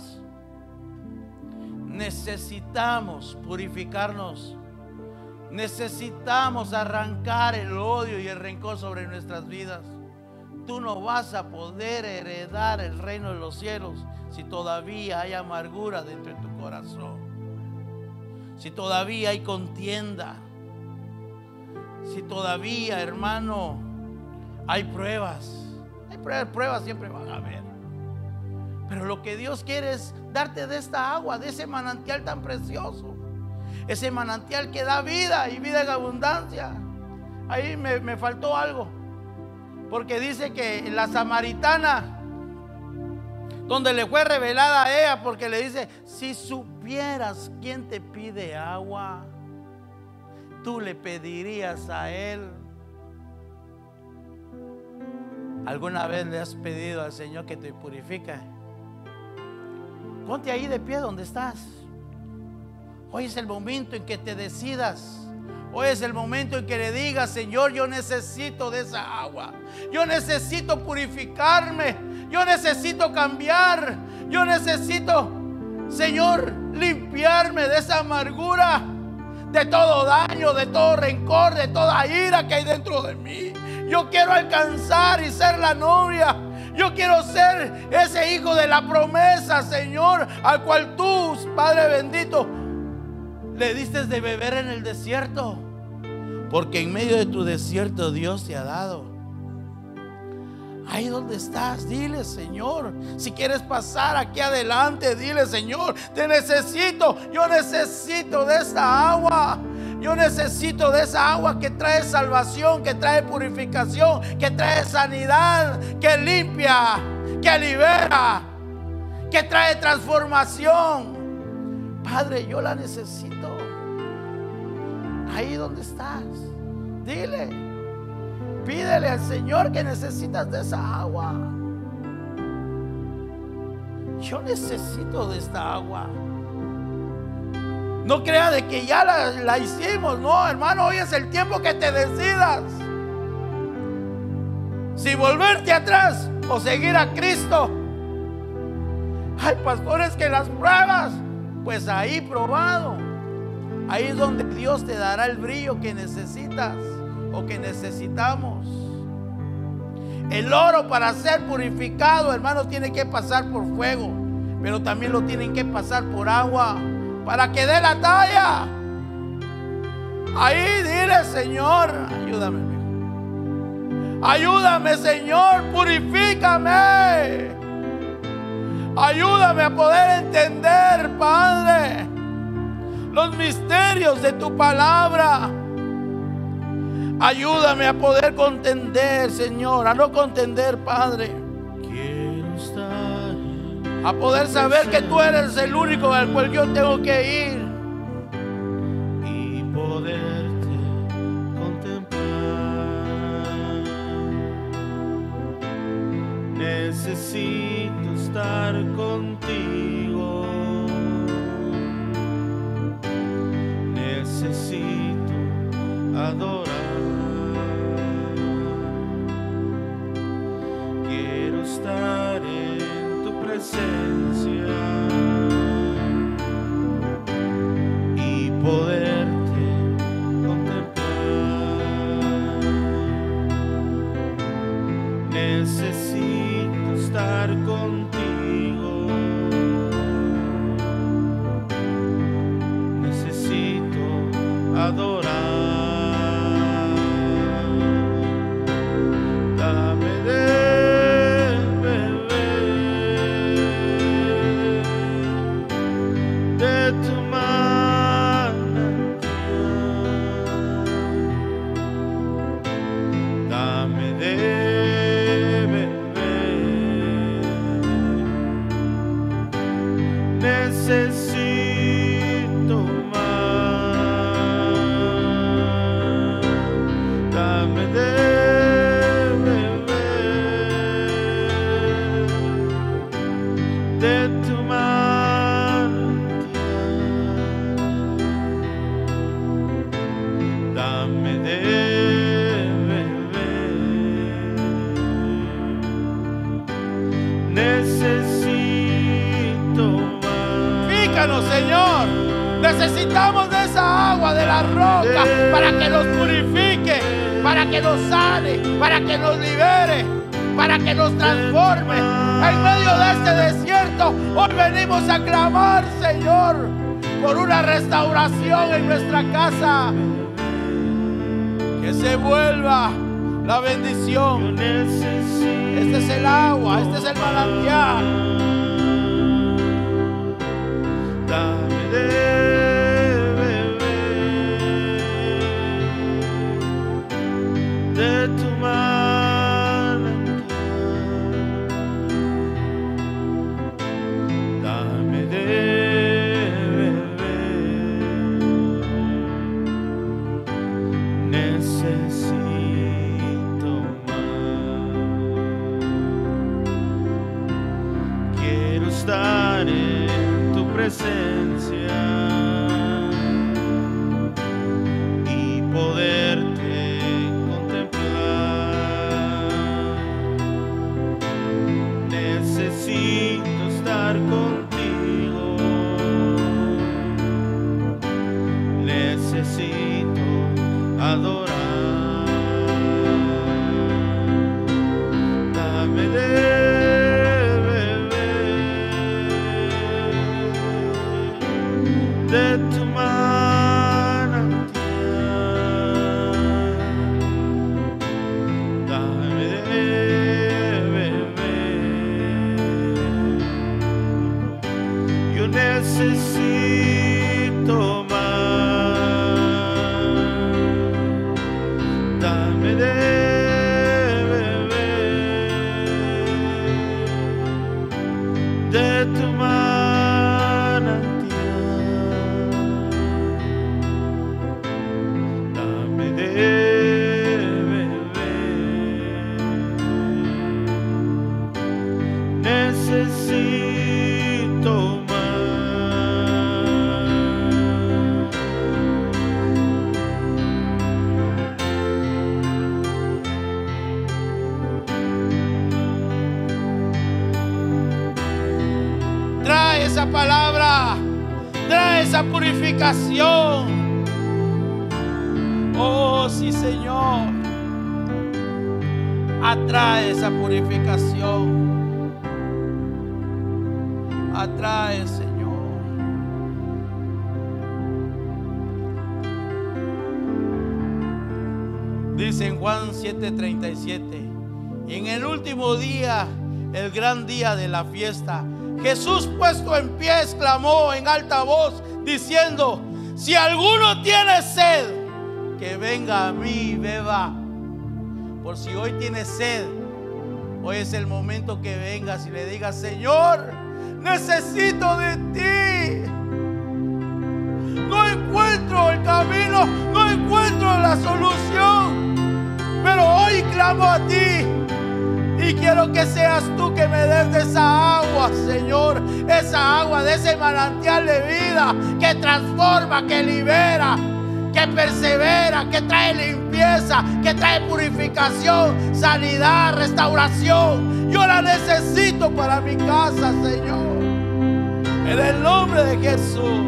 Necesitamos purificarnos. Necesitamos arrancar el odio y el rencor sobre nuestras vidas. Tú no vas a poder heredar el reino de los cielos si todavía hay amargura dentro de tu corazón, si todavía hay contienda, si todavía, hermano, hay pruebas. Hay pruebas, pruebas siempre van a haber. Pero lo que Dios quiere es darte de esta agua, de ese manantial tan precioso. Ese manantial que da vida y vida en abundancia. Ahí me, me faltó algo, porque dice que la samaritana, donde le fue revelada a ella, porque le dice: si supieras quién te pide agua, tú le pedirías a él. ¿Alguna vez le has pedido al Señor que te purifique? Ponte ahí de pie donde estás. Hoy es el momento en que te decidas. Hoy es el momento en que le digas: Señor, yo necesito de esa agua. Yo necesito purificarme. Yo necesito cambiar. Yo necesito, Señor, limpiarme de esa amargura, de todo daño, de todo rencor, de toda ira que hay dentro de mí. Yo quiero alcanzar y ser la novia. Yo quiero ser ese hijo de la promesa, Señor, al cual tú, Padre bendito, le diste de beber en el desierto. Porque en medio de tu desierto Dios te ha dado. Ahí donde estás, dile: Señor, si quieres pasar aquí adelante, dile: Señor, te necesito. Yo necesito de esta agua. Yo necesito de esa agua que trae salvación, que trae purificación, que trae sanidad, que limpia, que libera, que trae transformación. Padre, yo la necesito. Ahí donde estás, dile, pídele al Señor que necesitas de esa agua. Yo necesito de esta agua. No crea de que ya la, la hicimos. No, hermano, hoy es el tiempo que te decidas si volverte atrás o seguir a Cristo. Hay pastores que las pruebas, pues ahí probado, ahí es donde Dios te dará el brillo que necesitas o que necesitamos. El oro, para ser purificado, hermano, tiene que pasar por fuego, pero también lo tienen que pasar por agua para que dé la talla. Ahí dile: Señor, ayúdame, hijo. Ayúdame, Señor, purifícame. Ayúdame a poder entender, Padre, los misterios de tu palabra. Ayúdame a poder contender, Señor, a no contender, Padre. Quiero estar, A poder saber que tú eres el único al cual yo tengo que ir. y poderte contemplar. Necesito estar contigo. Necesito adorar. Quiero estar en tu presencia y poderte contemplar. Necesito estar contigo. Necesito adorar. Dame de de tu manantial. Dame de beber. Necesito más. Dame de beber de tu manantial. Dame de beber. Necesito más. Purifícanos, Señor. Necesitamos de esa agua de la roca para que nos purifique, para que nos sane, para que nos libere, para que nos transforme. En medio de este desierto, hoy venimos a clamar, Señor, por una restauración en nuestra casa. Que se vuelva la Yo bendición. necesito. Este es el agua, este es el manantial. Dame de beber de tu manantial. de tu manantial. Dame de beber. Yo necesito más. Dame de de tu manantial. Dame de beber. Necesito esa palabra, trae esa purificación. Oh, sí, Señor, atrae esa purificación, atrae, Señor. Dice en Juan siete treinta y siete: y en el último día, el gran día de la fiesta, Jesús, puesto en pie, exclamó en alta voz, diciendo: si alguno tiene sed, que venga a mí y beba. Por si hoy tienes sed, hoy es el momento que vengas y le digas: Señor, necesito de ti. No encuentro el camino, no encuentro la solución, pero hoy clamo a ti. Y quiero que seas tú que me des de esa agua, Señor. Esa agua de ese manantial de vida que transforma, que libera, que persevera, que trae limpieza, que trae purificación, sanidad, restauración. Yo la necesito para mi casa, Señor. En el nombre de Jesús.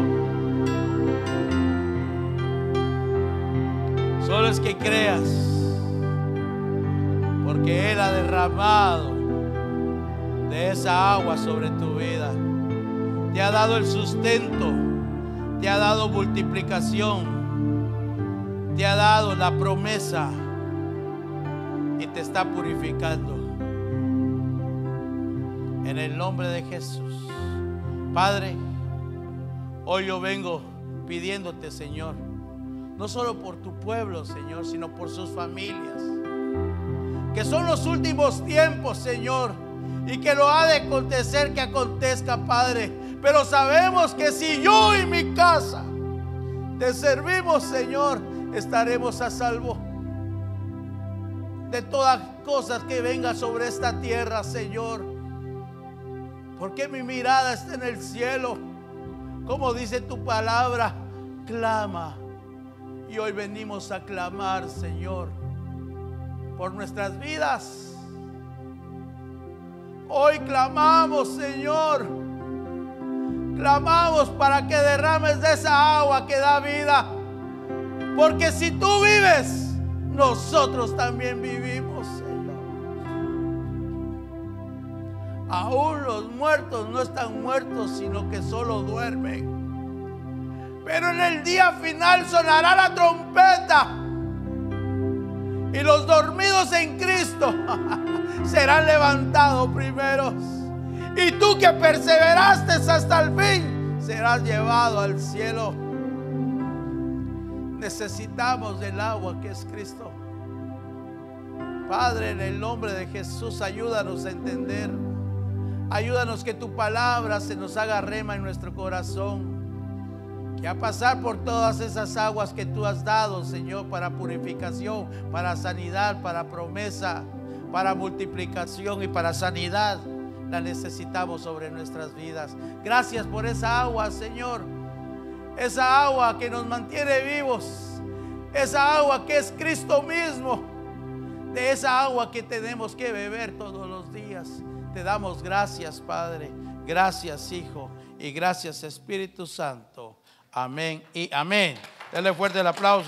Solo es que creas, porque Él ha derramado de esa agua sobre tu vida. Te ha dado el sustento, te ha dado multiplicación, te ha dado la promesa y te está purificando. En el nombre de Jesús. Padre, hoy yo vengo pidiéndote, Señor, no solo por tu pueblo, Señor, sino por sus familias, que son los últimos tiempos, Señor, y que lo ha de acontecer que acontezca, Padre. Pero sabemos que si yo y mi casa te servimos, Señor, estaremos a salvo de todas cosas que vengan sobre esta tierra, Señor. Porque mi mirada está en el cielo, como dice tu palabra, clama. Y hoy venimos a clamar, Señor, por nuestras vidas. Hoy clamamos, Señor, clamamos para que derrames de esa agua que da vida, porque si tú vives, nosotros también vivimos, Señor. Aún los muertos no están muertos, sino que solo duermen. Pero en el día final sonará la trompeta y los dormidos en Cristo serán levantados primeros. Y tú que perseveraste hasta el fin, serás llevado al cielo. Necesitamos del agua que es Cristo. Padre, en el nombre de Jesús, ayúdanos a entender. Ayúdanos que tu palabra se nos haga rema en nuestro corazón. Que a pasar por todas esas aguas que tú has dado, Señor, para purificación, para sanidad, para promesa, para multiplicación y para sanidad, la necesitamos sobre nuestras vidas. Gracias por esa agua, Señor. Esa agua que nos mantiene vivos. Esa agua que es Cristo mismo. De esa agua que tenemos que beber todos los días. Te damos gracias, Padre. Gracias, Hijo. Y gracias, Espíritu Santo. Amén y amén. Denle fuerte el aplauso.